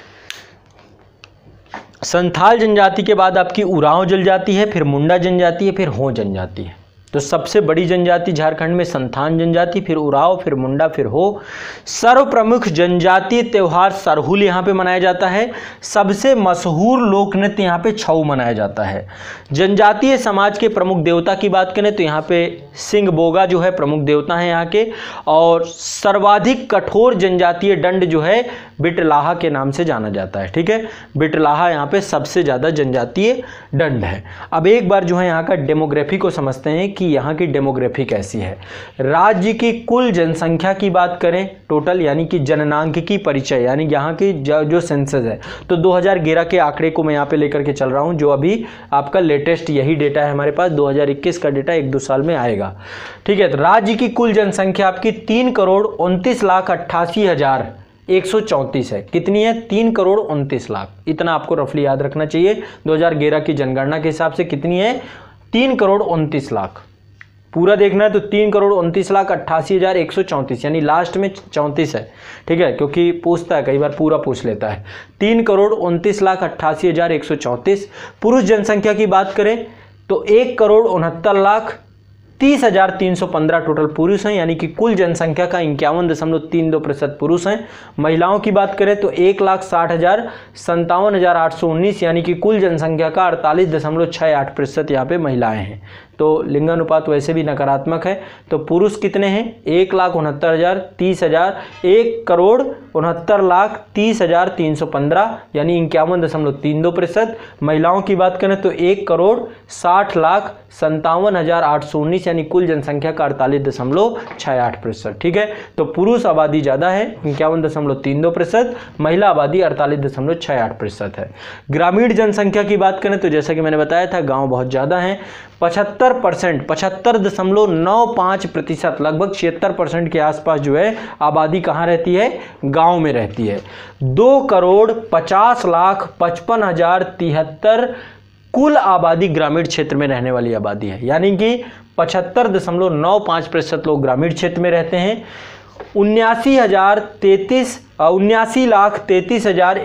संथाल जनजाति के बाद आपकी उरांव जनजाति है, फिर मुंडा जनजाति है, फिर हो जनजाति है। तो सबसे बड़ी जनजाति झारखंड में संथाल जनजाति, फिर उरांव, फिर मुंडा, फिर हो। सर्व प्रमुख जनजातीय त्यौहार सरहुल यहाँ पे मनाया जाता है। सबसे मशहूर लोक नृत्य यहाँ पे छऊ मनाया जाता है। जनजातीय समाज के प्रमुख देवता की बात करें तो यहाँ पे सिंह बोगा जो है प्रमुख देवता हैं यहाँ के। और सर्वाधिक कठोर जनजातीय दंड जो है बिटलाहा के नाम से जाना जाता है। ठीक है, बिटलाहा यहाँ पे सबसे ज़्यादा जनजातीय दंड है। अब एक बार जो है यहाँ का डेमोग्राफी को समझते हैं कि यहाँ की डेमोग्राफी कैसी है। राज्य की कुल जनसंख्या की बात करें टोटल, यानी कि जननांकिकी परिचय, यानी यहाँ की जो सेंसस है, तो दो हज़ार ग्यारह के आंकड़े को मैं यहाँ पे लेकर के चल रहा हूँ, जो अभी आपका लेटेस्ट यही डेटा है हमारे पास। दो हज़ार इक्कीस का डेटा एक दो साल में आएगा। ठीक है, तो राज्य की कुल जनसंख्या आपकी तीन करोड़ उनतीस लाख अट्ठासी हजार एक सौ चौंतीस है। कितनी है? तीन करोड़ उनतीस लाख। इतना आपको रफली याद रखना चाहिए। दो हज़ार ग्यारह की जनगणना के हिसाब से कितनी है? तीन करोड़ उनतीस लाख। पूरा देखना है तो तीन करोड़ उनतीस लाख अट्ठासी हजार एक सौ चौंतीस, यानी लास्ट में चौंतीस है। ठीक है, क्योंकि पूछता है कई बार, पूरा पूछ लेता है। तीन करोड़ उनतीस लाख अट्ठासी हजार एक सौ चौंतीस। पुरुष जनसंख्या की बात करें तो एक करोड़ उनहत्तर लाख तीस हजार तीन सौ पंद्रह टोटल पुरुष हैं, यानी कि कुल जनसंख्या का इक्यावन दशमलव तीन दो प्रतिशत पुरुष हैं। महिलाओं की बात करें तो एक लाख साठ हजार संतावन हजार आठ सौ उन्नीस, यानी कि कुल जनसंख्या का अड़तालीस दशमलव छः आठ प्रतिशत यहाँ पे महिलाएं हैं। तो लिंगानुपात वैसे भी नकारात्मक है। तो पुरुष कितने हैं? एक लाख उनहत्तर हजार तीस हजार एक करोड़ उनहत्तर लाख तीस हजार तीन सौ पंद्रह, यानी इक्यावन दशमलव तीन दो प्रतिशत। महिलाओं की बात करें तो एक करोड़ साठ लाख संतावन हजार आठ सौ उन्नीस, यानी कुल जनसंख्या का अड़तालीस दशमलव छः आठ प्रतिशत। ठीक है, तो पुरुष आबादी ज़्यादा है इक्यावन दशमलव तीन दो प्रतिशत, महिला आबादी अड़तालीस दशमलव छः आठ प्रतिशत है। ग्रामीण जनसंख्या की बात करें तो जैसा कि मैंने बताया था, गाँव बहुत ज़्यादा हैं। पचहत्तर परसेंट पचहत्तर दशमलव नौ पाँच प्रतिशत, लगभग छिहत्तर परसेंट के आसपास जो है आबादी कहाँ रहती है? गांव में रहती है। दो करोड़ पचास लाख पचपन हजार तिहत्तर कुल आबादी ग्रामीण क्षेत्र में रहने वाली आबादी है, यानी कि पचहत्तर दशमलव नौ पाँच प्रतिशत लोग ग्रामीण क्षेत्र में रहते हैं। उन्यासी हजार तैतीस उन्यासी लाख तैतीस हजार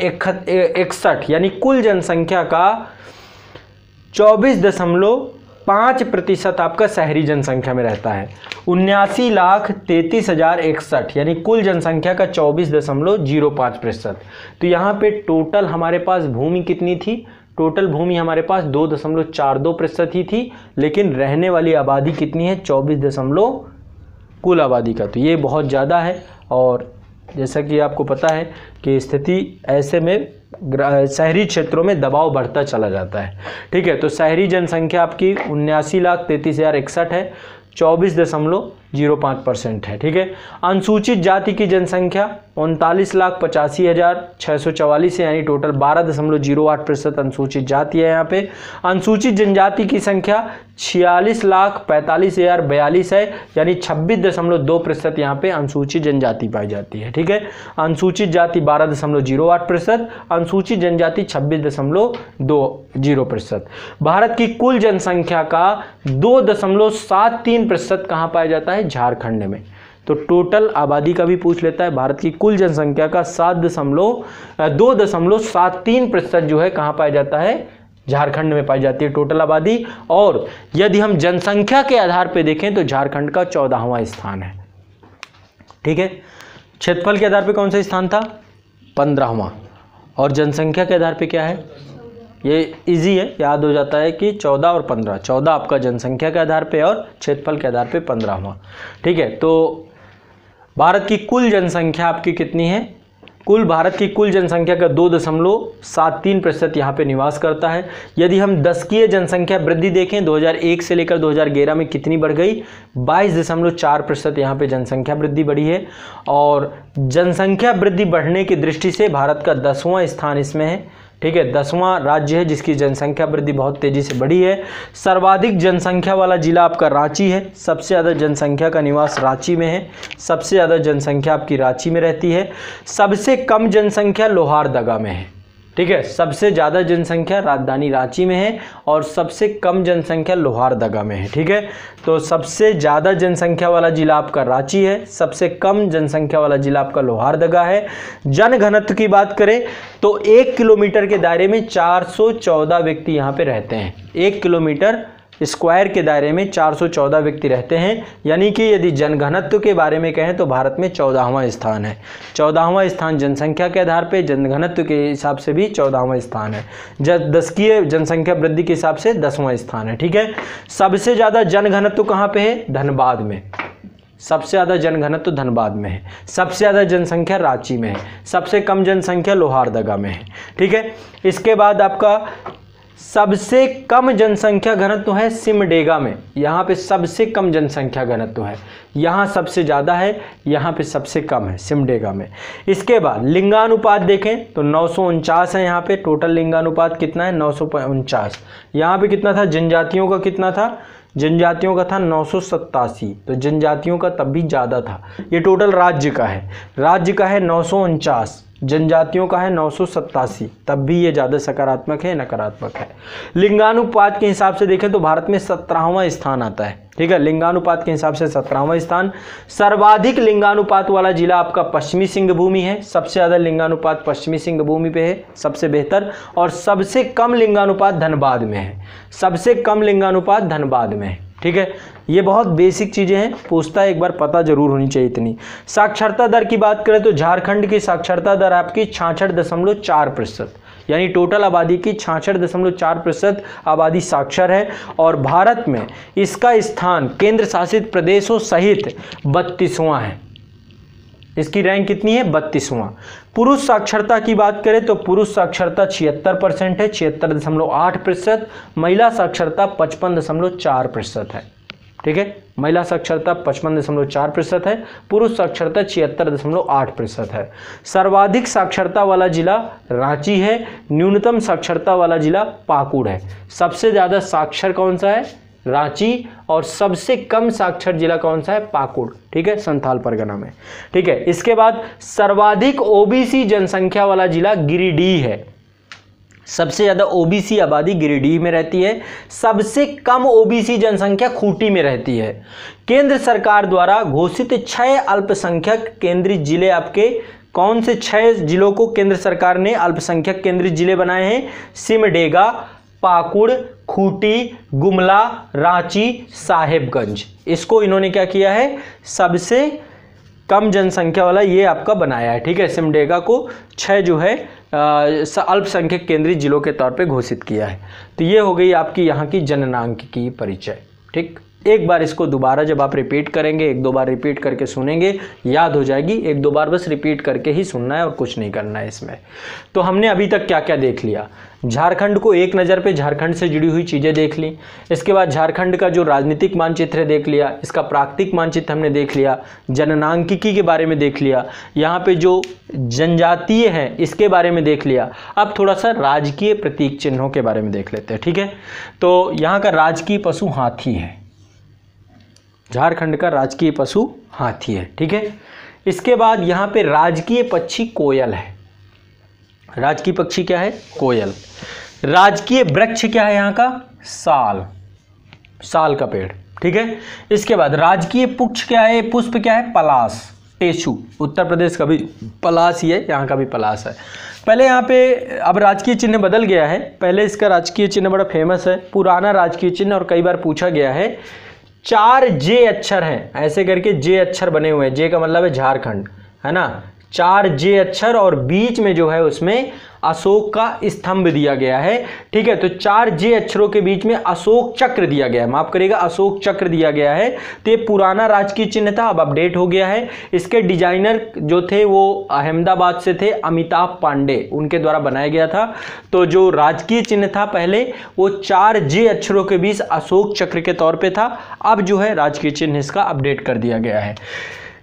इकसठ, यानी कुल जनसंख्या का चौबीस दशमलव पाँच प्रतिशत आपका शहरी जनसंख्या में रहता है। उन्यासी लाख तैतीस हजार इकसठ, यानी कुल जनसंख्या का चौबीस दशमलव जीरो पाँच प्रतिशत। तो यहाँ पे टोटल हमारे पास भूमि कितनी थी? टोटल भूमि हमारे पास दो दशमलव चार दो प्रतिशत ही थी, लेकिन रहने वाली आबादी कितनी है? चौबीस दशमलव कुल आबादी का। तो ये बहुत ज़्यादा है। और जैसा कि आपको पता है कि स्थिति ऐसे में शहरी क्षेत्रों में दबाव बढ़ता चला जाता है। ठीक है, तो शहरी जनसंख्या आपकी उन्यासी लाख तैंतीस हजार इकसठ है, चौबीस दशमलव जीरो पाँच परसेंट है। ठीक है, अनुसूचित जाति की जनसंख्या उनतालीस लाख पचासी हजार छः सौ चवालीस है, यानी टोटल बारह दशमलव जीरो आठ प्रतिशत अनुसूचित जाति है यहाँ पे। अनुसूचित जनजाति की संख्या छियालीस लाख पैंतालीस हजार बयालीस है, यानी छब्बीस दशमलव दो प्रतिशत यहाँ पे अनुसूचित जनजाति पाई जाती है। ठीक है, अनुसूचित जाति बारह दशमलव जीरो आठ प्रतिशत, अनुसूचित जनजाति छब्बीस दशमलव दो जीरो प्रतिशत। भारत की कुल जनसंख्या का दो दशमलव सात तीन प्रतिशत कहाँ पाया जाता है? झारखंड में। तो टोटल आबादी का भी पूछ लेता है। भारत की कुल जनसंख्या का सात दशमलव दो दशमलव सात तीन प्रतिशत जो है कहाँ पाया जाता है? झारखंड में पाई जाती है टोटल आबादी। और यदि हम जनसंख्या के आधार पर देखें तो झारखंड का चौदहवां स्थान है। ठीक है, क्षेत्रफल के आधार पर कौन सा स्थान था? पंद्रहवां। और जनसंख्या के आधार पर क्या है? ये इजी है, याद हो जाता है कि चौदह और पंद्रह। चौदह आपका जनसंख्या के आधार पे और क्षेत्रफल के आधार पे पंद्रहवां। ठीक है, तो भारत की कुल जनसंख्या आपकी कितनी है? कुल भारत की कुल जनसंख्या का दो दशमलव सात तीन प्रतिशत यहाँ पे निवास करता है। यदि हम दशकीय जनसंख्या वृद्धि देखें दो हज़ार एक से लेकर दो हज़ार ग्यारह में कितनी बढ़ गई? बाईस दशमलव चार प्रतिशत यहाँ पे जनसंख्या वृद्धि बढ़ी है। और जनसंख्या वृद्धि बढ़ने की दृष्टि से भारत का दसवां स्थान इसमें है। ठीक है, दसवां राज्य है जिसकी जनसंख्या वृद्धि बहुत तेजी से बढ़ी है। सर्वाधिक जनसंख्या वाला जिला आपका रांची है, सबसे ज़्यादा जनसंख्या का निवास रांची में है, सबसे ज़्यादा जनसंख्या आपकी रांची में रहती है। सबसे कम जनसंख्या लोहारदगा में है, ठीक है, सबसे ज़्यादा जनसंख्या राजधानी रांची में है और सबसे कम जनसंख्या लोहारदगा में है, ठीक है। तो सबसे ज़्यादा जनसंख्या वाला जिला आपका रांची है, सबसे कम जनसंख्या वाला जिला आपका लोहारदगा है। जन घनत्व की बात करें तो एक किलोमीटर के दायरे में चार सौ चौदह व्यक्ति यहाँ पे रहते हैं, एक किलोमीटर स्क्वायर के दायरे में चार सौ चौदह व्यक्ति रहते हैं, यानी कि यदि जनघनत्व के बारे में कहें तो भारत में चौदहवां स्थान है। चौदहवां स्थान जनसंख्या के आधार पे, जनघनत्व के हिसाब से भी चौदहवां स्थान है, दशकीय जनसंख्या वृद्धि के हिसाब से दसवां स्थान है, ठीक है। सबसे ज़्यादा जनघनत्व कहाँ पे है? धनबाद में, सबसे ज़्यादा जनघनत्व धनबाद में है, सबसे ज़्यादा जनसंख्या रांची में है, सबसे कम जनसंख्या लोहारदगा में है, ठीक है। इसके बाद आपका सबसे कम जनसंख्या घनत्व है सिमडेगा में, यहाँ पे सबसे कम जनसंख्या घनत्व है, यहाँ सबसे ज़्यादा है, यहाँ पे सबसे कम है सिमडेगा में। इसके बाद लिंगानुपात देखें तो नौ सौ उनचास है, यहाँ पे टोटल लिंगानुपात कितना है? नौ सौ उनचास। यहाँ पे कितना था? जनजातियों का कितना था? जनजातियों का था नौ सौ सत्तासी, तो जनजातियों का तब भी ज़्यादा था। ये टोटल राज्य का है, राज्य का है नौ सौ उनचास, जनजातियों का है नौ सौ सत्तासी, तब भी ये ज़्यादा सकारात्मक है, नकारात्मक है। लिंगानुपात के हिसाब से देखें तो भारत में सत्रहवां स्थान आता है, ठीक है, लिंगानुपात के हिसाब से सत्रहवां स्थान। सर्वाधिक लिंगानुपात वाला जिला आपका पश्चिमी सिंहभूमि है, सबसे ज़्यादा लिंगानुपात पश्चिमी सिंहभूमि पे है, सबसे बेहतर। और सबसे कम लिंगानुपात धनबाद में है, सबसे कम लिंगानुपात धनबाद में है, ठीक है। ये बहुत बेसिक चीज़ें हैं, पूछता है एक बार, पता जरूर होनी चाहिए इतनी। साक्षरता दर की बात करें तो झारखंड की साक्षरता दर आपकी छियासठ दशमलव चार प्रतिशत, यानी टोटल आबादी की छियासठ दशमलव चार प्रतिशत आबादी साक्षर है। और भारत में इसका स्थान केंद्र शासित प्रदेशों सहित बत्तीसवां है, इसकी रैंक कितनी है? बत्तीसवां। पुरुष साक्षरता की बात करें तो पुरुष साक्षरता छिहत्तर परसेंट है, छिहत्तर दशमलव आठ प्रतिशत। महिला साक्षरता पचपन दशमलव चार प्रतिशत है, ठीक है, महिला साक्षरता पचपन दशमलव चार प्रतिशत है, पुरुष साक्षरता छिहत्तर दशमलव आठ प्रतिशत है। सर्वाधिक साक्षरता वाला जिला रांची है, न्यूनतम साक्षरता वाला जिला पाकुड़ है। सबसे ज़्यादा साक्षर कौन सा है? रांची। और सबसे कम साक्षर जिला कौन सा है? पाकुड़, ठीक है, संथाल परगना में, ठीक है। इसके बाद सर्वाधिक ओबीसी जनसंख्या वाला जिला गिरिडीह है, सबसे ज़्यादा ओबीसी आबादी गिरिडीह में रहती है, सबसे कम ओबीसी जनसंख्या खूंटी में रहती है। केंद्र सरकार द्वारा घोषित छह अल्पसंख्यक केंद्रित जिले आपके कौन से छह जिलों को केंद्र सरकार ने अल्पसंख्यक केंद्रित जिले बनाए हैं? सिमडेगा, पाकुड़, खूंटी, गुमला, रांची, साहेबगंज। इसको इन्होंने क्या किया है? सबसे कम जनसंख्या वाला ये आपका बनाया है, ठीक है। सिमडेगा को छह जो है अल्पसंख्यक केंद्रीय जिलों के तौर पे घोषित किया है। तो ये हो गई आपकी यहाँ की जननांक की परिचय, ठीक। एक बार इसको दोबारा जब आप रिपीट करेंगे, एक दो बार रिपीट करके सुनेंगे, याद हो जाएगी। एक दो बार बस रिपीट करके ही सुनना है और कुछ नहीं करना है इसमें। तो हमने अभी तक क्या क्या देख लिया? झारखंड को एक नज़र पे झारखंड से जुड़ी हुई चीज़ें देख ली। इसके बाद झारखंड का जो राजनीतिक मानचित्र है देख लिया, इसका प्राकृतिक मानचित्र हमने देख लिया, जननांकिकी के बारे में देख लिया, यहाँ पे जो जनजातीय हैं इसके बारे में देख लिया। अब थोड़ा सा राजकीय प्रतीक चिन्हों के बारे में देख लेते हैं, ठीक है। तो यहाँ का राजकीय पशु हाथी है, झारखंड का राजकीय पशु हाथी है, ठीक है। इसके बाद यहाँ पे राजकीय पक्षी कोयल है, राजकीय पक्षी क्या है? कोयल। राजकीय वृक्ष क्या है यहाँ का? साल, साल का पेड़, ठीक है। इसके बाद राजकीय पुष्प क्या है? पुष्प क्या है? पलाश, टेसू। उत्तर प्रदेश का भी पलाश ही है, यहाँ का भी पलाश है। पहले यहाँ पे अब राजकीय चिन्ह बदल गया है, पहले इसका राजकीय चिन्ह बड़ा फेमस है, पुराना राजकीय चिन्ह, और कई बार पूछा गया है। चार जे अक्षर हैं, ऐसे करके जे अक्षर बने हुए हैं, जे का मतलब है झारखंड, है ना। चार जे अक्षर और बीच में जो है उसमें अशोक का स्तंभ दिया गया है, ठीक है। तो चार जे अक्षरों के बीच में अशोक चक्र दिया गया है, माफ करिएगा अशोक चक्र दिया गया है। तो ये पुराना राजकीय चिन्ह था, अब अपडेट हो गया है। इसके डिजाइनर जो थे वो अहमदाबाद से थे, अमिताभ पांडे, उनके द्वारा बनाया गया था। तो जो राजकीय चिन्ह था पहले वो चार जे अक्षरों के बीच अशोक चक्र के तौर पर था, अब जो है राजकीय चिन्ह इसका अपडेट कर दिया गया है।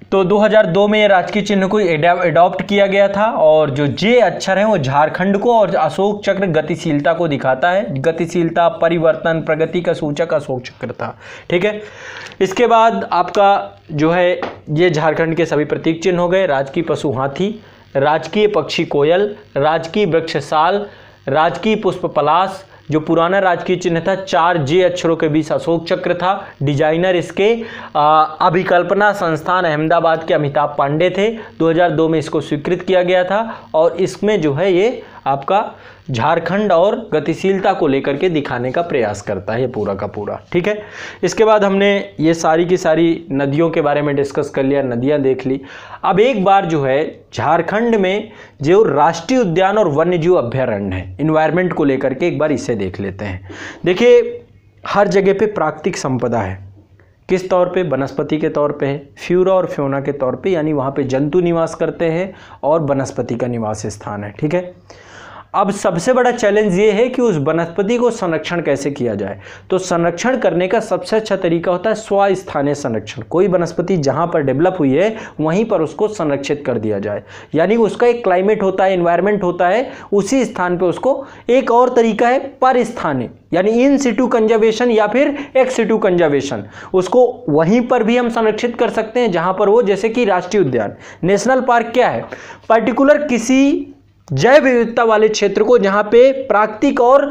तो दो हज़ार दो में ये राजकीय चिन्ह को एडॉप्ट किया गया था और जो जे अक्षर है वो झारखंड को और अशोक चक्र गतिशीलता को दिखाता है। गतिशीलता, परिवर्तन, प्रगति का सूचक अशोक चक्र था। ठीक है, इसके बाद आपका जो है ये झारखंड के सभी प्रतीक चिन्ह हो गए। राजकीय पशु हाथी, राजकीय पक्षी कोयल, राजकीय वृक्ष साल, राजकीय पुष्प पलाश। जो पुराना राजकीय चिन्ह था चार जे अक्षरों के बीच अशोक चक्र था। डिजाइनर इसके आ, अभिकल्पना संस्थान अहमदाबाद के अमिताभ पांडे थे। दो हज़ार दो में इसको स्वीकृत किया गया था और इसमें जो है ये आपका झारखंड और गतिशीलता को लेकर के दिखाने का प्रयास करता है ये पूरा का पूरा। ठीक है, इसके बाद हमने ये सारी की सारी नदियों के बारे में डिस्कस कर लिया, नदियां देख ली। अब एक बार जो है झारखंड में जो राष्ट्रीय उद्यान और वन्यजीव अभ्यारण्य है, इन्वायरमेंट को लेकर के एक बार इसे देख लेते हैं। देखिए, हर जगह पे प्राकृतिक संपदा है। किस तौर पे? वनस्पति के तौर पे है, फ्यूरा और फ्योना के तौर पे, यानी वहाँ पे जंतु निवास करते हैं और वनस्पति का निवास स्थान है। ठीक है, अब सबसे बड़ा चैलेंज ये है कि उस वनस्पति को संरक्षण कैसे किया जाए। तो संरक्षण करने का सबसे अच्छा तरीका होता है स्वस्थानीय संरक्षण। कोई वनस्पति जहाँ पर डेवलप हुई है वहीं पर उसको संरक्षित कर दिया जाए, यानी उसका एक क्लाइमेट होता है, एनवायरनमेंट होता है, उसी स्थान पे उसको। एक और तरीका है पर स्थानीय, यानी इन सिटू कंजर्वेशन या फिर एक्स सिटू कंजर्वेशन। उसको वहीं पर भी हम संरक्षित कर सकते हैं जहाँ पर वो, जैसे कि राष्ट्रीय उद्यान, नेशनल पार्क क्या है? पर्टिकुलर किसी जैव विविधता वाले क्षेत्र को जहाँ पे प्राकृतिक और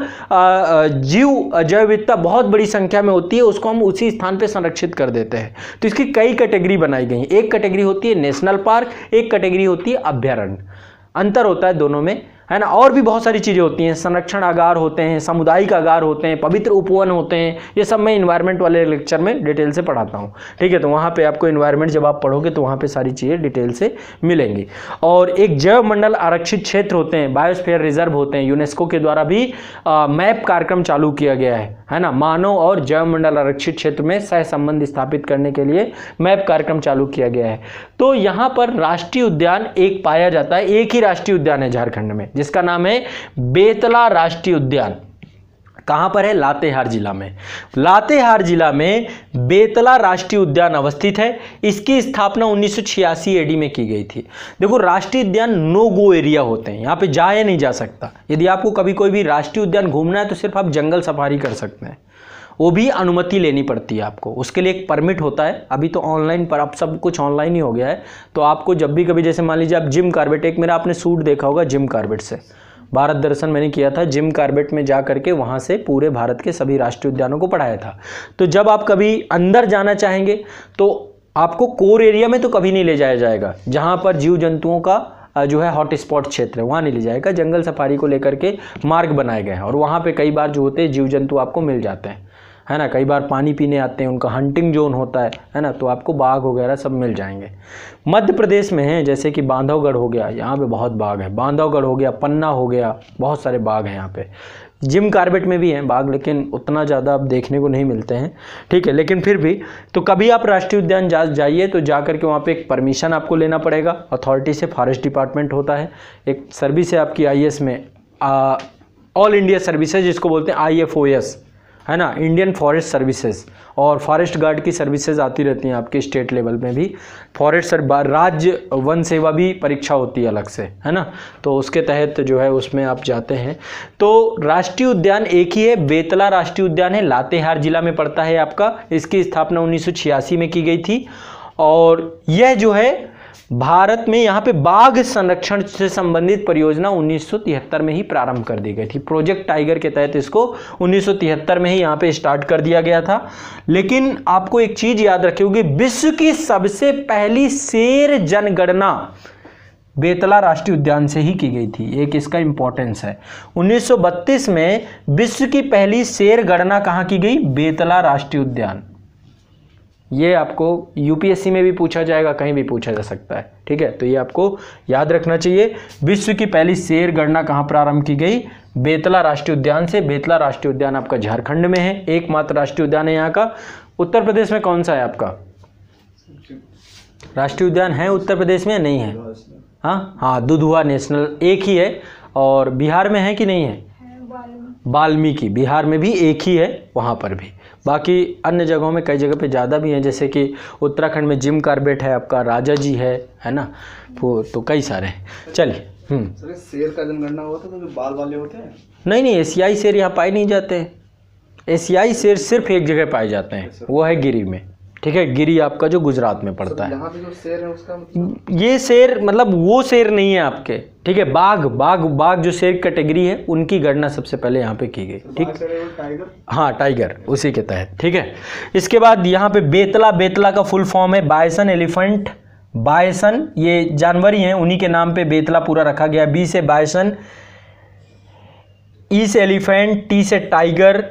जीव जैव विविधता बहुत बड़ी संख्या में होती है, उसको हम उसी स्थान पे संरक्षित कर देते हैं। तो इसकी कई कैटेगरी बनाई गई। एक कैटेगरी होती है नेशनल पार्क, एक कैटेगरी होती है अभ्यारण्य। अंतर होता है दोनों में, है ना। और भी बहुत सारी चीज़ें होती हैं, संरक्षण आगार होते हैं, सामुदायिक आगार होते हैं, पवित्र उपवन होते हैं। ये सब मैं इन्वायरमेंट वाले लेक्चर में डिटेल से पढ़ाता हूँ। ठीक है, तो वहाँ पे आपको इन्वायरमेंट जब आप पढ़ोगे तो वहाँ पे सारी चीज़ें डिटेल से मिलेंगी। और एक जैव मंडल आरक्षित क्षेत्र होते हैं, बायोस्फीयर रिजर्व होते हैं। यूनेस्को के द्वारा भी आ, मैप कार्यक्रम चालू किया गया है है ना। मानव और जैव मंडल आरक्षित क्षेत्र में सह संबंध स्थापित करने के लिए मैप कार्यक्रम चालू किया गया है। तो यहाँ पर राष्ट्रीय उद्यान एक पाया जाता है, एक ही राष्ट्रीय उद्यान है झारखंड में, जिसका नाम है बेतला राष्ट्रीय उद्यान। कहां पर है? लातेहार जिला में। लातेहार जिला में बेतला राष्ट्रीय उद्यान अवस्थित है। इसकी स्थापना उन्नीस सौ छियासी एडी में की गई थी। देखो, राष्ट्रीय उद्यान नो गो एरिया होते हैं, यहां पे जाया नहीं जा सकता। यदि आपको कभी कोई भी राष्ट्रीय उद्यान घूमना है तो सिर्फ आप जंगल सफारी कर सकते हैं, वो भी अनुमति लेनी पड़ती है आपको, उसके लिए एक परमिट होता है। अभी तो ऑनलाइन पर, अब सब कुछ ऑनलाइन ही हो गया है। तो आपको जब भी कभी, जैसे मान लीजिए आप जिम कार्बेट, एक मेरा आपने सूट देखा होगा जिम कार्बेट से, भारत दर्शन मैंने किया था, जिम कार्बेट में जा करके वहाँ से पूरे भारत के सभी राष्ट्रीय उद्यानों को पढ़ाया था। तो जब आप कभी अंदर जाना चाहेंगे तो आपको कोर एरिया में तो कभी नहीं ले जाया जाएगा, जहाँ पर जीव जंतुओं का जो है हॉट स्पॉट क्षेत्र है वहाँ नहीं ले जाएगा। जंगल सफारी को लेकर के मार्ग बनाए गए हैं और वहाँ पे कई बार जो होते हैं जीव जंतु आपको मिल जाते हैं, है ना। कई बार पानी पीने आते हैं, उनका हंटिंग जोन होता है है ना, तो आपको बाघ वगैरह सब मिल जाएंगे। मध्य प्रदेश में है, जैसे कि बांधवगढ़ हो गया, यहाँ पे बहुत बाघ है। बांधवगढ़ हो गया, पन्ना हो गया, बहुत सारे बाघ हैं यहाँ पे। जिम कार्बेट में भी हैं बाघ, लेकिन उतना ज़्यादा अब देखने को नहीं मिलते हैं। ठीक है, लेकिन फिर भी तो कभी आप राष्ट्रीय उद्यान जा जाइए तो जा करके वहाँ पे एक परमिशन आपको लेना पड़ेगा अथॉरिटी से। फॉरेस्ट डिपार्टमेंट होता है, एक सर्विस है आपकी आई एस में, ऑल इंडिया सर्विसेज जिसको बोलते हैं, आई एफ ओ एस, है ना, इंडियन फॉरेस्ट सर्विसेज। और फॉरेस्ट गार्ड की सर्विसेज आती रहती हैं आपके स्टेट लेवल में भी। फॉरेस्ट राज्य वन सेवा भी परीक्षा होती है अलग से, है ना, तो उसके तहत जो है उसमें आप जाते हैं। तो राष्ट्रीय उद्यान एक ही है, बेतला राष्ट्रीय उद्यान है, लातेहार जिला में पड़ता है आपका। इसकी स्थापना उन्नीस सौ छियासी में की गई थी और यह जो है भारत में यहाँ पे बाघ संरक्षण से संबंधित परियोजना उन्नीस सौ तिहत्तर में ही प्रारंभ कर दी गई थी। प्रोजेक्ट टाइगर के तहत इसको उन्नीस सौ तिहत्तर में ही यहाँ पे स्टार्ट कर दिया गया था। लेकिन आपको एक चीज याद रखी होगी, विश्व की सबसे पहली शेर जनगणना बेतला राष्ट्रीय उद्यान से ही की गई थी। एक इसका इंपॉर्टेंस है। उन्नीस सौ बत्तीस में विश्व की पहली शेर गणना कहाँ की गई? बेतला राष्ट्रीय उद्यान। ये आपको यूपीएससी में भी पूछा जाएगा, कहीं भी पूछा जा सकता है। ठीक है, तो ये आपको याद रखना चाहिए। विश्व की पहली शेर गणना कहाँ प्रारंभ की गई? बेतला राष्ट्रीय उद्यान से। बेतला राष्ट्रीय उद्यान आपका झारखंड में है, एकमात्र राष्ट्रीय उद्यान है यहाँ का। उत्तर प्रदेश में कौन सा है आपका राष्ट्रीय उद्यान? है उत्तर प्रदेश में? नहीं है। हाँ हाँ, दुधुआ नेशनल एक ही है। और बिहार में है कि नहीं है? वाल्मीकि, बिहार में भी एक ही है, वहाँ पर भी। बाकी अन्य जगहों में कई जगह पे ज़्यादा भी हैं, जैसे कि उत्तराखंड में जिम कार्बेट है आपका, राजा जी है है ना, वो तो कई सारे हैं। चलिए हम्म शेर का जनगणना हुआ था तो जो बाल वाले होते हैं? नहीं नहीं, एशियाई शेर यहाँ पाए नहीं जाते। एशियाई शेर सिर्फ एक जगह पाए जाते हैं, वो है गिरी में। ठीक है, गिरी आपका जो गुजरात में पड़ता है। यहाँ पे जो शेर है उसका मतलब? ये शेर मतलब वो शेर नहीं है आपके, ठीक है। बाघ बाघ बाघ जो शेर कैटेगरी है उनकी गणना सबसे पहले यहाँ पे की गई। ठीक, टाइगर? हाँ टाइगर उसी के तहत। ठीक है, इसके बाद यहाँ पे बेतला, बेतला का फुल फॉर्म है बायसन एलिफेंट। बायसन ये जानवर ही हैं, उन्हीं के नाम पे बेतला पूरा रखा गया। बी से बायसन, ई से एलिफेंट, टी से टाइगर,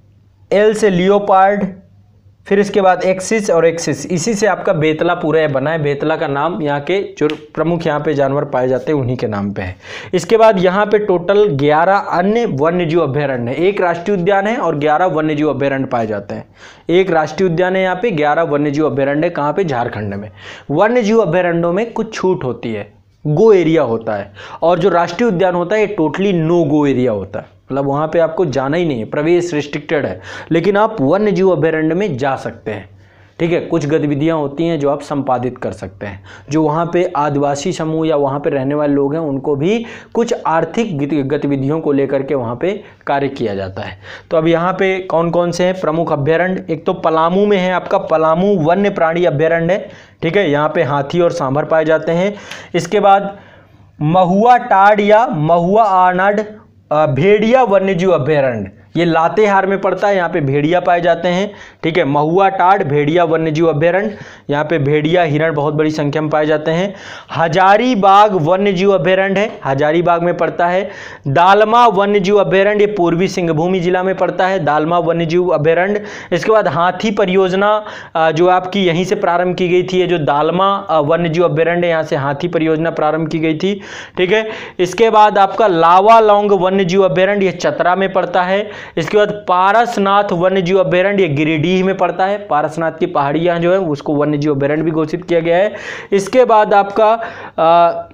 एल से लियोपार्ड, फिर इसके बाद एक्सिस और एक्सिस, इसी से आपका बेतला पूरा है बना है। बेतला का नाम यहाँ के जो प्रमुख यहाँ पे जानवर पाए जाते हैं उन्हीं के नाम पे है। इसके बाद यहाँ पे टोटल ग्यारह अन्य वन्यजीव अभयारण्य है। एक राष्ट्रीय उद्यान है और ग्यारह वन्यजीव अभयारण्य पाए जाते हैं। एक राष्ट्रीय उद्यान है यहाँ पे, ग्यारह वन्यजीव अभयारण्य कहाँ पे? झारखंड में। वन्यजीव अभयारण्यों में कुछ छूट होती है, गो एरिया होता है, और जो राष्ट्रीय उद्यान होता है ये टोटली नो गो एरिया होता है, मतलब वहाँ पे आपको जाना ही नहीं है, प्रवेश रिस्ट्रिक्टेड है, लेकिन आप वन्यजीव अभयारण्य में जा सकते हैं। ठीक है, कुछ गतिविधियाँ होती हैं जो आप संपादित कर सकते हैं। जो वहाँ पे आदिवासी समूह या वहाँ पे रहने वाले लोग हैं उनको भी कुछ आर्थिक गतिविधियों को लेकर के वहाँ पे कार्य किया जाता है। तो अब यहाँ पे कौन कौन से हैं प्रमुख अभयारण्य? एक तो पलामू में है आपका, पलामू वन्य प्राणी अभयारण्य है। ठीक है, यहाँ पे हाथी और सांभर पाए जाते हैं। इसके बाद महुआ टाड़ या महुआ आनाड भेड़िया वन्यजीव अभयारण्य, ये लातेहार में पड़ता है, यहाँ पे भेड़िया पाए जाते हैं। ठीक है, महुआ टाड़ भेड़िया वन्यजीव अभयारण्य, यहाँ पे भेड़िया हिरण बहुत बड़ी संख्या में पाए जाते हैं। हजारीबाग वन्यजीव अभयारण्य है, हजारीबाग में पड़ता है। दालमा वन्यजीव अभयारण्य, ये पूर्वी सिंहभूमि जिला में पड़ता है, दालमा वन्यजीव अभयारण्य। इसके बाद हाथी परियोजना जो आपकी यहीं से प्रारंभ की गई थी, ये जो दालमा वन्यजीव अभयारण्य, यहाँ से हाथी परियोजना प्रारंभ की गई थी। ठीक है, इसके बाद आपका लावा लौंग वन्यजीव अभयारण्य, ये चतरा में पड़ता है। इसके बाद पारसनाथ वन्यजीव अभयारण्य, ये गिरिडीह में पड़ता है। पारसनाथ की पहाड़ियां जो है उसको वन्यजीव अभयारण्य भी घोषित किया गया है। इसके बाद आपका आ,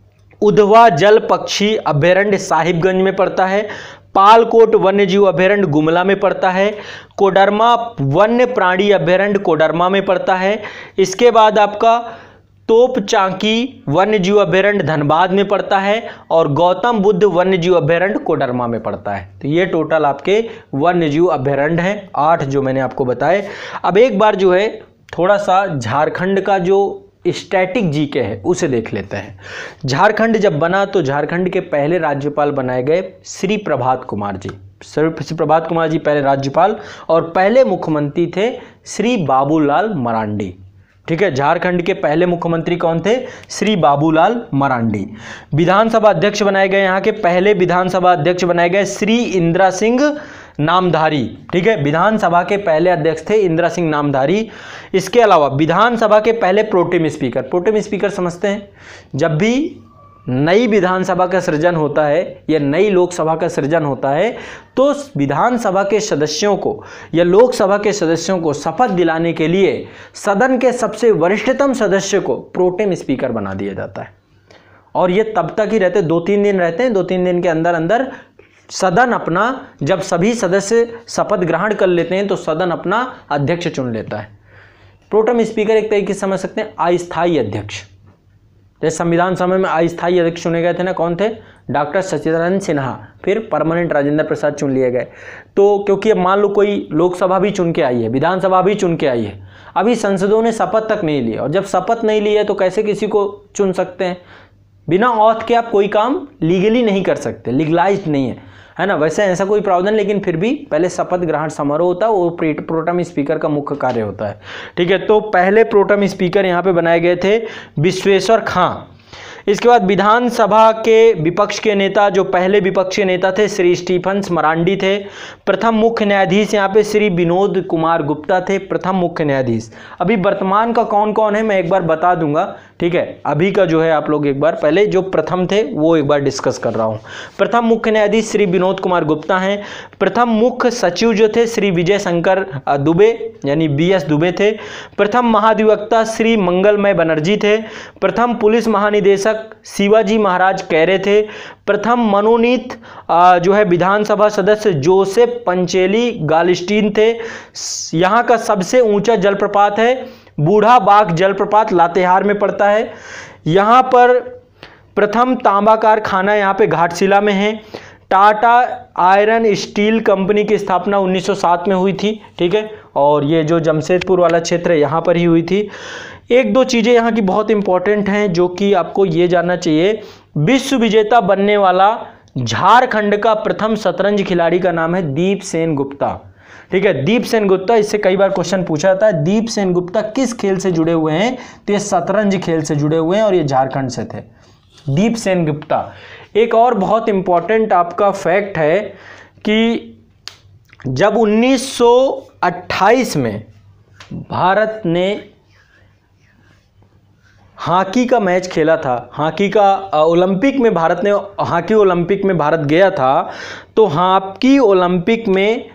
उधवा जल पक्षी अभयारण्य साहिबगंज में पड़ता है। पालकोट वन्यजीव अभयारण्य गुमला में पड़ता है। कोडरमा वन्य प्राणी अभयारण्य कोडरमा में पड़ता है। इसके बाद आपका तोप चांकी वन्यजीव अभयारण्य धनबाद में पड़ता है और गौतम बुद्ध वन्यजीव अभयारण्य कोडरमा में पड़ता है। तो ये टोटल आपके वन्यजीव अभयारण्य हैं, आठ जो मैंने आपको बताए। अब एक बार जो है थोड़ा सा झारखंड का जो स्टैटिक जीके है उसे देख लेते हैं। झारखंड जब बना तो झारखंड के पहले राज्यपाल बनाए गए श्री प्रभात कुमार जी। श्री प्रभात कुमार जी पहले राज्यपाल और पहले मुख्यमंत्री थे श्री बाबूलाल मरांडी। ठीक है, झारखंड के पहले मुख्यमंत्री कौन थे? श्री बाबूलाल मरांडी। विधानसभा अध्यक्ष बनाए गए, यहाँ के पहले विधानसभा अध्यक्ष बनाए गए श्री इंदिरा सिंह नामधारी। ठीक है, विधानसभा के पहले अध्यक्ष थे इंदिरा सिंह नामधारी। इसके अलावा विधानसभा के पहले प्रोटेम स्पीकर, प्रोटेम स्पीकर समझते हैं, जब भी नई विधानसभा का सृजन होता है या नई लोकसभा का सृजन होता है तो विधानसभा के सदस्यों को या लोकसभा के सदस्यों को शपथ दिलाने के लिए सदन के सबसे वरिष्ठतम सदस्य को प्रोटेम स्पीकर बना दिया जाता है। और ये तब तक ही रहते, दो तीन दिन रहते हैं, दो तीन दिन के अंदर अंदर सदन अपना, जब सभी सदस्य शपथ ग्रहण कर लेते हैं तो सदन अपना अध्यक्ष चुन लेता है। प्रोटेम स्पीकर एक तरीके से समझ सकते हैं अस्थायी अध्यक्ष। जैसे संविधान सभा में अस्थायी अध्यक्ष चुने गए थे ना, कौन थे? डॉक्टर सच्चिदानंद सिन्हा, फिर परमानेंट राजेंद्र प्रसाद चुन लिए गए। तो क्योंकि अब मान लो कोई लोकसभा भी चुन के आई है, विधानसभा भी चुन के आई है, अभी संसदों ने शपथ तक नहीं लिया, और जब शपथ नहीं ली है तो कैसे किसी को चुन सकते हैं? बिना औथ के आप कोई काम लीगली नहीं कर सकते, लीगलाइज्ड नहीं है, है ना। वैसे ऐसा कोई प्रावधान, लेकिन फिर भी पहले शपथ ग्रहण समारोह होता है, वो प्रोटेम स्पीकर का मुख्य कार्य होता है। ठीक है, तो पहले प्रोटेम स्पीकर यहाँ पे बनाए गए थे विश्वेश्वर खां। इसके बाद विधानसभा के विपक्ष के नेता, जो पहले विपक्षी नेता थे श्री स्टीफन्स मरांडी थे। प्रथम मुख्य न्यायाधीश यहाँ पे श्री विनोद कुमार गुप्ता थे, प्रथम मुख्य न्यायाधीश। अभी वर्तमान का कौन कौन है मैं एक बार बता दूंगा। ठीक है, अभी का जो है आप लोग एक बार पहले जो प्रथम थे वो एक बार डिस्कस कर रहा हूँ। प्रथम मुख्य न्यायाधीश श्री विनोद कुमार गुप्ता हैं। प्रथम मुख्य सचिव जो थे श्री विजय शंकर दुबे यानी बी एस दुबे थे। प्रथम महाधिवक्ता श्री मंगलमय बनर्जी थे। प्रथम पुलिस महानिदेशक तिलक शिवाजी महाराज कैरे थे। प्रथम मनोनीत आ, जो है विधानसभा सदस्य जोसेफ पंचेली गालिस्टीन थे। यहाँ का सबसे ऊंचा जलप्रपात है बूढ़ा बाग जलप्रपात, लातेहार में पड़ता है। यहाँ पर प्रथम तांबा कारखाना यहाँ पे घाटशिला में है। टाटा आयरन स्टील कंपनी की स्थापना उन्नीस सौ सात में हुई थी, ठीक है, और ये जो जमशेदपुर वाला क्षेत्र है यहाँ पर ही हुई थी। एक दो चीज़ें यहाँ की बहुत इंपॉर्टेंट हैं जो कि आपको ये जानना चाहिए। विश्व विजेता बनने वाला झारखंड का प्रथम शतरंज खिलाड़ी का नाम है दीप सेन गुप्ता, ठीक है। दीप सेन गुप्ता, इससे कई बार क्वेश्चन पूछा जाता है। दीप सेन गुप्ता किस खेल से जुड़े हुए हैं? तो ये शतरंज खेल से जुड़े हुए हैं और ये झारखंड से थे, दीप सेन गुप्ता। एक और बहुत इंपॉर्टेंट आपका फैक्ट है कि जब उन्नीस सौ अट्ठाईस में भारत ने हॉकी का मैच खेला था, हॉकी का ओलंपिक में भारत ने हॉकी ओलंपिक में भारत गया था, तो हॉकी ओलंपिक में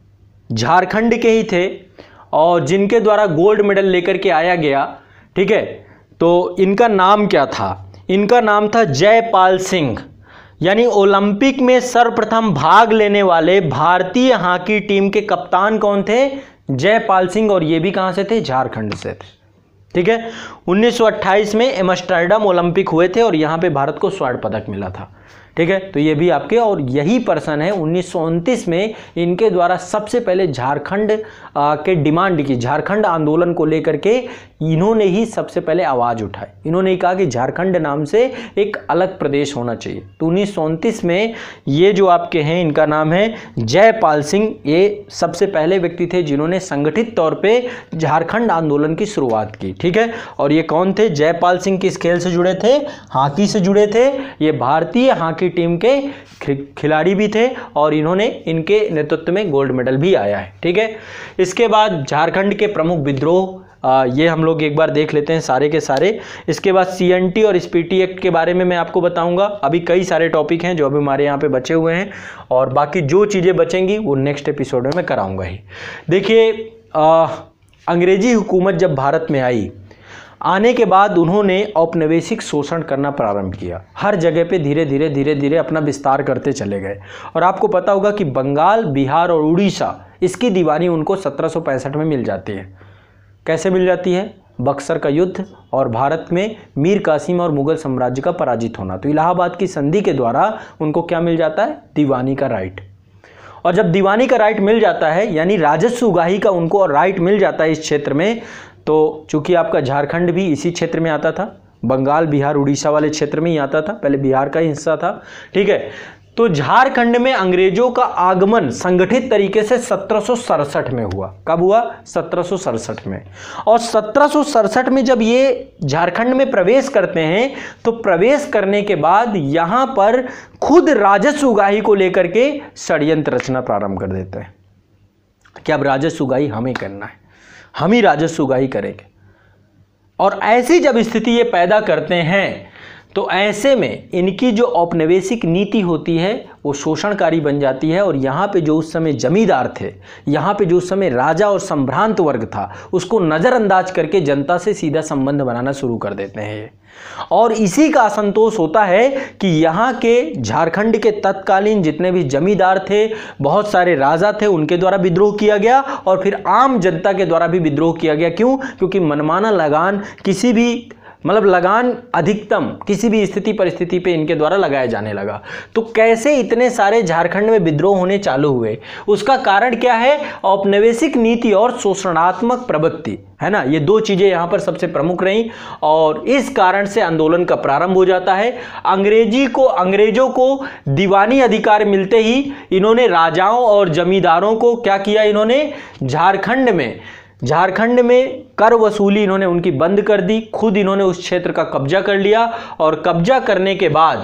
झारखंड के ही थे और जिनके द्वारा गोल्ड मेडल लेकर के आया गया, ठीक है। तो इनका नाम क्या था? इनका नाम था जयपाल सिंह। यानी ओलंपिक में सर्वप्रथम भाग लेने वाले भारतीय हॉकी टीम के कप्तान कौन थे? जयपाल सिंह, और ये भी कहां से थे? झारखंड से थे, ठीक है। उन्नीस सौ अट्ठाईस में एम्स्टर्डम ओलंपिक हुए थे और यहां पे भारत को स्वर्ण पदक मिला था, ठीक है। तो ये भी आपके, और यही पर्सन है उन्नीस सौ उनतीस में इनके द्वारा सबसे पहले झारखंड के डिमांड की, झारखंड आंदोलन को लेकर के इन्होंने ही सबसे पहले आवाज़ उठाई। इन्होंने कहा कि झारखंड नाम से एक अलग प्रदेश होना चाहिए। तो उन्नीस सौ उनतीस में ये जो आपके हैं इनका नाम है जयपाल सिंह, ये सबसे पहले व्यक्ति थे जिन्होंने संगठित तौर पे झारखंड आंदोलन की शुरुआत की, ठीक है। और ये कौन थे? जयपाल सिंह किस खेल से जुड़े थे? हॉकी से जुड़े थे। ये भारतीय हॉकी टीम के खिलाड़ी भी थे और इन्होंने, इनके नेतृत्व में गोल्ड मेडल भी आया है, ठीक है। इसके बाद झारखंड के प्रमुख विद्रोह, आ, ये हम लोग एक बार देख लेते हैं सारे के सारे। इसके बाद सीएनटी और स्पीटी एक्ट के बारे में मैं आपको बताऊंगा। अभी कई सारे टॉपिक हैं जो अभी हमारे यहाँ पे बचे हुए हैं और बाकी जो चीज़ें बचेंगी वो नेक्स्ट एपिसोड में मैं कराऊंगा ही। देखिए, अंग्रेजी हुकूमत जब भारत में आई, आने के बाद उन्होंने औपनिवेशिक शोषण करना प्रारंभ किया। हर जगह पे धीरे धीरे धीरे धीरे अपना विस्तार करते चले गए। और आपको पता होगा कि बंगाल, बिहार और उड़ीसा, इसकी दीवानी उनको सत्रह सौ पैंसठ में मिल जाती है। कैसे मिल जाती है? बक्सर का युद्ध और भारत में मीर कासिम और मुगल साम्राज्य का पराजित होना। तो इलाहाबाद की संधि के द्वारा उनको क्या मिल जाता है? दीवानी का राइट। और जब दीवानी का राइट मिल जाता है, यानी राजस्व उगाही का उनको राइट मिल जाता है इस क्षेत्र में, तो चूंकि आपका झारखंड भी इसी क्षेत्र में आता था, बंगाल, बिहार, उड़ीसा वाले क्षेत्र में ही आता था, पहले बिहार का ही हिस्सा था, ठीक है। तो झारखंड में अंग्रेजों का आगमन संगठित तरीके से सत्रह सौ सड़सठ में हुआ। कब हुआ? सत्रह सौ सड़सठ में। और सत्रह सौ सड़सठ में जब ये झारखंड में प्रवेश करते हैं, तो प्रवेश करने के बाद यहां पर खुद राजस्व उगाही को लेकर के षड्यंत्र रचना प्रारंभ कर देते हैं कि अब राजस्व उगाही हमें करना है, हम ही राजस्व उगाही करेंगे। और ऐसी जब स्थिति ये पैदा करते हैं, तो ऐसे में इनकी जो औपनिवेशिक नीति होती है वो शोषणकारी बन जाती है। और यहाँ पे जो उस समय जमींदार थे, यहाँ पे जो उस समय राजा और संभ्रांत वर्ग था, उसको नज़रअंदाज करके जनता से सीधा संबंध बनाना शुरू कर देते हैं। और इसी का असंतोष होता है कि यहाँ के झारखंड के तत्कालीन जितने भी जमींदार थे, बहुत सारे राजा थे, उनके द्वारा विद्रोह किया गया और फिर आम जनता के द्वारा भी विद्रोह किया गया। क्यों? क्योंकि मनमाना लगान, किसी भी मतलब लगान अधिकतम किसी भी स्थिति परिस्थिति पे इनके द्वारा लगाया जाने लगा। तो कैसे इतने सारे झारखंड में विद्रोह होने चालू हुए? उसका कारण क्या है? औपनिवेशिक नीति और शोषणात्मक प्रवृत्ति, है ना। ये दो चीजें यहाँ पर सबसे प्रमुख रहीं और इस कारण से आंदोलन का प्रारंभ हो जाता है। अंग्रेजी को अंग्रेजों को दीवानी अधिकार मिलते ही इन्होंने राजाओं और जमींदारों को क्या किया? इन्होंने झारखंड में झारखंड में कर वसूली इन्होंने उनकी बंद कर दी। खुद इन्होंने उस क्षेत्र का कब्जा कर लिया और कब्जा करने के बाद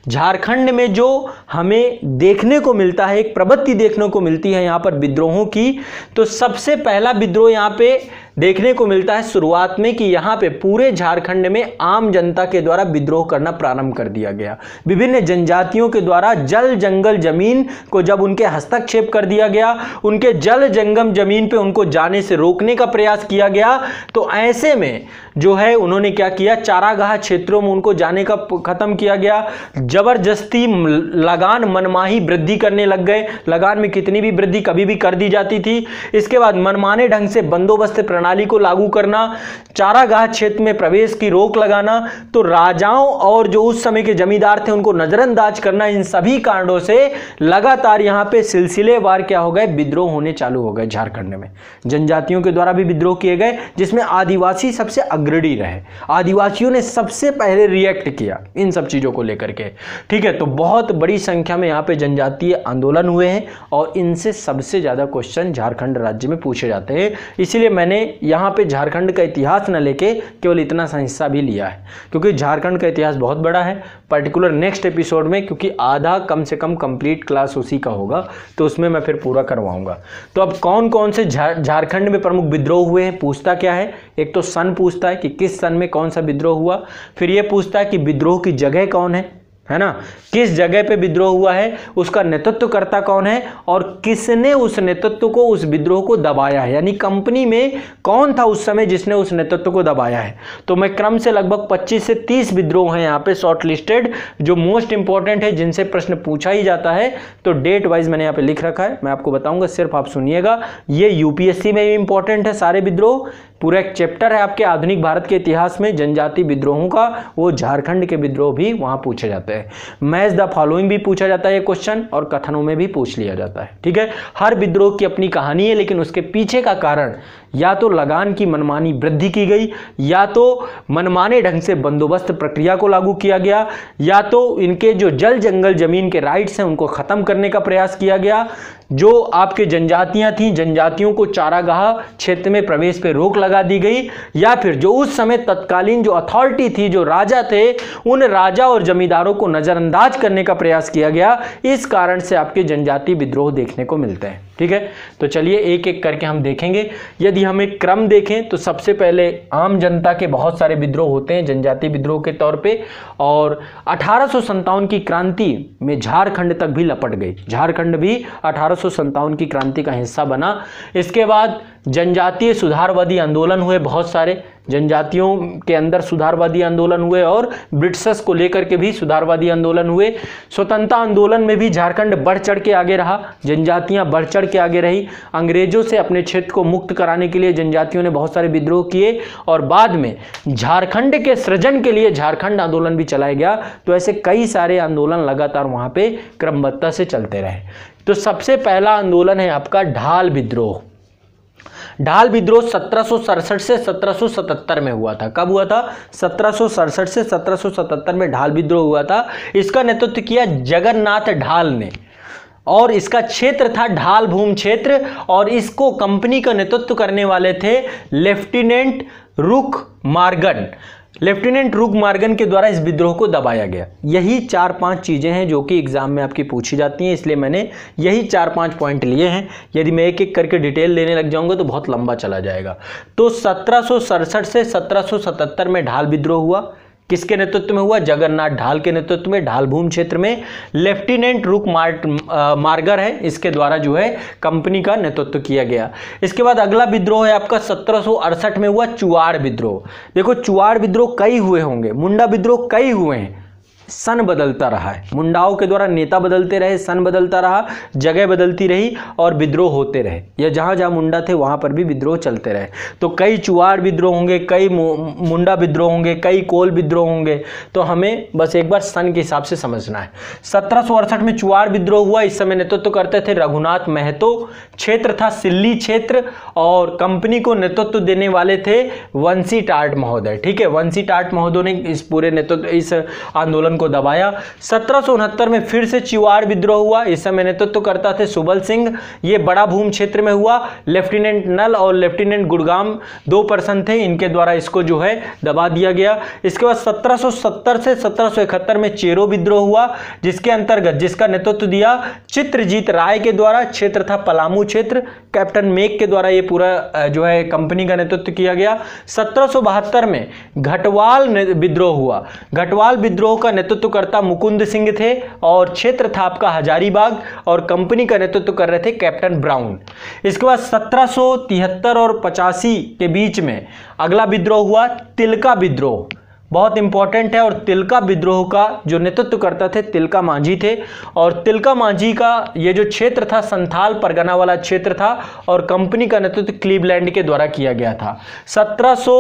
झारखंड में जो हमें देखने को मिलता है, एक प्रवृत्ति देखने को मिलती है यहाँ पर विद्रोहों की, तो सबसे पहला विद्रोह यहाँ पे देखने को मिलता है शुरुआत में कि यहाँ पे पूरे झारखंड में आम जनता के द्वारा विद्रोह करना प्रारंभ कर दिया गया। विभिन्न जनजातियों के द्वारा जल जंगल जमीन को जब उनके हस्तक्षेप कर दिया गया, उनके जल जंगम जमीन पे उनको जाने से रोकने का प्रयास किया गया, तो ऐसे में जो है उन्होंने क्या किया, चारागाह क्षेत्रों में उनको जाने का खत्म किया गया। जबरदस्ती लगान मनमाही वृद्धि करने लग गए। लगान में कितनी भी वृद्धि कभी भी कर दी जाती थी। इसके बाद मनमाने ढंग से बंदोबस्त प्रणाली को लागू करना, चारागाह क्षेत्र में प्रवेश की रोक लगाना, तो राजाओं और जो उस समय के जमींदार थे उनको नजरअंदाज करना, इन सभी कारणों से लगातार यहां पे सिलसिलेवार क्या हो गए, विद्रोह होने चालू हो गए। झारखंड में जनजातियों के द्वारा भी विद्रोह किए गए, जिसमें आदिवासी सबसे अग्रणी रहे। आदिवासियों ने सबसे पहले रिएक्ट किया इन सब चीजों को लेकर के। ठीक है, तो बहुत बड़ी संख्या में यहां पे जनजातीय आंदोलन हुए हैं और इनसे सबसे ज्यादा क्वेश्चन झारखंड राज्य में पूछे जाते हैं। इसीलिए मैंने यहां पे झारखंड का इतिहास न लेके केवल इतना सा हिस्सा भी लिया है, क्योंकि झारखंड का इतिहास बहुत बड़ा है। पर्टिकुलर नेक्स्ट एपिसोड में, क्योंकि आधा कम से कम कंप्लीट क्लास उसी का होगा, तो उसमें मैं फिर पूरा करवाऊंगा। तो अब कौन कौन से झारखंड में प्रमुख विद्रोह हुए हैं, पूछता क्या है, एक तो सन पूछता है कि किस सन में कौन सा विद्रोह हुआ, फिर यह पूछता है कि विद्रोह की जगह कौन है है ना, किस जगह पे विद्रोह हुआ है, उसका नेतृत्वकर्ता कौन है और किसने उस नेतृत्व को, उस विद्रोह को दबाया है, यानी कंपनी में कौन था उस समय जिसने उस नेतृत्व को दबाया है। तो मैं क्रम से लगभग पच्चीस से तीस विद्रोह हैं यहाँ पे शॉर्ट लिस्टेड, जो मोस्ट इंपॉर्टेंट है, जिनसे प्रश्न पूछा ही जाता है। तो डेट वाइज मैंने यहाँ पे लिख रखा है, मैं आपको बताऊंगा, सिर्फ आप सुनिएगा। ये यूपीएससी में भी इंपॉर्टेंट है सारे विद्रोह, पूरा एक चैप्टर है आपके आधुनिक भारत के इतिहास में जनजाति विद्रोहों का, वो झारखंड के विद्रोह भी वहां पूछे जाते हैं। मैच द फॉलोइंग भी पूछा जाता है क्वेश्चन, और कथनों में भी पूछ लिया जाता है। ठीक है, हर विद्रोह की अपनी कहानी है, लेकिन उसके पीछे का कारण या तो लगान की मनमानी वृद्धि की गई, या तो मनमाने ढंग से बंदोबस्त प्रक्रिया को लागू किया गया, या तो इनके जो जल जंगल जमीन के राइट्स हैं उनको खत्म करने का प्रयास किया गया। जो आपके जनजातियां थीं, जनजातियों को चारागाह क्षेत्र में प्रवेश पे रोक लगा दी गई, या फिर जो उस समय तत्कालीन जो अथॉरिटी थी, जो राजा थे, उन राजा और जमींदारों को नजरअंदाज करने का प्रयास किया गया। इस कारण से आपके जनजाति विद्रोह देखने को मिलते हैं। ठीक है, तो चलिए एक एक करके हम देखेंगे। यदि हम एक क्रम देखें तो सबसे पहले आम जनता के बहुत सारे विद्रोह होते हैं जनजाति विद्रोह के तौर पे, और अठारह सौ संतावन की क्रांति में झारखंड तक भी लपट गई। झारखंड भी अठारह सौ संतावन की क्रांति का हिस्सा बना। इसके बाद जनजातीय सुधारवादी आंदोलन हुए, बहुत सारे जनजातियों के अंदर सुधारवादी आंदोलन हुए, और ब्रिटिशर्स को लेकर के भी सुधारवादी आंदोलन हुए। स्वतंत्रता आंदोलन में भी झारखंड बढ़ चढ़ के आगे रहा, जनजातियां बढ़ चढ़ के आगे रही। अंग्रेजों से अपने क्षेत्र को मुक्त कराने के लिए जनजातियों ने बहुत सारे विद्रोह किए, और बाद में झारखंड के सृजन के लिए झारखंड आंदोलन भी चलाया गया। तो ऐसे कई सारे आंदोलन लगातार वहां पे क्रमबद्धता से चलते रहे। तो सबसे पहला आंदोलन है आपका ढाल विद्रोह। ढाल विद्रोह सत्रह सौ सड़सठ से सत्रह सौ सतहत्तर में हुआ था। कब हुआ था? सत्रह सौ सड़सठ से सत्रह सौ सतहत्तर में ढाल विद्रोह हुआ था। इसका नेतृत्व किया जगन्नाथ ढाल ने, और इसका क्षेत्र था ढाल भूमि क्षेत्र, और इसको कंपनी का नेतृत्व करने वाले थे लेफ्टिनेंट रुक मार्गन। लेफ्टिनेंट रुक मार्गन के द्वारा इस विद्रोह को दबाया गया। यही चार पांच चीजें हैं जो कि एग्जाम में आपकी पूछी जाती हैं, इसलिए मैंने यही चार पांच पॉइंट लिए हैं। यदि मैं एक एक करके डिटेल लेने लग जाऊंगा तो बहुत लंबा चला जाएगा। तो सत्रह सौ सड़सठ से सत्रह सौ सतहत्तर में ढाल विद्रोह हुआ। किसके नेतृत्व में हुआ? जगन्नाथ ढाल के नेतृत्व में। ढाल भूमि क्षेत्र में लेफ्टिनेंट रुक मार्गर है, इसके द्वारा जो है कंपनी का नेतृत्व किया गया। इसके बाद अगला विद्रोह है आपका सत्रह सौ अड़सठ में हुआ चुआड़ विद्रोह। देखो चुआड़ विद्रोह कई हुए होंगे, मुंडा विद्रोह कई हुए हैं, सन बदलता रहा है। मुंडाओं के द्वारा नेता बदलते रहे, सन बदलता रहा, जगह बदलती रही और विद्रोह होते रहे। या जहां जहां मुंडा थे वहां पर भी विद्रोह चलते रहे। तो कई चुआड़ विद्रोह होंगे, कई मुंडा विद्रोह होंगे, कई कोल विद्रोह होंगे। तो हमें बस एक बार सन के हिसाब से समझना है। सत्रह सौ अड़सठ में चुआड़ विद्रोह हुआ। इस समय नेतृत्व करते थे रघुनाथ महतो। क्षेत्र था सिल्ली क्षेत्र, और कंपनी को नेतृत्व देने वाले थे वंशी टाट महोदय। ठीक है, वंशी टाट महोदय ने इस पूरे नेतृत्व इस आंदोलन उनको दबाया। सत्रह सौ उनहत्तर में फिर से चिवाड़ विद्रोह हुआ। इस समय नेतृत्व करता थे सुबल सिंह। ये बड़ा भूम क्षेत्र में हुआ। लेफ्टिनेंट नल और लेफ्टिनेंट गुड़गाम दो पर्सन थे, इनके द्वारा इसको जो है दबा दिया गया। इसके बाद सत्रह सौ सत्तर से सत्रह सौ इकहत्तर में चेरो विद्रोह हुआ, जिसके अंतर्गत जिसका नेतृत्व दिया चित्रजीत राय के द्वारा। क्षेत्र था पलामू क्षेत्र। कैप्टन मेक के द्वारा ये पूरा जो है कंपनी का नेतृत्व किया गया। सत्रह सौ बहत्तर में घटवाल विद्रोह हुआ। घटवाल विद्रोह का नेतृत्व करता मुकुंद सिंह थे और क्षेत्र था आपका हजारीबाग और कंपनी का नेतृत्व कर रहे थे कैप्टन ब्राउन। इसके बाद सत्रह सौ तिहत्तर और पचासी के बीच में अगला विद्रोह हुआ तिलका विद्रोह, बहुत इंपॉर्टेंट है। और तिलका विद्रोह का जो नेतृत्व करता थे तिलका मांझी थे और तिलका मांझी का ये जो क्षेत्र था संथाल परगना वाला क्षेत्र था और कंपनी का नेतृत्व क्लीवलैंड के द्वारा किया गया था। सत्रह सौ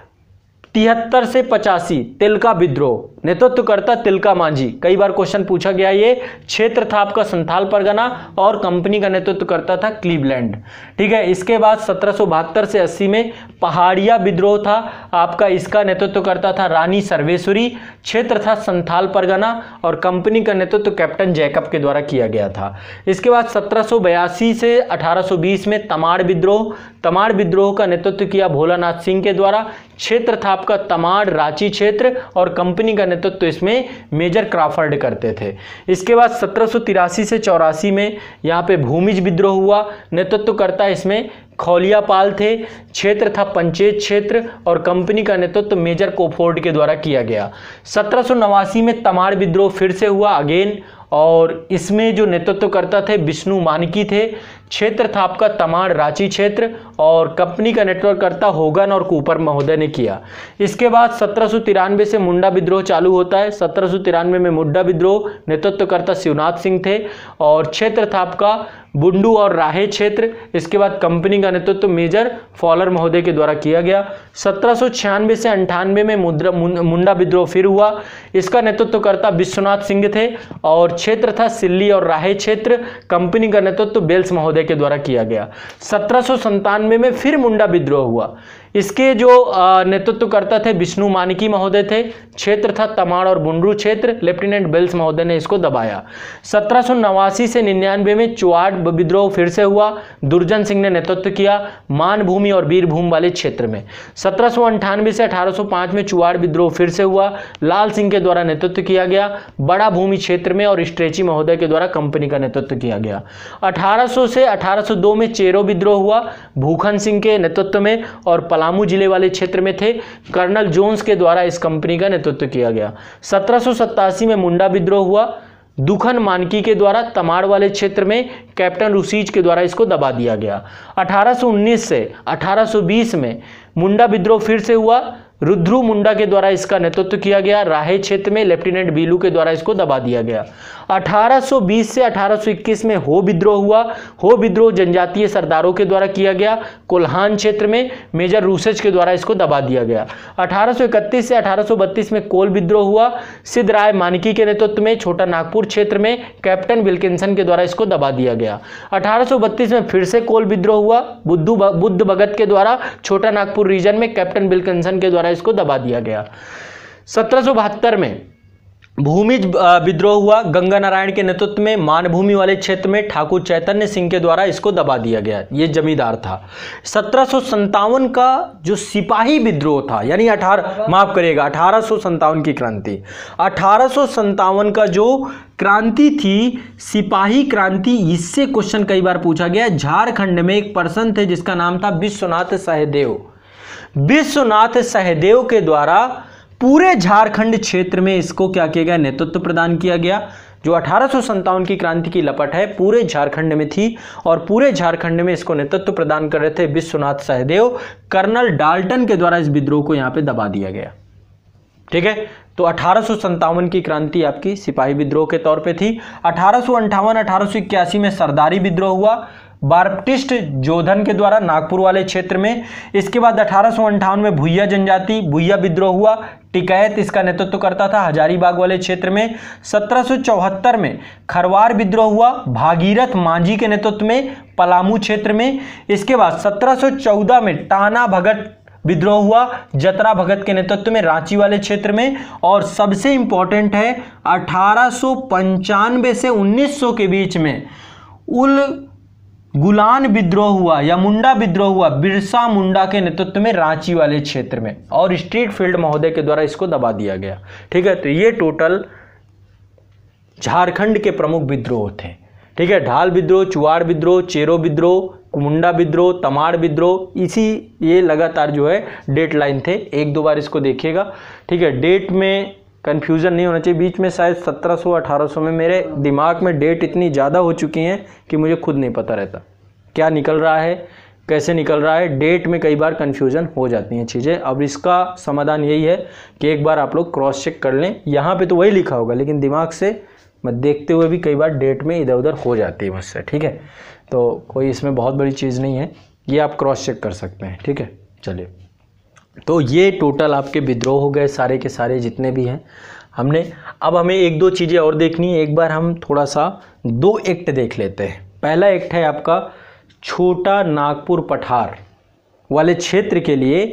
तिहत्तर से पचासी तिलका विद्रोह, नेतृत्व करता तिलका मांझी। कई बार क्वेश्चन पूछा गया। ये क्षेत्र था आपका संथाल परगना और कंपनी का नेतृत्व करता था क्लीवलैंड। ठीक है। इसके बाद सत्रह सौ बहत्तर से अस्सी में पहाड़िया विद्रोह था आपका, इसका नेतृत्व करता था रानी सर्वेश्वरी। क्षेत्र था संथाल परगना और कंपनी का नेतृत्व कैप्टन जैकब के द्वारा किया गया था। इसके बाद सत्रह सौ बयासी से अठारह सौ बीस में तमाड़ विद्रोह। तमाड़ विद्रोह का नेतृत्व किया भोलानाथ सिंह के द्वारा। क्षेत्र था आपका तमाड़ रांची क्षेत्र और कंपनी का नेतृत्व इसमें मेजर क्राफर्ड करते थे। इसके बाद सत्रह सौ तिरासी से चौरासी में यहाँ पे भूमिज विद्रोह हुआ। नेतृत्व करता इसमें खौलियापाल थे। क्षेत्र था पंचेत क्षेत्र और कंपनी का नेतृत्व मेजर कोफोर्ड के द्वारा किया गया। सत्रह सौ नवासी में तमाड़ विद्रोह फिर से हुआ अगेन और इसमें जो नेतृत्व करता थे विष्णु मानकी थे। क्षेत्र था आपका तमाड़ रांची क्षेत्र और कंपनी का नेतृत्व करता होगन और कूपर महोदय ने किया। इसके बाद सत्रह सौ तिरानवे से मुंडा विद्रोह चालू होता है। सत्रह सौ तिरानवे में मुंडा विद्रोह, नेतृत्व करता शिवनाथ सिंह थे और क्षेत्र था आपका बुंडू और राहे क्षेत्र। इसके बाद कंपनी का नेतृत्व मेजर फॉलर महोदय के द्वारा किया गया। सत्रह सौ छियानवे से अंठानवे में मुद्रा मुंडा विद्रोह फिर हुआ। इसका नेतृत्व करता विश्वनाथ सिंह थे और क्षेत्र था सिल्ली और राहे क्षेत्र। कंपनी का नेतृत्व बेल्स महोदय के द्वारा किया गया। सत्रह सौ संतानवे में फिर मुंडा विद्रोह हुआ। इसके जो नेतृत्व करता थे विष्णु मानकी महोदय थे। क्षेत्र था तमाड़ और बुंडरू क्षेत्र। लेफ्टिनेंट बेल्स महोदय ने इसको दबाया। सत्रह सौ नवासी से निन्यानवे में चुआड़ विद्रोह फिर से हुआ। दुर्जन सिंह ने नेतृत्व किया मानभूमि और वीरभूमि वाले क्षेत्र में। सत्रह सौ अंठानवे से अठारह सौ पाँच में चुआड़ विद्रोह फिर से हुआ। लाल सिंह के द्वारा नेतृत्व किया गया बड़ा भूमि क्षेत्र में और स्ट्रेची महोदय के द्वारा कंपनी का नेतृत्व किया गया। अठारह सौ से अठारह सौ दो में चेरो विद्रोह हुआ भूखन सिंह के नेतृत्व में और पलामू जिले वाले क्षेत्र में थे। कर्नल जोन्स के द्वारा इस कंपनी का नेतृत्व किया गया। सत्रह सौ सत्तासी में मुंडा विद्रोह हुआ दुखन मानकी के द्वारा। तमाड़ वाले क्षेत्र में कैप्टन रुसीज के द्वारा इसको दबा दिया गया। अठारह सौ उन्नीस से अठारह सौ बीस में मुंडा विद्रोह फिर से हुआ। रुद्रू मुंडा के द्वारा इसका नेतृत्व किया गया। राहे क्षेत्र में लेफ्टिनेंट बीलू के द्वारा इसको दबा दिया गया। अठारह सौ बीस से अठारह सौ इक्कीस में हो विद्रोह हुआ। हो विद्रोह जनजातीय सरदारों के द्वारा किया गया। कोल्हान क्षेत्र में मेजर रूसेज के द्वारा इसको दबा दिया गया। अठारह सौ इकतीस से अठारह सौ बत्तीस में कोल विद्रोह हुआ। सिद्ध राय मानकी के नेतृत्व में छोटा नागपुर क्षेत्र में कैप्टन विल्किंसन के द्वारा इसको दबा दिया गया। अठारह सौ बत्तीस में फिर से कोल विद्रोह हुआ बुद्धू बुद्ध भगत के द्वारा छोटा नागपुर रीजन में कैप्टन विल्किंसन के द्वारा इसको दबा दिया गया। सत्रह सौ बहत्तर में भूमिज विद्रोह हुआ गंगा नारायण के नेतृत्व में मानभूमि वाले क्षेत्र में ठाकुर चैतन्य सिंह के द्वारा इसको दबा दिया गया। ये जमींदार था। सत्रह सौ संतावन का जो सिपाही विद्रोह था यानी अठारह माफ करिएगा अठारह सौ संतावन की क्रांति अठारह सौ संतावन का जो क्रांति थी सिपाही क्रांति, इससे क्वेश्चन कई बार पूछा गया। झारखंड में एक पर्सन थे जिसका नाम था विश्वनाथ सहदेव। विश्वनाथ सहदेव के द्वारा पूरे झारखंड क्षेत्र में इसको क्या किया गया, नेतृत्व प्रदान किया गया। जो अठारह सौ संतावन की क्रांति की लपट है पूरे झारखंड में थी और पूरे झारखंड में इसको नेतृत्व प्रदान कर रहे थे विश्वनाथ सहदेव। कर्नल डाल्टन के द्वारा इस विद्रोह को यहां पे दबा दिया गया। ठीक है, तो अठारह सौ संतावन की क्रांति आपकी सिपाही विद्रोह के तौर पे थी। अठारह सौ अंठावन अठारह सौ इक्यासी में सरदारी विद्रोह हुआ बाप्टिस्ट जोधन के द्वारा नागपुर वाले क्षेत्र में। इसके बाद अठारह सौ अंठावन में भुइया जनजाति भुइया विद्रोह हुआ। टिकैत इसका नेतृत्व करता था हजारीबाग वाले क्षेत्र में। सत्रह सौ चौहत्तर में खरवार विद्रोह हुआ भागीरथ मांझी के नेतृत्व में पलामू क्षेत्र में। इसके बाद सत्रह सौ चौदह में टाना भगत विद्रोह हुआ जतरा भगत के नेतृत्व में रांची वाले क्षेत्र में। और सबसे इंपॉर्टेंट है अठारह सौ पंचानवे से उन्नीस सौ के बीच में उल गुलान विद्रोह हुआ या मुंडा विद्रोह हुआ बिरसा मुंडा के नेतृत्व में रांची वाले क्षेत्र में, और स्ट्रीट फील्ड महोदय के द्वारा इसको दबा दिया गया। ठीक है, तो ये टोटल झारखंड के प्रमुख विद्रोह थे। ठीक है, ढाल विद्रोह, चुआड़ विद्रोह, चेरो विद्रोह, कुमुंडा विद्रोह, तमाड़ विद्रोह, इसी ये लगातार जो है डेट लाइन थे। एक दो बार इसको देखिएगा। ठीक है, डेट में कन्फ्यूज़न नहीं होना चाहिए। बीच में शायद सत्रह सौ अठारह सौ में मेरे दिमाग में डेट इतनी ज़्यादा हो चुकी हैं कि मुझे खुद नहीं पता रहता क्या निकल रहा है, कैसे निकल रहा है। डेट में कई बार कन्फ्यूज़न हो जाती हैं चीज़ें। अब इसका समाधान यही है कि एक बार आप लोग क्रॉस चेक कर लें। यहाँ पे तो वही लिखा होगा, लेकिन दिमाग से मैं देखते हुए भी कई बार डेट में इधर उधर हो जाती है मुझसे। ठीक है, तो कोई इसमें बहुत बड़ी चीज़ नहीं है, ये आप क्रॉस चेक कर सकते हैं। ठीक है, चलिए, तो ये टोटल आपके विद्रोह हो गए सारे के सारे जितने भी हैं हमने। अब हमें एक दो चीज़ें और देखनी है। एक बार हम थोड़ा सा दो एक्ट देख लेते हैं। पहला एक्ट है आपका छोटा नागपुर पठार वाले क्षेत्र के लिए।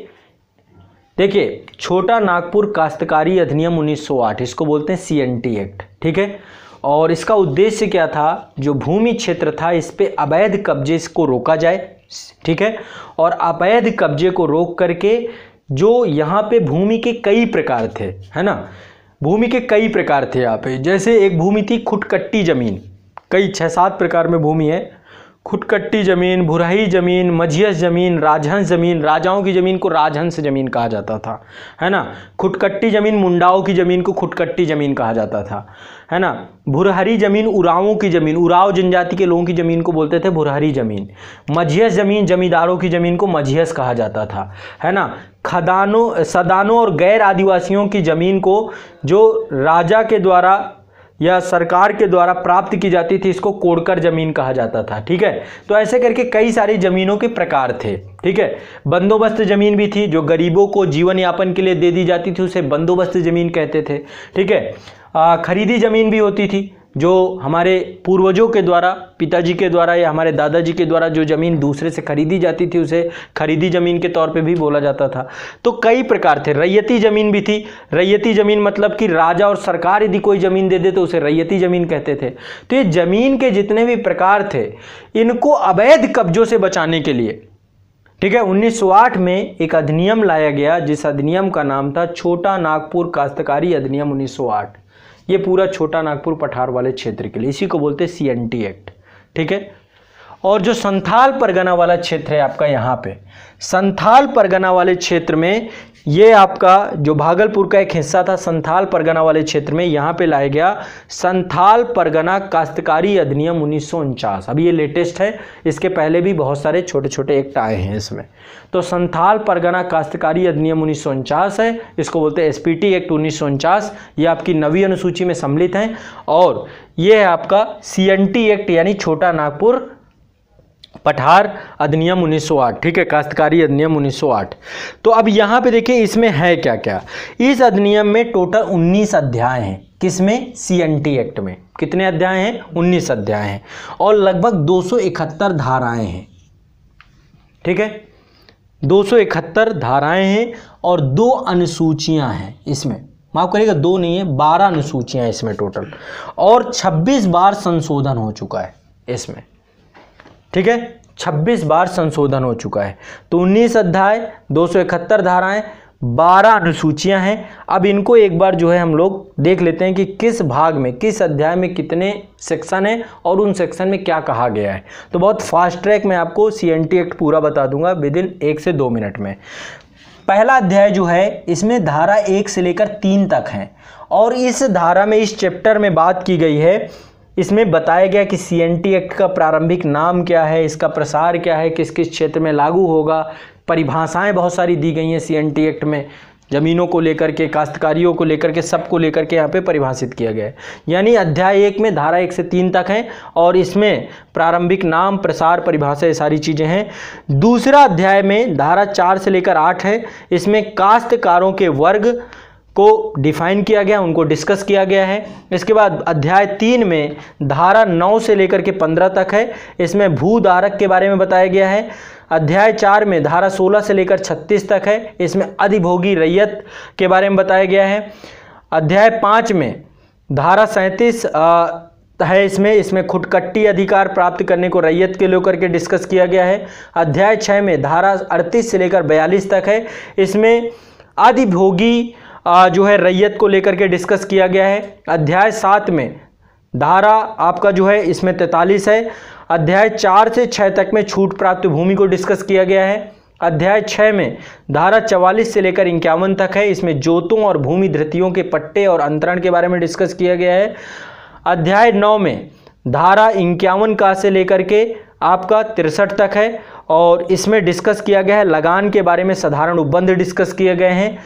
देखिए, छोटा नागपुर काश्तकारी अधिनियम उन्नीस सौ आठ, इसको बोलते हैं सी एन टी एक्ट। ठीक है, और इसका उद्देश्य क्या था, जो भूमि क्षेत्र था इस पे अवैध कब्जे को रोका जाए। ठीक है, और अवैध कब्जे को रोक करके जो यहाँ पे भूमि के कई प्रकार थे, है ना, भूमि के कई प्रकार थे यहाँ पे। जैसे एक भूमि थी खुटकट्टी ज़मीन, कई छः सात प्रकार में भूमि है। खुटकट्टी ज़मीन, भुरही ज़मीन, मझियस ज़मीन, राजहंस ज़मीन। राजाओं की ज़मीन को राजहंस ज़मीन कहा जाता था, है ना। खुटकट्टी ज़मीन, मुंडाओं की ज़मीन को खुटकट्टी ज़मीन कहा जाता था, है ना। भुरहरी ज़मीन, उरावों की ज़मीन, उराव जनजाति के लोगों की ज़मीन को बोलते थे भुरहरी ज़मीन। मझियस ज़मीन, जमींदारों की ज़मीन को मझियस कहा जाता था, है ना। खदानों, सदानों और गैर आदिवासियों की ज़मीन को जो राजा के द्वारा या सरकार के द्वारा प्राप्त की जाती थी, इसको कोड़कर ज़मीन कहा जाता था। ठीक है, तो ऐसे करके कई सारी ज़मीनों के प्रकार थे। ठीक है, बंदोबस्त ज़मीन भी थी, जो गरीबों को जीवन यापन के लिए दे दी जाती थी, उसे बंदोबस्त ज़मीन कहते थे। ठीक है, आ, खरीदी ज़मीन भी होती थी, जो हमारे पूर्वजों के द्वारा, पिताजी के द्वारा या हमारे दादाजी के द्वारा जो ज़मीन दूसरे से खरीदी जाती थी, उसे खरीदी ज़मीन के तौर पे भी बोला जाता था। तो कई प्रकार थे। रैयती ज़मीन भी थी। रैयती ज़मीन मतलब कि राजा और सरकार यदि कोई ज़मीन दे दे तो उसे रैयती ज़मीन कहते थे। तो ये ज़मीन के जितने भी प्रकार थे, इनको अवैध कब्जों से बचाने के लिए, ठीक है, उन्नीस सौ आठ में एक अधिनियम लाया गया, जिस अधिनियम का नाम था छोटा नागपुर काश्तकारी अधिनियम उन्नीस सौ आठ। ये पूरा छोटा नागपुर पठार वाले क्षेत्र के लिए, इसी को बोलते हैं सी एन टी एक्ट। ठीक है, और जो संथाल परगना वाला क्षेत्र है आपका, यहाँ पे संथाल परगना वाले क्षेत्र में, ये आपका जो भागलपुर का एक हिस्सा था, संथाल परगना वाले क्षेत्र में यहाँ पे लाया गया संथाल परगना काश्तकारी अधिनियम उन्नीस सौ उनचास। अभी ये लेटेस्ट है, इसके पहले भी बहुत सारे छोटे छोटे एक्ट आए हैं इसमें। तो संथाल परगना काश्तकारी अधिनियम उन्नीस सौ उनचास है, इसको बोलते हैं एस पी टी एक्ट उन्नीस सौ उनचास। ये आपकी नवी अनुसूची में सम्मिलित हैं। और ये है आपका सी एन टी एक्ट, यानी छोटा नागपुर पठार अधिनियम उन्नीस सौ आठ। ठीक है, काश्तकारी अधिनियम उन्नीस सौ आठ। तो अब यहाँ पे देखिए इसमें है क्या क्या। इस अधिनियम में टोटल उन्नीस अध्याय हैं। किसमें? सी एन टी एक्ट में। कितने अध्याय हैं? उन्नीस अध्याय हैं, और लगभग दो सौ इकहत्तर धाराएं हैं। ठीक है, दो सौ इकहत्तर धाराएं हैं और दो अनुसूचियां हैं इसमें। माफ करिएगा, दो नहीं है, बारह अनुसूचियां हैं इसमें टोटल, और छब्बीस बार संशोधन हो चुका है इसमें। ठीक है, छब्बीस बार संशोधन हो चुका है। तो उन्नीस अध्याय, दो सौ इकहत्तर धाराएं, बारह अनुसूचियां हैं। अब इनको एक बार जो है हम लोग देख लेते हैं कि किस भाग में, किस अध्याय में कितने सेक्शन हैं और उन सेक्शन में क्या कहा गया है। तो बहुत फास्ट ट्रैक में आपको सी एन टी एक्ट पूरा बता दूंगा विद इन एक से दो मिनट में। पहला अध्याय जो है, इसमें धारा एक से लेकर तीन तक है, और इस धारा में, इस चैप्टर में बात की गई है, इसमें बताया गया कि सी एन टी एक्ट का प्रारंभिक नाम क्या है, इसका प्रसार क्या है, किस किस क्षेत्र में लागू होगा। परिभाषाएं बहुत सारी दी गई हैं सी एन टी एक्ट में, ज़मीनों को लेकर के, काश्तकारियों को लेकर के, सबको लेकर के यहाँ पे परिभाषित किया गया है। यानी अध्याय एक में धारा एक से तीन तक हैं, और इसमें प्रारंभिक नाम, प्रसार, परिभाषा, ये सारी चीज़ें हैं। दूसरा अध्याय में धारा चार से लेकर आठ है, इसमें काश्तकारों के वर्ग को डिफाइन किया गया, उनको डिस्कस किया गया है। इसके बाद अध्याय तीन में धारा नौ से लेकर के पंद्रह तक है, इसमें भूधारक के बारे में बताया गया है। अध्याय चार में धारा सोलह से लेकर छत्तीस तक है, इसमें अधिभोगी रैयत के बारे में बताया गया है। अध्याय पाँच में धारा सैंतीस है, इसमें इसमें खुटकट्टी अधिकार प्राप्त करने को रैयत के लेकर के डिस्कस किया गया है। अध्याय छः में धारा अड़तीस से लेकर बयालीस तक है, इसमें अधिभोगी जो है रैयत को लेकर के डिस्कस किया गया है। अध्याय सात में धारा आपका जो है इसमें तैंतालीस है। अध्याय चार से छः तक में छूट प्राप्त भूमि को डिस्कस किया गया है। अध्याय छः में धारा चवालीस से लेकर इक्यावन तक है, इसमें जोतों और भूमि धृतियों के पट्टे और अंतरण के बारे में डिस्कस किया गया है। अध्याय नौ में धारा इक्यावन का से लेकर के आपका तिरसठ तक है और इसमें डिस्कस किया गया है लगान के बारे में, साधारण उपबंध डिस्कस किए गए हैं।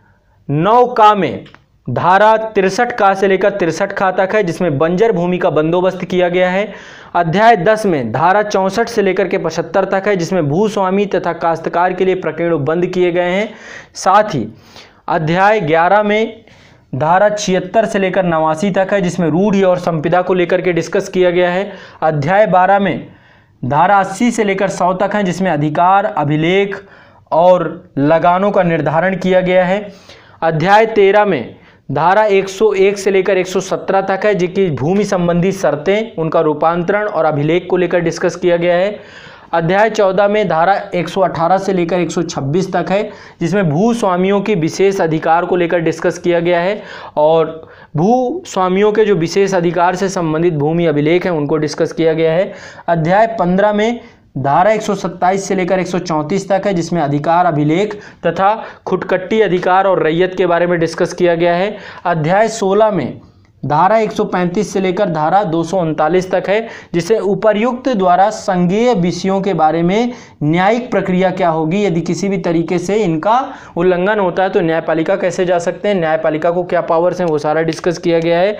नौ का में धारा तिरसठ का से लेकर तिरसठ खा तक है, जिसमें बंजर भूमि का बंदोबस्त किया गया है। अध्याय दस में धारा चौंसठ से लेकर के पचहत्तर तक है, जिसमें भूस्वामी तथा काश्तकार के लिए प्रकीर्ण उपबंध किए गए हैं। साथ ही अध्याय ग्यारह में धारा छिहत्तर से लेकर नवासी तक है, जिसमें रूढ़ि और संपदा को लेकर के डिस्कस किया गया है। अध्याय बारह में धारा अस्सी से लेकर सौ तक है, जिसमें अधिकार, अभिलेख और लगानों का निर्धारण किया गया है। अध्याय तेरह में धारा एक सौ एक से लेकर एक सौ सत्रह तक है, जिसकी भूमि संबंधी शर्तें, उनका रूपांतरण और अभिलेख को लेकर डिस्कस किया गया है। अध्याय चौदह में धारा एक सौ अठारह से लेकर एक सौ छब्बीस तक है, जिसमें भूस्वामियों के विशेष अधिकार को लेकर डिस्कस किया गया है और भूस्वामियों के जो विशेष अधिकार से संबंधित भूमि अभिलेख हैं उनको डिस्कस किया गया है। अध्याय पंद्रह में धारा एक सौ सत्ताईस से लेकर एक सौ चौंतीस तक है, जिसमें अधिकार, अभिलेख तथा खुटकट्टी अधिकार और रैयत के बारे में डिस्कस किया गया है। अध्याय सोलह में धारा एक सौ पैंतीस से लेकर धारा दो सौ उनतालीस तक है, जिसे उपर्युक्त द्वारा संज्ञेय विषयों के बारे में न्यायिक प्रक्रिया क्या होगी, यदि किसी भी तरीके से इनका उल्लंघन होता है तो न्यायपालिका कैसे जा सकते हैं, न्यायपालिका को क्या पावर्स हैं, वो सारा डिस्कस किया गया है।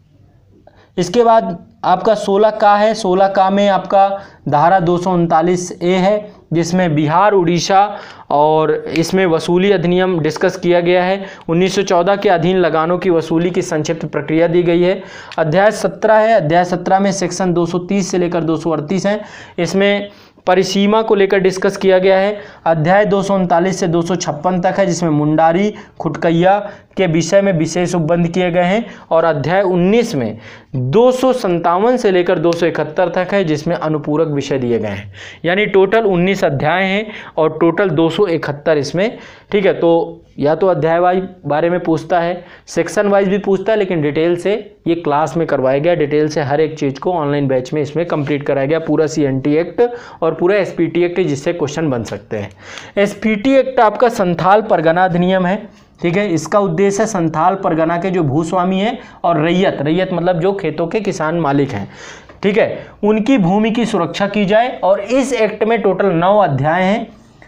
इसके बाद आपका सोलह का है, सोलह का में आपका धारा दो सौ उनतालीस ए है, जिसमें बिहार, उड़ीसा और इसमें वसूली अधिनियम डिस्कस किया गया है। उन्नीस सौ चौदह के अधीन लगानों की वसूली की संक्षिप्त प्रक्रिया दी गई है। अध्याय सत्रह है, अध्याय सत्रह में सेक्शन दो सौ तीस से लेकर दो सौ अड़तीस है, इसमें परिसीमा को लेकर डिस्कस किया गया है। अध्याय दो सौ उनतालीस से दो सौ छप्पन तक है, जिसमें मुंडारी, खुटकैया के विषय में विशेष उपबंध किए गए हैं और अध्याय उन्नीस में दो सौ संतावन से लेकर दो सौ इकहत्तर तक है, जिसमें अनुपूरक विषय दिए गए हैं। यानी टोटल उन्नीस अध्याय हैं और टोटल दो सौ इकहत्तर इसमें, ठीक है। तो या तो अध्याय वाइज बारे में पूछता है, सेक्शन वाइज भी पूछता है, लेकिन डिटेल से ये क्लास में करवाया गया, डिटेल से हर एक चीज़ को ऑनलाइन बैच में इसमें कंप्लीट कराया गया, पूरा सी एन टी एक्ट और पूरा एस पी टी एक्ट, जिससे क्वेश्चन बन सकते हैं। एस पी टी एक्ट आपका संथाल परगना अधिनियम है, ठीक है। इसका उद्देश्य है संथाल परगना के जो भूस्वामी हैं और रैयत, रैयत मतलब जो खेतों के किसान मालिक हैं, ठीक है, उनकी भूमि की सुरक्षा की जाए। और इस एक्ट में टोटल नौ अध्याय हैं।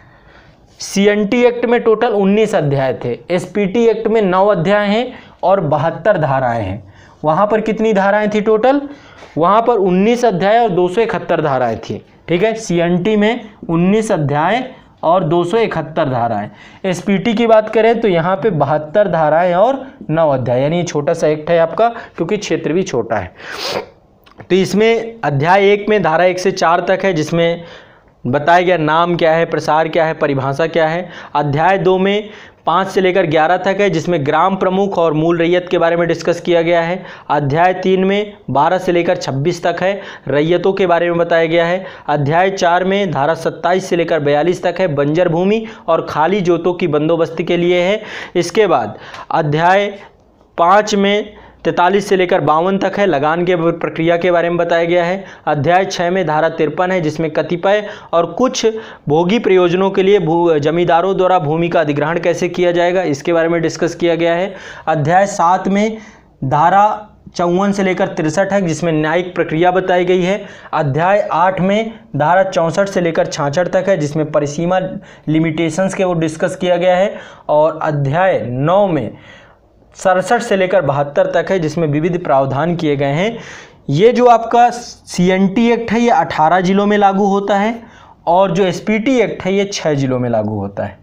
सी एन टी एक्ट में टोटल उन्नीस अध्याय थे, एस पी टी एक्ट में नौ अध्याय हैं और बहत्तर धाराएं हैं। वहाँ पर कितनी धाराएं थी टोटल? वहाँ पर उन्नीस अध्याय और दो सौ इकहत्तर धाराएं थी, ठीक है। सी एन टी में उन्नीस अध्याय और दो सौ इकहत्तर धाराएं। एस पी टी की बात करें तो यहाँ पे बहत्तर धाराएं और नौ अध्याय, यानी छोटा सा एक्ट है आपका, क्योंकि क्षेत्र भी छोटा है। तो इसमें अध्याय एक में धारा एक से चार तक है, जिसमें बताया गया नाम क्या है, प्रसार क्या है, परिभाषा क्या है। अध्याय दो में पाँच से लेकर ग्यारह तक है, जिसमें ग्राम प्रमुख और मूल रैयत के बारे में डिस्कस किया गया है। अध्याय तीन में बारह से लेकर छब्बीस तक है, रैयतों के बारे में बताया गया है। अध्याय चार में धारा सत्ताईस से लेकर बयालीस तक है, बंजर भूमि और खाली जोतों की बंदोबस्ती के लिए है। इसके बाद अध्याय पाँच में तैंतालीस से लेकर बावन तक है, लगान के प्रक्रिया के बारे में बताया गया है। अध्याय छः में धारा तिरपन है, जिसमें कतिपय और कुछ भोगी प्रयोजनों के लिए भू जमींदारों द्वारा भूमि का अधिग्रहण कैसे किया जाएगा, इसके बारे में डिस्कस किया गया है। अध्याय सात में धारा चौवन से लेकर तिरसठ है, जिसमें न्यायिक प्रक्रिया बताई गई है। अध्याय आठ में धारा चौंसठ से लेकर छाछठ तक है, जिसमें परिसीमा लिमिटेशंस के वो डिस्कस किया गया है। और अध्याय नौ में सड़सठ से लेकर बहत्तर तक है, जिसमें विविध प्रावधान किए गए हैं। ये जो आपका सी एन टी एक्ट है ये अठारह जिलों में लागू होता है और जो एस पी टी एक्ट है ये छः जिलों में लागू होता है, ठीक है।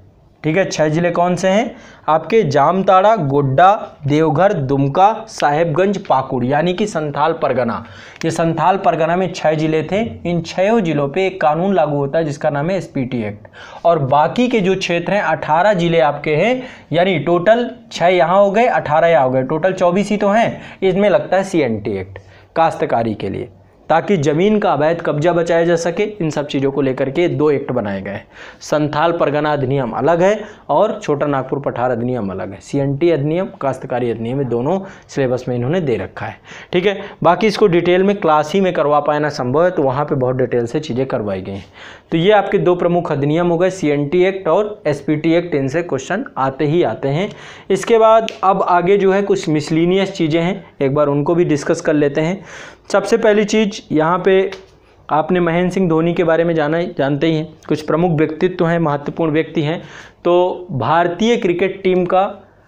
ठीक है। छह जिले कौन से हैं आपके? जामताड़ा, गोड्डा, देवघर, दुमका, साहेबगंज, पाकुड़, यानी कि संथाल परगना। ये संथाल परगना में छह जिले थे। इन छह जिलों पे एक कानून लागू होता है जिसका नाम है एसपीटी एक्ट। और बाकी के जो क्षेत्र हैं अठारह जिले आपके हैं, यानी टोटल छह यहाँ हो गए, अठारह यहाँ हो गए, टोटल चौबीस ही तो हैं। इसमें लगता है सीएनटी एक्ट काश्तकारी के लिए, ताकि ज़मीन का अवैध कब्जा बचाया जा सके। इन सब चीज़ों को लेकर के दो एक्ट बनाए गए। संथाल परगना अधिनियम अलग है और छोटा नागपुर पठार अधिनियम अलग है। सीएनटी अधिनियम, काश्तकारी अधिनियम, दोनों सिलेबस में इन्होंने दे रखा है, ठीक है। बाकी इसको डिटेल में क्लास ही में करवा पाना संभव है, तो वहाँ पर बहुत डिटेल से चीज़ें करवाई गई हैं। तो ये आपके दो प्रमुख अधिनियम हो गए, सीएनटी एक्ट और एसपीटी एक्ट। इनसे क्वेश्चन आते ही आते हैं। इसके बाद अब आगे जो है कुछ मिसलिनियस चीज़ें हैं, एक बार उनको भी डिस्कस कर लेते हैं। सबसे पहली चीज़ यहाँ पे आपने महेंद्र सिंह धोनी के बारे में जाना जानते ही हैं। कुछ प्रमुख व्यक्तित्व हैं, महत्वपूर्ण व्यक्ति हैं। तो भारतीय क्रिकेट टीम का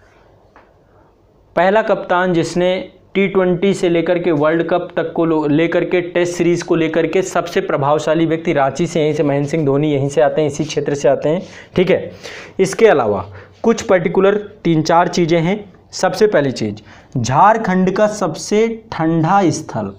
पहला कप्तान जिसने टी ट्वेंटी से लेकर के वर्ल्ड कप तक को लेकर के टेस्ट सीरीज़ को लेकर के सबसे प्रभावशाली व्यक्ति रांची से, यहीं से महेंद्र सिंह धोनी यहीं से आते हैं, इसी क्षेत्र से आते हैं, ठीक है। इसके अलावा कुछ पर्टिकुलर तीन चार चीज़ें हैं। सबसे पहली चीज़, झारखंड का सबसे ठंडा स्थल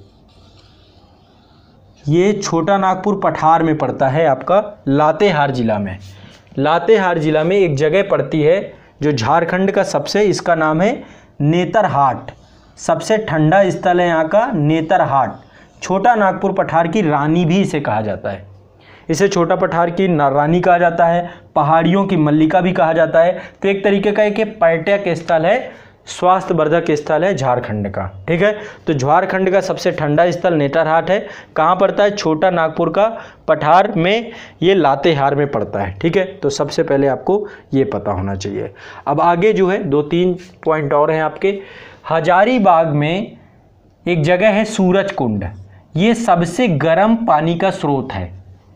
ये छोटा नागपुर पठार में पड़ता है, आपका लातेहार जिला में। लातेहार जिला में एक जगह पड़ती है जो झारखंड का सबसे, इसका नाम है नेतरहाट। सबसे ठंडा स्थल है यहाँ का नेतरहाट। छोटा नागपुर पठार की रानी भी इसे कहा जाता है। इसे छोटा पठार की रानी कहा जाता है, पहाड़ियों की मल्लिका भी कहा जाता है। तो एक तरीके का एक पर्यटक स्थल है, स्वास्थ्यवर्धक स्थल है झारखंड का, ठीक है। तो झारखंड का सबसे ठंडा स्थल नेतरहाट है। कहाँ पड़ता है? छोटा नागपुर का पठार में, ये लातेहार में पड़ता है, ठीक है। तो सबसे पहले आपको ये पता होना चाहिए। अब आगे जो है दो तीन पॉइंट और हैं आपके। हजारीबाग में एक जगह है सूरज कुंड, ये सबसे गर्म पानी का स्रोत है।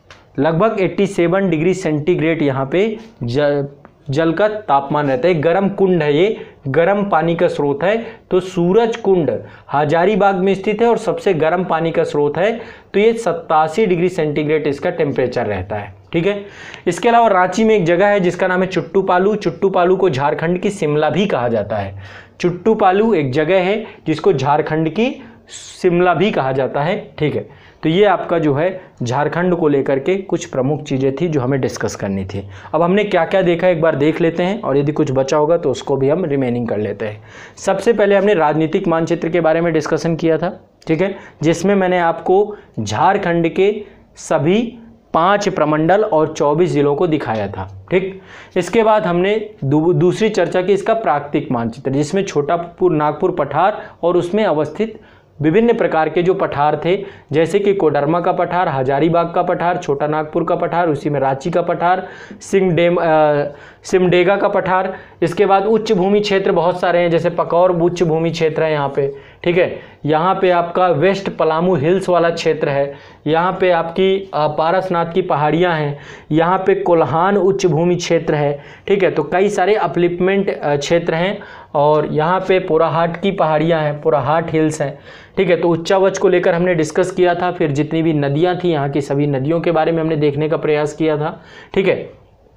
लगभग सत्तासी डिग्री सेंटीग्रेड यहाँ पे ज, जल का तापमान रहता है। गर्म कुंड है, ये गर्म पानी का स्रोत है। तो सूरज कुंड हजारीबाग में स्थित है और सबसे गर्म पानी का स्रोत है। तो ये सत्तासी डिग्री सेंटीग्रेड इसका टेम्परेचर रहता है, ठीक है। इसके अलावा रांची में एक जगह है जिसका नाम है चुट्टू पालू। चुट्टू पालू को झारखंड की शिमला भी कहा जाता है। चुट्टू पालू एक जगह है जिसको झारखंड की शिमला भी कहा जाता है, ठीक है। तो ये आपका जो है झारखंड को लेकर के कुछ प्रमुख चीज़ें थी जो हमें डिस्कस करनी थी। अब हमने क्या क्या देखा एक बार देख लेते हैं, और यदि कुछ बचा होगा तो उसको भी हम रिमेनिंग कर लेते हैं। सबसे पहले हमने राजनीतिक मानचित्र के बारे में डिस्कशन किया था, ठीक है, जिसमें मैंने आपको झारखंड के सभी पाँच प्रमंडल और चौबीस जिलों को दिखाया था, ठीक। इसके बाद हमने दू, दूसरी चर्चा की इसका प्राकृतिक मानचित्र, जिसमें छोटा नागपुर पठार और उसमें अवस्थित विभिन्न प्रकार के जो पठार थे, जैसे कि कोडरमा का पठार, हजारीबाग का पठार, छोटा नागपुर का पठार, उसी में रांची का पठार, सिंगडेम सिमडेगा का पठार। इसके बाद उच्च भूमि क्षेत्र बहुत सारे हैं, जैसे पकौर उच्च भूमि क्षेत्र है यहाँ पे, ठीक है। यहाँ पे आपका वेस्ट पलामू हिल्स वाला क्षेत्र है। यहाँ पे आपकी पारसनाथ की पहाड़ियाँ हैं। यहाँ पे कोल्हान उच्च भूमि क्षेत्र है, ठीक है। तो कई सारे अपलिपमेंट क्षेत्र हैं। और यहाँ पे पोराहाट की पहाड़ियाँ हैं, पोराहाट हिल्स हैं, ठीक है। तो उच्चावच को लेकर हमने डिस्कस किया था। फिर जितनी भी नदियाँ थी यहाँ की सभी नदियों के बारे में हमने देखने का प्रयास किया था, ठीक है।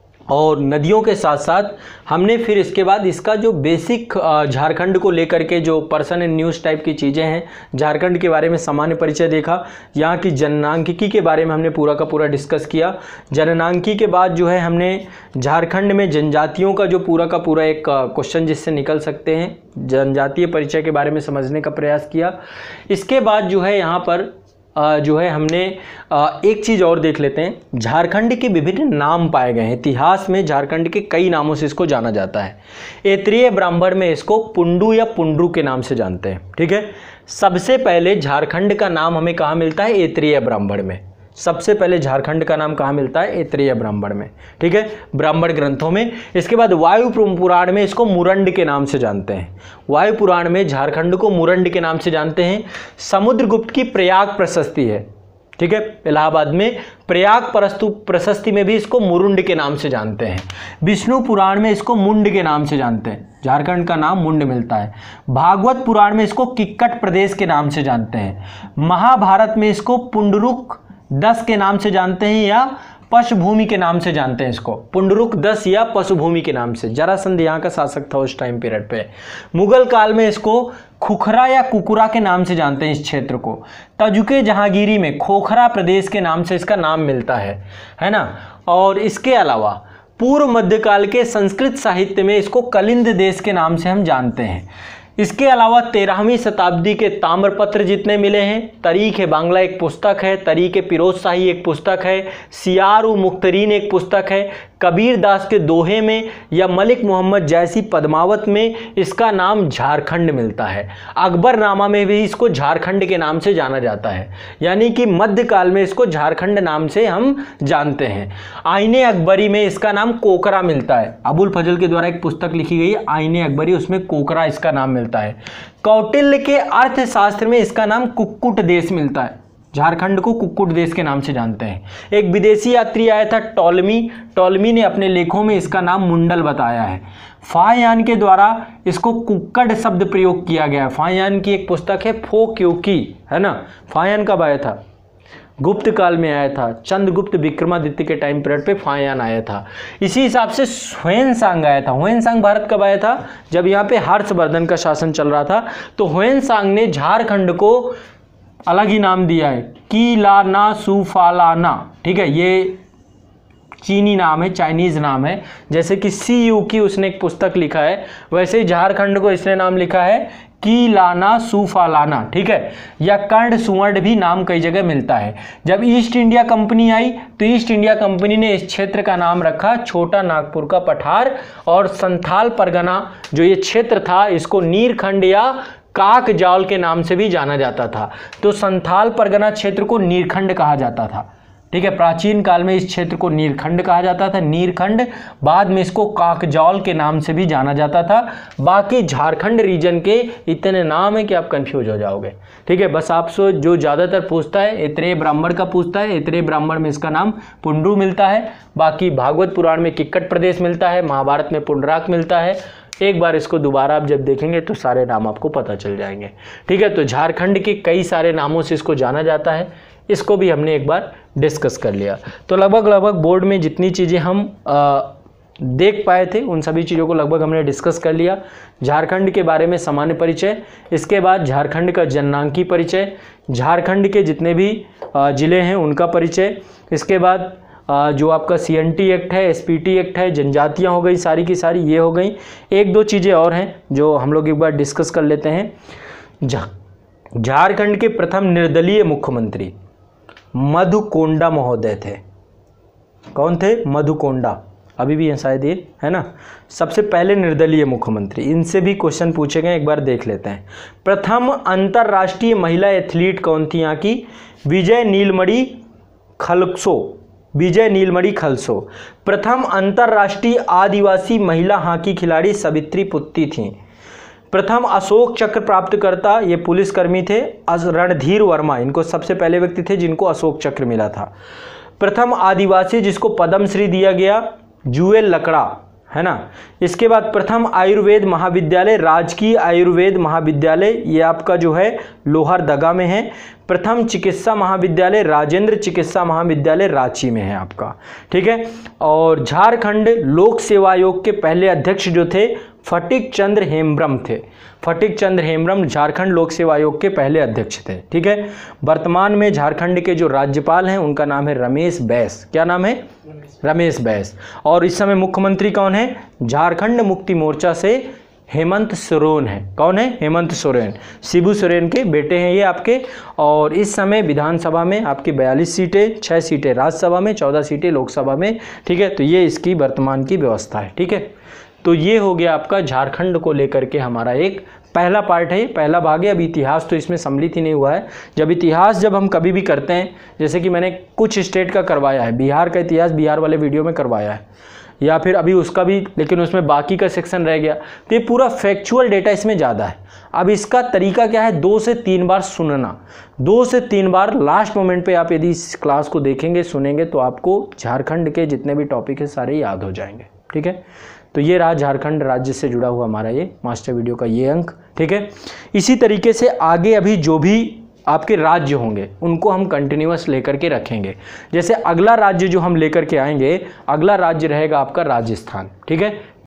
और नदियों के साथ साथ हमने फिर इसके बाद इसका जो बेसिक झारखंड को लेकर के जो पर्सन एंड न्यूज़ टाइप की चीज़ें हैं, झारखंड के बारे में सामान्य परिचय देखा। यहाँ की जननांकिकी के बारे में हमने पूरा का पूरा डिस्कस किया। जननांकिकी के बाद जो है हमने झारखंड में जनजातियों का जो पूरा का पूरा एक क्वेश्चन जिससे निकल सकते हैं, जनजातीय परिचय के बारे में समझने का प्रयास किया। इसके बाद जो है यहाँ पर जो है हमने एक चीज़ और देख लेते हैं। झारखंड के विभिन्न नाम पाए गए हैं। इतिहास में झारखंड के कई नामों से इसको जाना जाता है। ऐत्रेय ब्राह्मण में इसको पुंडू या पुंड्रू के नाम से जानते हैं, ठीक है। सबसे पहले झारखंड का नाम हमें कहाँ मिलता है? ऐत्रेय ब्राह्मण में। सबसे पहले झारखंड का नाम कहाँ मिलता है? ऐत्रेय ब्राह्मण में, ठीक है, ब्राह्मण ग्रंथों में। इसके बाद वायु पुराण में इसको मुरंड के नाम से जानते हैं। वायु पुराण में झारखंड को मुरंड के नाम से जानते हैं। समुद्रगुप्त की प्रयाग प्रशस्ति है, ठीक है, इलाहाबाद में। प्रयाग प्रस्तु प्रशस्ति में भी इसको मुरुंड के नाम से जानते हैं। विष्णु पुराण में इसको मुंड के नाम से जानते हैं। झारखंड का नाम मुंड मिलता है। भागवत पुराण में इसको किक्कट प्रदेश के नाम से जानते हैं। महाभारत में इसको पुंडरुक दस के नाम से जानते हैं, या पशुभूमि के नाम से जानते हैं इसको, पुंडरुक दस या पशुभूमि के नाम से। जरासंध यहाँ का शासक था उस टाइम पीरियड पे। मुगल काल में इसको खुखरा या कुकुरा के नाम से जानते हैं इस क्षेत्र को। तजुके जहांगीरी में खोखरा प्रदेश के नाम से इसका नाम मिलता है, है ना। और इसके अलावा पूर्व मध्यकाल के संस्कृत साहित्य में इसको कलिंद देश के नाम से हम जानते हैं। इसके अलावा तेरहवीं शताब्दी के ताम्रपत्र जितने मिले हैं, तरीख ए बांग्ला एक पुस्तक है, तरीख ए फिरोज शाही एक पुस्तक है, सियार उ मुख्तरीन एक पुस्तक है, कबीर दास के दोहे में या मलिक मोहम्मद जैसी पद्मावत में इसका नाम झारखंड मिलता है। अकबरनामा में भी इसको झारखंड के नाम से जाना जाता है, यानी कि मध्यकाल में इसको झारखंड नाम से हम जानते हैं। आईने अकबरी में इसका नाम कोकरा मिलता है। अबुल फजल के द्वारा एक पुस्तक लिखी गई है आईने अकबरी, उसमें कोकरा इसका नाम मिलता है। कौटिल्य के अर्थशास्त्र में इसका नाम कुक्कुट देश मिलता है। झारखंड को कुक्कुट देश के नाम से जानते हैं। एक विदेशी यात्री आया था टॉलमी, टॉलमी ने अपने लेखों में इसका नाम मुंडल बताया है। फाहयान के द्वारा इसको कुक्कड़ शब्द प्रयोग किया गया है। फाहयान की एक पुस्तक है फो क्योंकि, है ना। फाहयान कब आया था? गुप्त काल में आया था, चंद्रगुप्त विक्रमादित्य के टाइम पीरियड पे फाहयान आया था। इसी हिसाब से ह्वेनसांग आया था। ह्वेनसांग भारत कब आया था? जब यहाँ पे हर्षवर्धन का शासन चल रहा था। तो ह्वेनसांग ने झारखंड को अलग ही नाम दिया है, कीलाना सुफालाना, ठीक है। ये चीनी नाम है, चाइनीज नाम है। जैसे कि सी यू की उसने एक पुस्तक लिखा है, वैसे ही झारखंड को इसने नाम लिखा है कीलाना सुफालाना, ठीक है। या कर्ण सुवर्ण भी नाम कई जगह मिलता है। जब ईस्ट इंडिया कंपनी आई तो ईस्ट इंडिया कंपनी ने इस क्षेत्र का नाम रखा छोटा नागपुर का पठार, और संथाल परगना जो ये क्षेत्र था इसको नीरखंड या काक जाल के नाम से भी जाना जाता था। तो संथाल परगना क्षेत्र को नीरखंड कहा जाता था, ठीक है। प्राचीन काल में इस क्षेत्र को नीरखंड कहा जाता था, नीरखंड। बाद में इसको काकजौल के नाम से भी जाना जाता था। बाकी झारखंड रीजन के इतने नाम है कि आप कंफ्यूज हो जाओगे, ठीक है। बस आपसे जो ज़्यादातर पूछता है इतरे ब्राह्मण का पूछता है। इतरे ब्राह्मण में इसका नाम पुंडरू मिलता है। बाकी भागवत पुराण में किक्कट प्रदेश मिलता है, महाभारत में पुंडराक मिलता है। एक बार इसको दोबारा आप जब देखेंगे तो सारे नाम आपको पता चल जाएंगे, ठीक है। तो झारखंड के कई सारे नामों से इसको जाना जाता है। इसको भी हमने एक बार डिस्कस कर लिया। तो लगभग लगभग बोर्ड में जितनी चीज़ें हम आ, देख पाए थे उन सभी चीज़ों को लगभग हमने डिस्कस कर लिया। झारखंड के बारे में सामान्य परिचय, इसके बाद झारखंड का जननांकी परिचय, झारखंड के जितने भी ज़िले हैं उनका परिचय, इसके बाद जो आपका सी एन टी एक्ट है, एस पी टी एक्ट है, जनजातियाँ हो गई सारी की सारी, ये हो गई। एक दो चीज़ें और हैं जो हम लोग एक बार डिस्कस कर लेते हैं। झारखंड के प्रथम निर्दलीय मुख्यमंत्री मधुकोंडा महोदय थे। कौन थे? मधुकोंडा। अभी भी हैं शायद ये, है ना। सबसे पहले निर्दलीय मुख्यमंत्री, इनसे भी क्वेश्चन पूछे गए, एक बार देख लेते हैं। प्रथम अंतर्राष्ट्रीय महिला एथलीट कौन थी यहाँ की? विजय नीलमणि खलसो, विजय नीलमणि खलसो। प्रथम अंतर्राष्ट्रीय आदिवासी महिला हॉकी खिलाड़ी सावित्री पुत्ती थीं। प्रथम अशोक चक्र प्राप्तकर्ता ये पुलिसकर्मी थे रणधीर वर्मा, इनको सबसे पहले व्यक्ति थे जिनको अशोक चक्र मिला था। प्रथम आदिवासी जिसको पद्मश्री दिया गया जुएल लकड़ा, है ना। इसके बाद प्रथम आयुर्वेद महाविद्यालय राजकीय आयुर्वेद महाविद्यालय, ये आपका जो है लोहरदगा में है। प्रथम चिकित्सा महाविद्यालय राजेंद्र चिकित्सा महाविद्यालय रांची में है आपका, ठीक है। और झारखंड लोक सेवा आयोग के पहले अध्यक्ष जो थे फटिक चंद्र हेम्ब्रम थे। फटिक चंद्र हेम्ब्रम झारखंड लोक सेवा आयोग के पहले अध्यक्ष थे, ठीक है। वर्तमान में झारखंड के जो राज्यपाल हैं उनका नाम है रमेश बैस। क्या नाम है? रमेश बैस। और इस समय मुख्यमंत्री कौन है? झारखंड मुक्ति मोर्चा से हेमंत सोरेन है। कौन है? हेमंत सोरेन। शिबू सोरेन के बेटे हैं ये आपके। और इस समय विधानसभा में आपकी बयालीस सीटें, छः सीटें राज्यसभा में, चौदह सीटें लोकसभा में, ठीक है। तो ये इसकी वर्तमान की व्यवस्था है, ठीक है। तो ये हो गया आपका झारखंड को लेकर के हमारा एक पहला पार्ट है, पहला भाग है। अभी इतिहास तो इसमें सम्मिलित ही नहीं हुआ है। जब इतिहास जब हम कभी भी करते हैं, जैसे कि मैंने कुछ स्टेट का करवाया है, बिहार का इतिहास बिहार वाले वीडियो में करवाया है, या फिर अभी उसका भी, लेकिन उसमें बाकी का सेक्शन रह गया। तो ये पूरा फैक्चुअल डेटा इसमें ज़्यादा है। अब इसका तरीका क्या है? दो से तीन बार सुनना, दो से तीन बार लास्ट मोमेंट पे आप यदि इस क्लास को देखेंगे, सुनेंगे, तो आपको झारखंड के जितने भी टॉपिक है सारे याद हो जाएंगे, ठीक है। तो ये रहा झारखंड राज्य से जुड़ा हुआ हमारा ये मास्टर वीडियो का ये अंक, ठीक है। इसी तरीके से आगे अभी जो भी आपके राज्य होंगे उनको हम कंटिन्यूअस लेकर के रखेंगे। जैसे अगला राज्य जो हम लेकर के आएंगे, अगला राज्य रहेगा आपका राजस्थान, ठीक है।